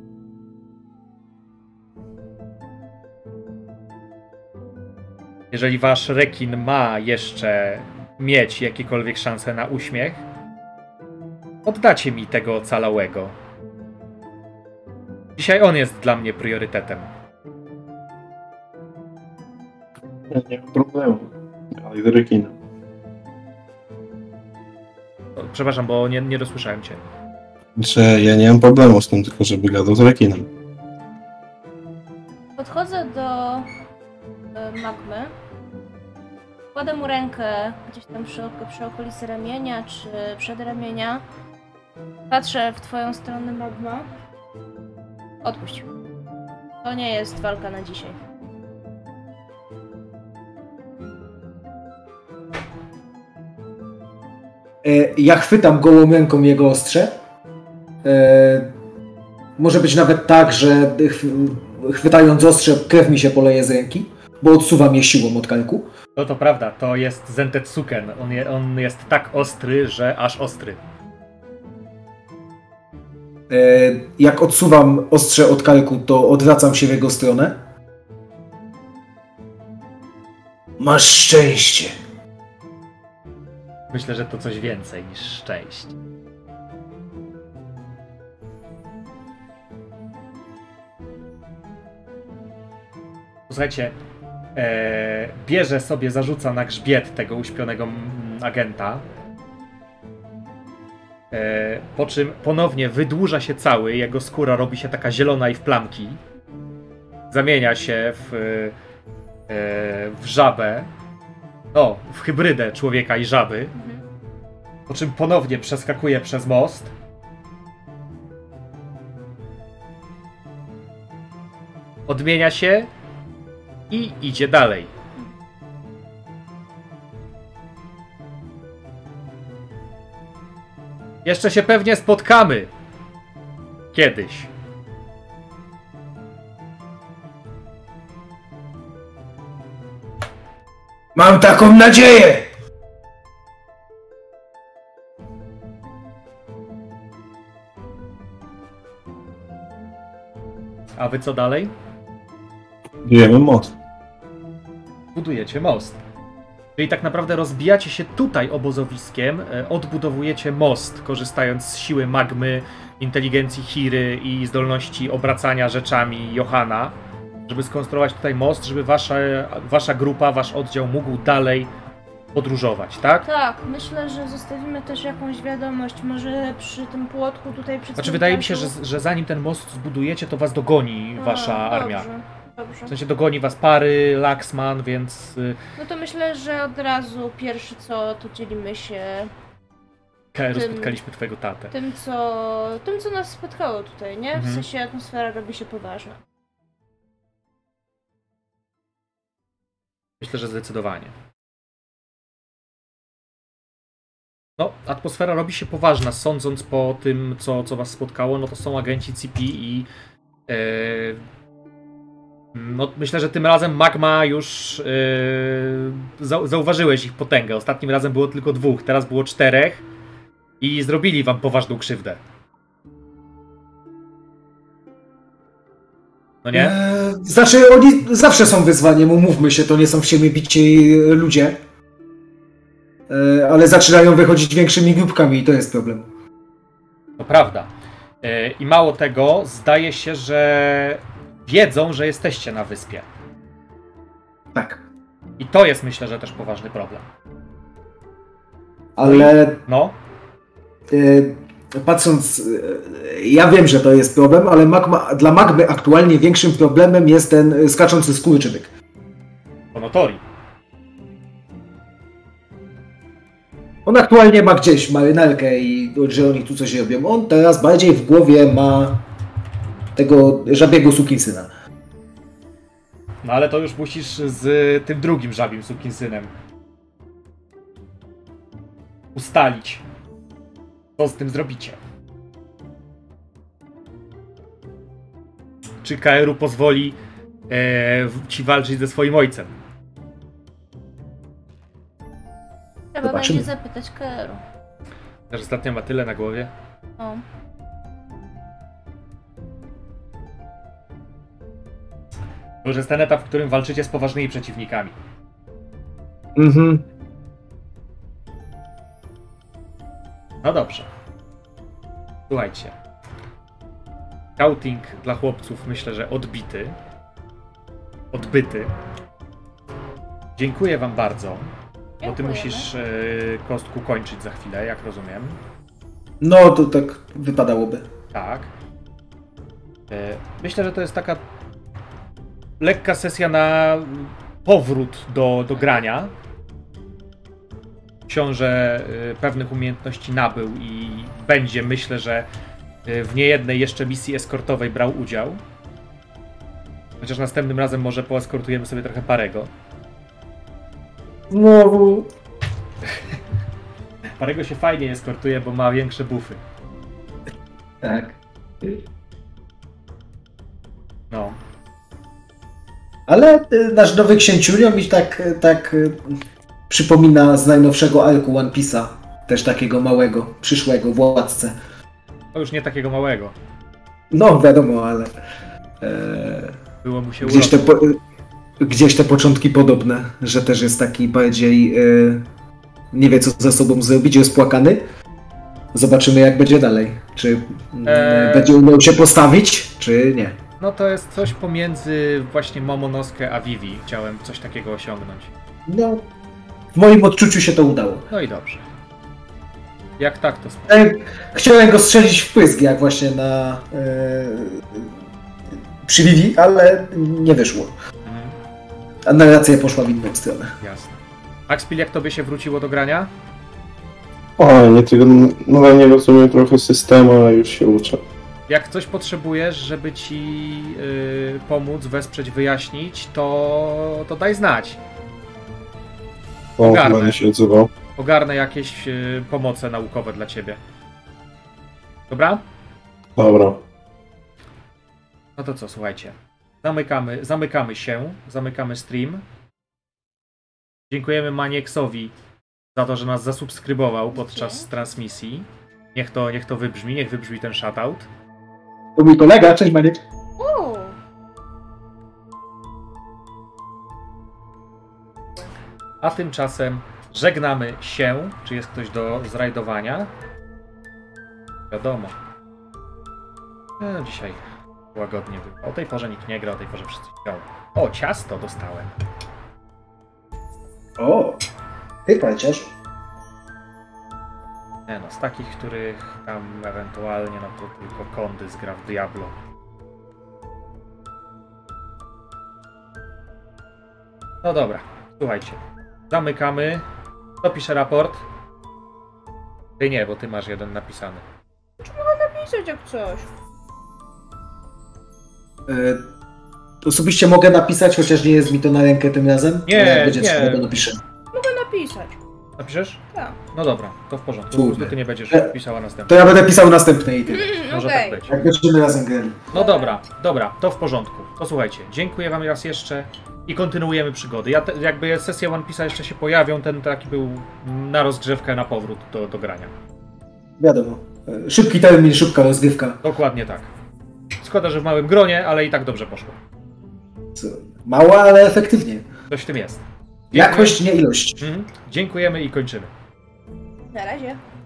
Jeżeli wasz rekin ma jeszcze mieć jakiekolwiek szanse na uśmiech, oddacie mi tego ocalałego. Dzisiaj on jest dla mnie priorytetem. Ja nie mam problemu. Ale z rekinem. O, przepraszam, bo nie, nie dosłyszałem cię. Że ja nie mam problemu z tym, tylko żeby gadał z rekinem. Podchodzę do e, Magmy. Kładę mu rękę gdzieś tam przy, przy okolicy ramienia, czy przedramienia. Patrzę w twoją stronę, Magma. Odpuść. To nie jest walka na dzisiaj. E, ja chwytam gołą ręką jego ostrze. E, może być nawet tak, że ch chwytając ostrze krew mi się poleje z ręki, bo odsuwam je siłą od kalku. No to prawda, to jest Zentetsuken. On, je, on jest tak ostry, że aż ostry. E, jak odsuwam ostrze od kalku, to odwracam się w jego stronę. Masz szczęście. Myślę, że to coś więcej niż szczęście. Słuchajcie, e, bierze sobie, zarzuca na grzbiet tego uśpionego mm, agenta, e, po czym ponownie wydłuża się cały, jego skóra robi się taka zielona i w plamki, zamienia się w, e, w żabę, no, w hybrydę człowieka i żaby, Mhm. po czym ponownie przeskakuje przez most. Odmienia się i idzie dalej. Jeszcze się pewnie spotkamy. Kiedyś. Mam taką nadzieję! A wy co dalej? Wiemy moc. Budujecie most. Czyli tak naprawdę rozbijacie się tutaj obozowiskiem, e, odbudowujecie most, korzystając z siły magmy, inteligencji Hiry i zdolności obracania rzeczami Johana, żeby skonstruować tutaj most, żeby wasza, wasza grupa, wasz oddział mógł dalej podróżować, tak? Tak, myślę, że zostawimy też jakąś wiadomość, może przy tym płotku tutaj przy Znaczy wydaje mi się, cmentarzu. że, że zanim ten most zbudujecie, to was dogoni wasza A, armia. Dobrze, dobrze. W sensie dogoni was Pary, Laxman, więc y, No to myślę, że od razu pierwszy co, to dzielimy się Keru, Tym- spotkaliśmy twojego tatę. tym, co, tym, co nas spotkało tutaj, nie? W Mhm. sensie atmosfera robi się poważna. Myślę, że zdecydowanie. No, atmosfera robi się poważna, sądząc po tym, co, co was spotkało, no to są agenci C P i e, no, myślę, że tym razem Magma już e, zau- zauważyłeś ich potęgę. Ostatnim razem było tylko dwóch, teraz było czterech i zrobili wam poważną krzywdę. No nie? E, znaczy, oni zawsze są wyzwaniem, umówmy się, to nie są w siebie bici ludzie. E, ale zaczynają wychodzić większymi grupkami i to jest problem. To prawda. E, I mało tego, zdaje się, że wiedzą, że jesteście na wyspie. Tak. I to jest, myślę, że też poważny problem. Ale No, e, patrząc, e, ja wiem, że to jest problem, ale magma, dla Magmy aktualnie większym problemem jest ten skaczący skurczybyk. Ponotori. On aktualnie ma gdzieś marynarkę i że oni tu coś robią. On teraz bardziej w głowie ma tego żabiego sukinsyna. No ale to już musisz z tym drugim żabim sukinsynem ustalić, co z tym zrobicie. Czy Kaeru pozwoli e, ci walczyć ze swoim ojcem? Trzeba Zobaczymy. będzie zapytać Keru. Też ostatnio ma tyle na głowie. O. To już jest ten etap, w którym walczycie z poważnymi przeciwnikami. Mhm. No dobrze. Słuchajcie. Scouting dla chłopców myślę, że odbity. Odbyty. Dziękuję wam bardzo. Bo ty Dziękujemy. musisz e, kostku kończyć za chwilę, jak rozumiem. No to tak wypadałoby. Tak. E, myślę, że to jest taka lekka sesja na powrót do, do grania. książę y, pewnych umiejętności nabył i będzie, myślę, że y, w niejednej jeszcze misji eskortowej brał udział. Chociaż następnym razem może poeskortujemy sobie trochę Parego. Znowu. Parego się fajnie eskortuje, bo ma większe buffy. Tak. No. Ale y, nasz nowy księciunio mi tak, tak y, przypomina z najnowszego arku One Piece'a. Też takiego małego, przyszłego władcę. To już nie takiego małego. No wiadomo, ale e, Było mu się gdzieś, te uroczyć. po, gdzieś te początki podobne, że też jest taki bardziej e, nie wie co ze sobą zrobić, jest płakany. Zobaczymy jak będzie dalej. Czy Eee. e, będzie umiał się postawić, czy nie. No to jest coś pomiędzy właśnie Momonoskę a Vivi. Chciałem coś takiego osiągnąć. No, w moim odczuciu się to udało. No i dobrze. Jak tak, to spoko. Chciałem, chciałem go strzelić w pysk, jak właśnie na e, przy Vivi, ale nie wyszło. Mhm, A narracja poszła w inną stronę. jasne. Axpil, jak tobie się wróciło do grania? O, nie tego, no nie rozumiem trochę systemu, ale już się uczę. Jak coś potrzebujesz, żeby ci yy, pomóc, wesprzeć, wyjaśnić, to, to daj znać. O, Ogarnę. chyba nie się odzywał. Ogarnę jakieś yy, pomoce naukowe dla ciebie. Dobra? Dobra. No to co, słuchajcie. Zamykamy, zamykamy się, zamykamy stream. Dziękujemy Manieksowi za to, że nas zasubskrybował podczas transmisji. Niech to, niech to wybrzmi, niech wybrzmi ten shoutout. To mój kolega, cześć Maniek. Uuu. A tymczasem żegnamy się. Czy jest ktoś do zrajdowania? Wiadomo. No, dzisiaj łagodnie było. O tej porze nikt nie gra, o tej porze wszyscy grają. O, ciasto dostałem. O, ty palciarz. Nie no, z takich, których tam ewentualnie, no to tylko Kondys gra w Diablo. No dobra, słuchajcie. Zamykamy. Kto pisze raport? Ty nie, bo ty masz jeden napisany. Napisać jak coś. E, osobiście mogę napisać, chociaż nie jest mi to na rękę tym razem. Nie, ale jak będzie nie. trzeba, to napiszę. Mogę napisać. Napiszesz? Tak. No dobra, to w porządku. Po Kurde. prostu ty nie będziesz E, pisała To następnie. ja będę pisał następne i tyle. Może Okej. tak być. Jak będziemy razem grali. No dobra, dobra, to w porządku. To słuchajcie, dziękuję wam raz jeszcze i kontynuujemy przygody. Ja te, jakby sesje One Piece'a jeszcze się pojawią, ten taki był na rozgrzewkę, na powrót do, do grania. Wiadomo. E, szybki termin, szybka rozgrywka. Dokładnie tak. Szkoda, że w małym gronie, ale i tak dobrze poszło. Co, mało, ale efektywnie. Coś w tym jest. Jakość, nie ilość. Mhm. Dziękujemy i kończymy. Na razie.